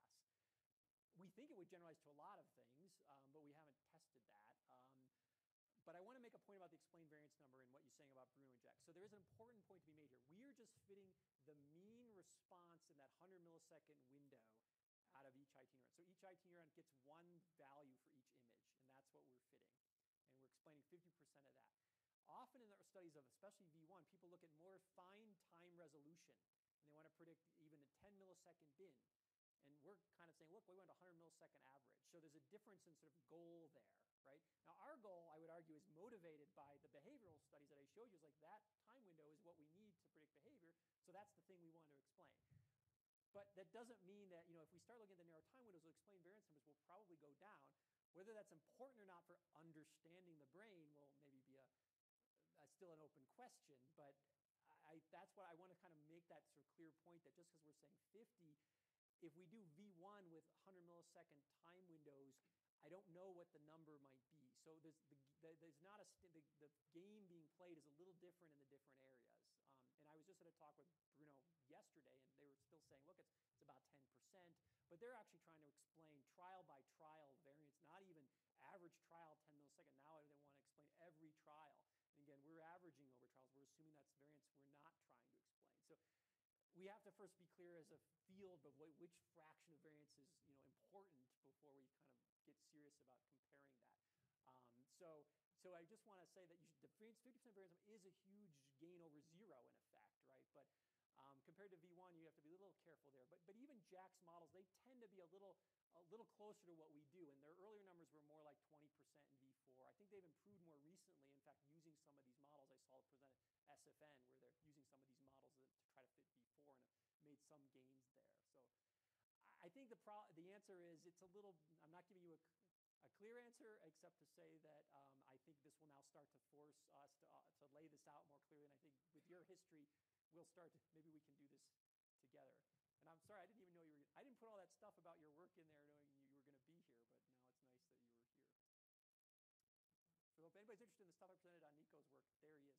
We think it would generalize to a lot of things, um, but we haven't tested that. Um, but I want to make a point about the explained variance number and what you're saying about Bruno and Jack. So there is an important point to be made here. We are just fitting the mean response in that one hundred millisecond window out of each I T neuron. So each I T neuron gets one value for each image, and that's what we're fitting. And we're explaining fifty percent of that. Often in the studies of especially V one, people look at more fine time resolution, and they want to predict even a ten millisecond bin. And we're kind of saying, look, we want a one hundred millisecond average. So there's a difference in sort of goal there, right? Now, our goal, I would argue, is motivated by the behavioral studies that I showed you. Is like that time window is what we need to predict behavior. So that's the thing we want to explain. But that doesn't mean that, you know, if we start looking at the narrow time windows, we'll explain variance numbers will probably go down. Whether that's important or not for understanding the brain will maybe be a, a still an open question. But I, that's what I want to kind of make that sort of clear point that just because we're saying fifty, if we do V one with one hundred millisecond time windows, I don't know what the number might be. So there's, the, the, there's not a st- the, the game being played is a little different in the different areas. Um, and I was just at a talk with Bruno yesterday, and they were still saying, look, it's, it's about ten percent. But they're actually trying to explain trial by trial variance, not even average trial ten millisecond. Now they want to explain every trial. And again, we're averaging over trials. We're assuming that's variance we're not trying to explain. So we have to first be clear as a field, but what, which fraction of variance is, you know, important before we kind of get serious about comparing that. Um, so, so I just want to say that you should, the fifty percent variance is a huge gain over zero in effect, right? But um, compared to V one, you have to be a little careful there. But, but even Jack's models, they tend to be a little, a little closer to what we do. And their earlier numbers were more like twenty percent in V four. I think they've improved more recently. In fact, using some of these models, I saw presented S F N, where they're using some of these models to try to fit V four and have made some gains there. So I think the pro- the answer is it's a little, I'm not giving you a, a clear answer except to say that um, I think this will now start to force us to, uh, to lay this out more clearly. And I think with your history, we'll start to, maybe we can do this together. And I'm sorry, I didn't even know you were, I didn't put all that stuff about your work in there knowing you, you were going to be here, but now it's nice that you were here. So if anybody's interested in the stuff I presented on Nico's work, there he is.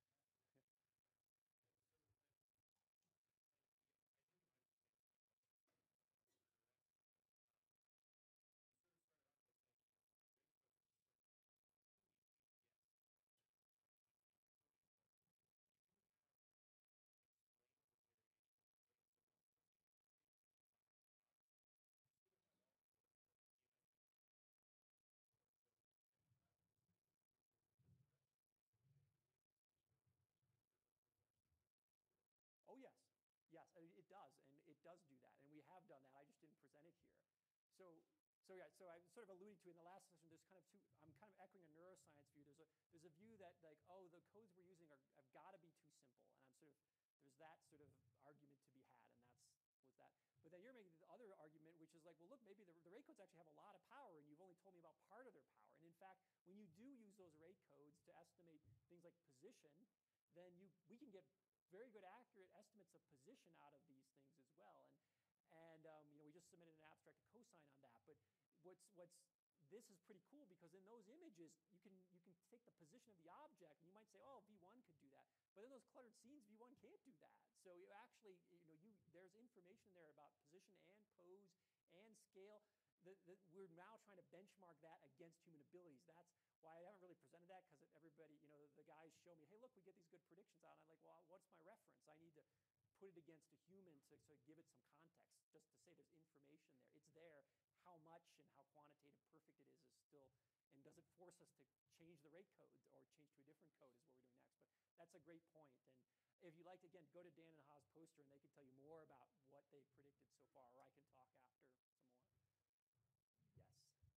Oh, yes. Yes, it it does, and it does do that, and we have done that. I just didn't present it here. So, so yeah, so I sort of alluded to in the last session, there's kind of two, I'm kind of echoing a neuroscience view. There's a, there's a view that like, oh, the codes we're using are, have got to be too simple, and I'm sort of, there's that sort of argument to be had, and that's, was that. But then you're making the other argument, which is like, well, look, maybe the, the rate codes actually have a lot of power, and you've only told me about part of their power. And in fact, when you do use those rate codes to estimate things like position, then you, we can get very good accurate estimates of position out of these things as well. And, and um, you know, we just submitted an abstract to cosine on that. But what's, what's, this is pretty cool because in those images, you can, you can take the position of the object, and you might say, oh, V one could do that. But in those cluttered scenes, V one can't do that. So you actually, you know, you, there's information there about position and pose and scale. The, the, we're now trying to benchmark that against human abilities. That's why I haven't really presented that, because everybody, you know, the guys show me, hey, look, we get these good predictions out. And I'm like, well, what's my reference? I need to put it against a human to, to give it some context, just to say there's information there. It's there. How much and how quantitative perfect it is is still, and does it force us to change the rate codes or change to a different code is what we're doing next. But that's a great point. And if you'd like to, again, go to Dan and Ha's poster, and they can tell you more about what they've predicted so far, or I can talk after some more. Yes.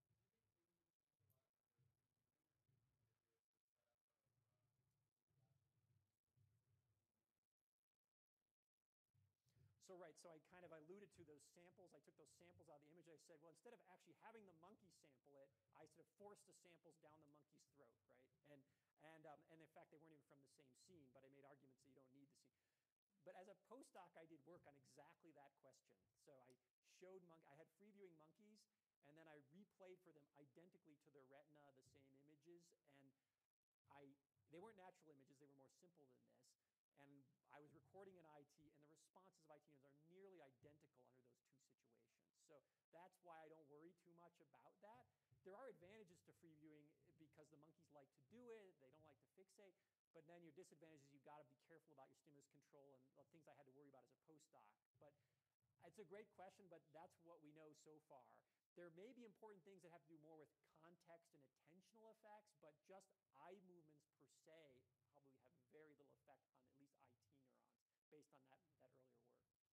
So right, so I kind of alluded to those samples. I took those samples out of the image. I said, well, instead of actually having the monkey sample it, I sort of forced the samples down the monkey's throat, right? And and um, and in fact, they weren't even from the same scene, but I made arguments that you don't need the scene. But as a postdoc, I did work on exactly that question. So I showed mon- I had free viewing monkeys, and then I replayed for them identically to their retina the same images, and I they weren't natural images; they were more simple than this. And I was recording in I T, and the responses of I T are nearly identical under those two situations. So that's why I don't worry too much about that. There are advantages to free viewing because the monkeys like to do it, they don't like to fixate, but then your disadvantage is you've got to be careful about your stimulus control and the things I had to worry about as a postdoc. But it's a great question, but that's what we know so far. There may be important things that have to do more with context and attentional effects, but just eye movements per se probably have very little effect on at least I T neurons based on that, that earlier work.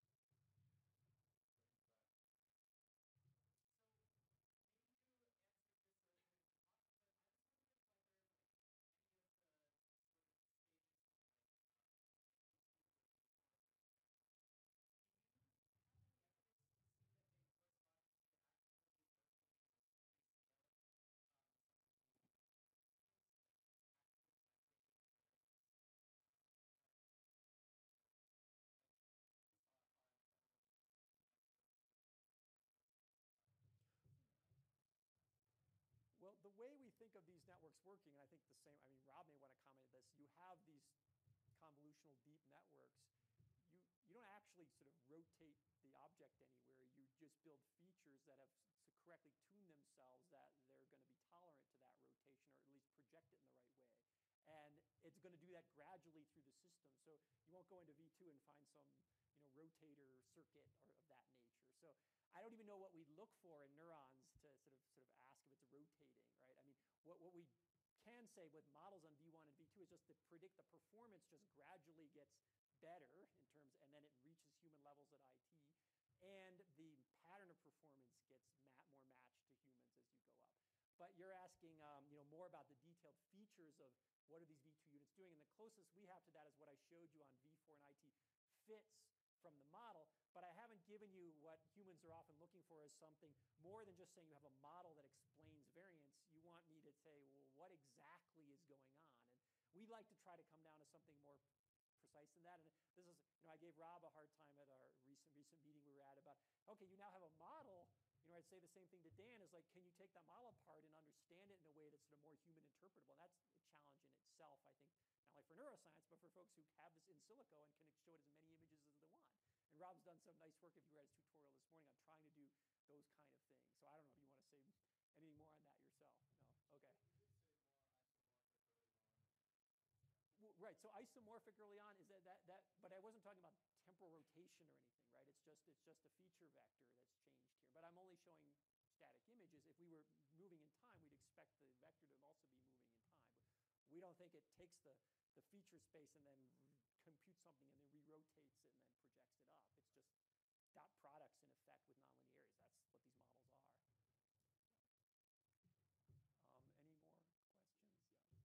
Well, the way we think of these networks working, and I think the same, I mean, Rob may want to comment on this, you have these convolutional deep networks. You, you don't actually sort of rotate the object anywhere. You just build features that have to correctly tune themselves that they're going to be tolerant to that rotation, or at least project it in the right way. And it's going to do that gradually through the system. So you won't go into V two and find some you know, rotator circuit or of that nature. So I don't even know what we look for in neurons to sort of sort of ask if it's rotating, right? I mean, what, what we can say with models on V one and V two is just to predict the performance just gradually gets better in terms, and then it reaches human levels at I T, and the pattern of performance gets ma- more matched to humans as you go up. But you're asking um, you know, more about the detailed features of what are these V two units doing, and the closest we have to that is what I showed you on V four and I T fits from the model, but I haven't given you what humans are often looking for as something more than just saying you have a model that explains variance. You want me to say, well, what exactly is going on? And we like to try to come down to something more precise than that. And this is, you know, I gave Rob a hard time at our recent recent meeting we were at about, okay, you now have a model. You know, I'd say the same thing to Dan is like, can you take that model apart and understand it in a way that's sort of more human interpretable? And that's a challenge in itself, I think, not only for neuroscience, but for folks who have this in silico and can show it as many images as they want. And Rob's done some nice work, if you read his tutorial this morning, on trying to do those kind of things. So I don't know if you want to say anything more on that yourself. No? Okay. Well, right, so isomorphic early on is that, that, that, but I wasn't talking about temporal rotation or anything, right? It's just, it's just a feature vector that's changed here. But I'm only showing static images. If we were moving in time, we'd expect the vector to also be moving in time. But we don't think it takes the, the feature space and then computes something and then re-rotates it and then projects it up. It's just dot products in effect with nonlinearities. That's what these models are. Um, any more questions? Yeah.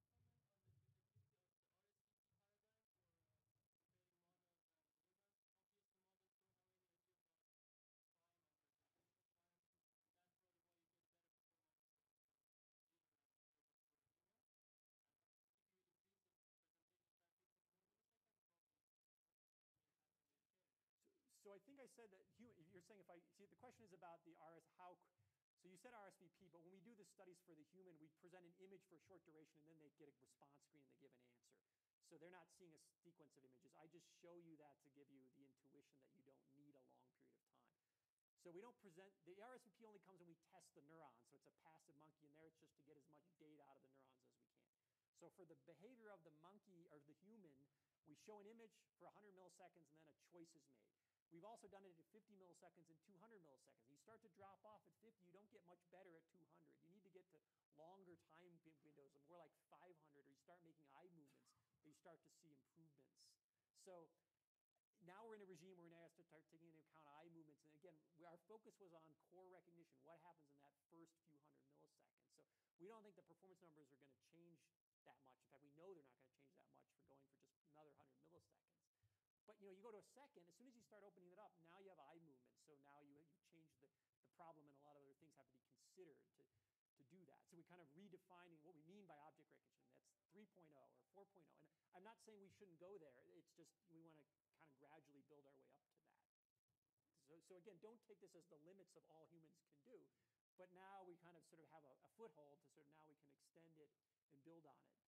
So I think I said that you're saying if I see the question is about the R S how so you said R S V P, but when we do the studies for the human, we present an image for a short duration and then they get a response screen and they give an answer. So they're not seeing a sequence of images. I just show you that to give you the intuition that you don't need a long period of time. So we don't present the R S V P only comes when we test the neurons. So it's a passive monkey, and there it's just to get as much data out of the neurons as we can. So for the behavior of the monkey or the human, we show an image for one hundred milliseconds and then a choice is made. We've also done it at fifty milliseconds and two hundred milliseconds. You start to drop off at fifty, you don't get much better at two hundred. You need to get to longer time windows, more like five hundred, or you start making eye movements, you start to see improvements. So now we're in a regime where we now have to start taking into account eye movements. And again, we, our focus was on core recognition, what happens in that first few hundred milliseconds. So we don't think the performance numbers are going to change that much. In fact, we know they're not going to change that much for going for just another one hundred milliseconds. But you know, you go to a second, as soon as you start opening it up, now you have eye movement. So now you, you change the, the problem, and a lot of other things have to be considered to, to do that. So we kind of redefining what we mean by object recognition. That's three point oh or four point oh. And I'm not saying we shouldn't go there. It's just we want to kind of gradually build our way up to that. So, so again, don't take this as the limits of all humans can do, but now we kind of sort of have a, a foothold to sort of now we can extend it and build on it.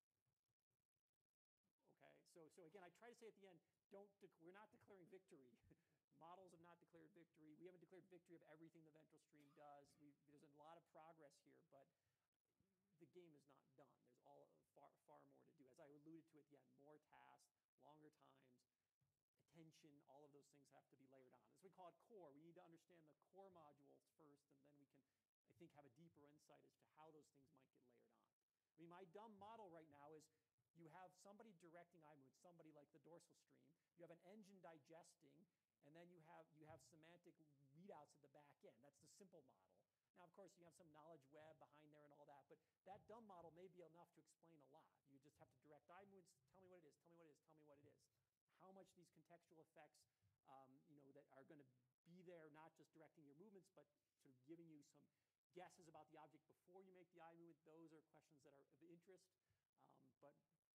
Okay, so, so again, I try to say at the end, don't we're not declaring victory. Models have not declared victory. We haven't declared victory of everything the ventral stream does. We've, there's a lot of progress here, but the game is not done. There's all far, far more to do. As I alluded to at the end, more tasks, longer times, attention, all of those things have to be layered on. As we call it core, we need to understand the core modules first, and then we can, I think, have a deeper insight as to how those things might get layered on. I mean, my dumb model right now is you have somebody directing eye movement, somebody like the dorsal stream. You have an engine digesting, and then you have, you have semantic readouts at the back end. That's the simple model. Now, of course, you have some knowledge web behind there and all that, but that dumb model may be enough to explain a lot. You just have to direct eye movements, tell me what it is, tell me what it is, tell me what it is. How much these contextual effects, um, you know, that are going to be there, not just directing your movements, but sort of giving you some guesses about the object before you make the eye movement. Those are questions that are of interest. Um, but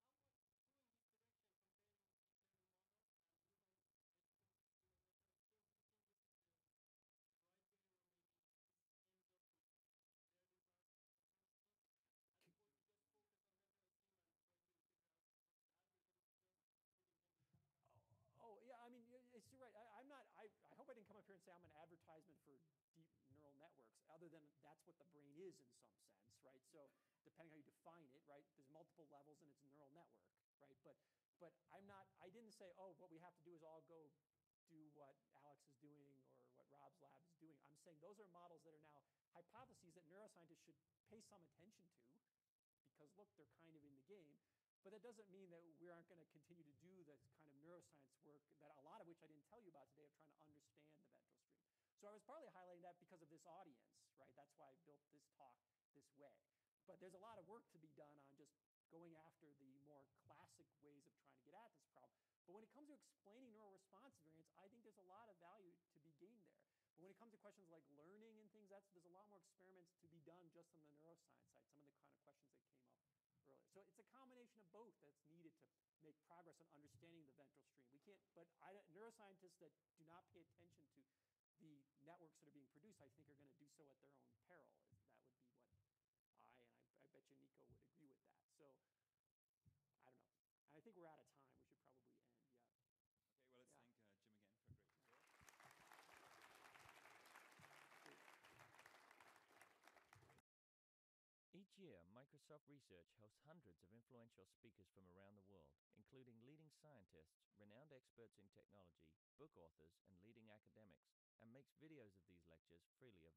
Oh, yeah, I mean, it's, you're right. I, I'm not, I, I hope I didn't come up here and say I'm an advertisement for deep neural networks, other than that's what the brain is in some sense, right? So depending how you define it, right, there's multiple levels and it's a neural network, right? But, but I'm not, I didn't say, oh, what we have to do is all go do what Alex is doing or what Rob's lab is doing. I'm saying those are models that are now hypotheses that neuroscientists should pay some attention to because, look, they're kind of in the game. But that doesn't mean that we aren't going to continue to do this kind of neuroscience work, that a lot of which I didn't tell you about today, of trying to understand the ventral stream. So I was partly highlighting that because of this audience, right? That's why I built this talk this way. But there's a lot of work to be done on just going after the more classic ways of trying to get at this problem. But when it comes to explaining neural response variants, I think there's a lot of value to be gained there. But when it comes to questions like learning and things, that's, there's a lot more experiments to be done just on the neuroscience side, some of the kind of questions that came up earlier. So it's a combination of both that's needed to make progress on understanding the ventral stream. We can't, but I, neuroscientists that do not pay attention to the networks that are being produced, I think are going to do so at their own peril. That would be what I, and I, I bet you Nico would agree with that. So I don't know. And I think we're out of time. We should probably end, yeah. Okay, well, let's Yeah. thank uh, Jim again for a great tutorial. Each year, Microsoft Research hosts hundreds of influential speakers from around the world, including leading scientists, renowned experts in technology, book authors, and leading academics, and makes videos of these lectures freely available.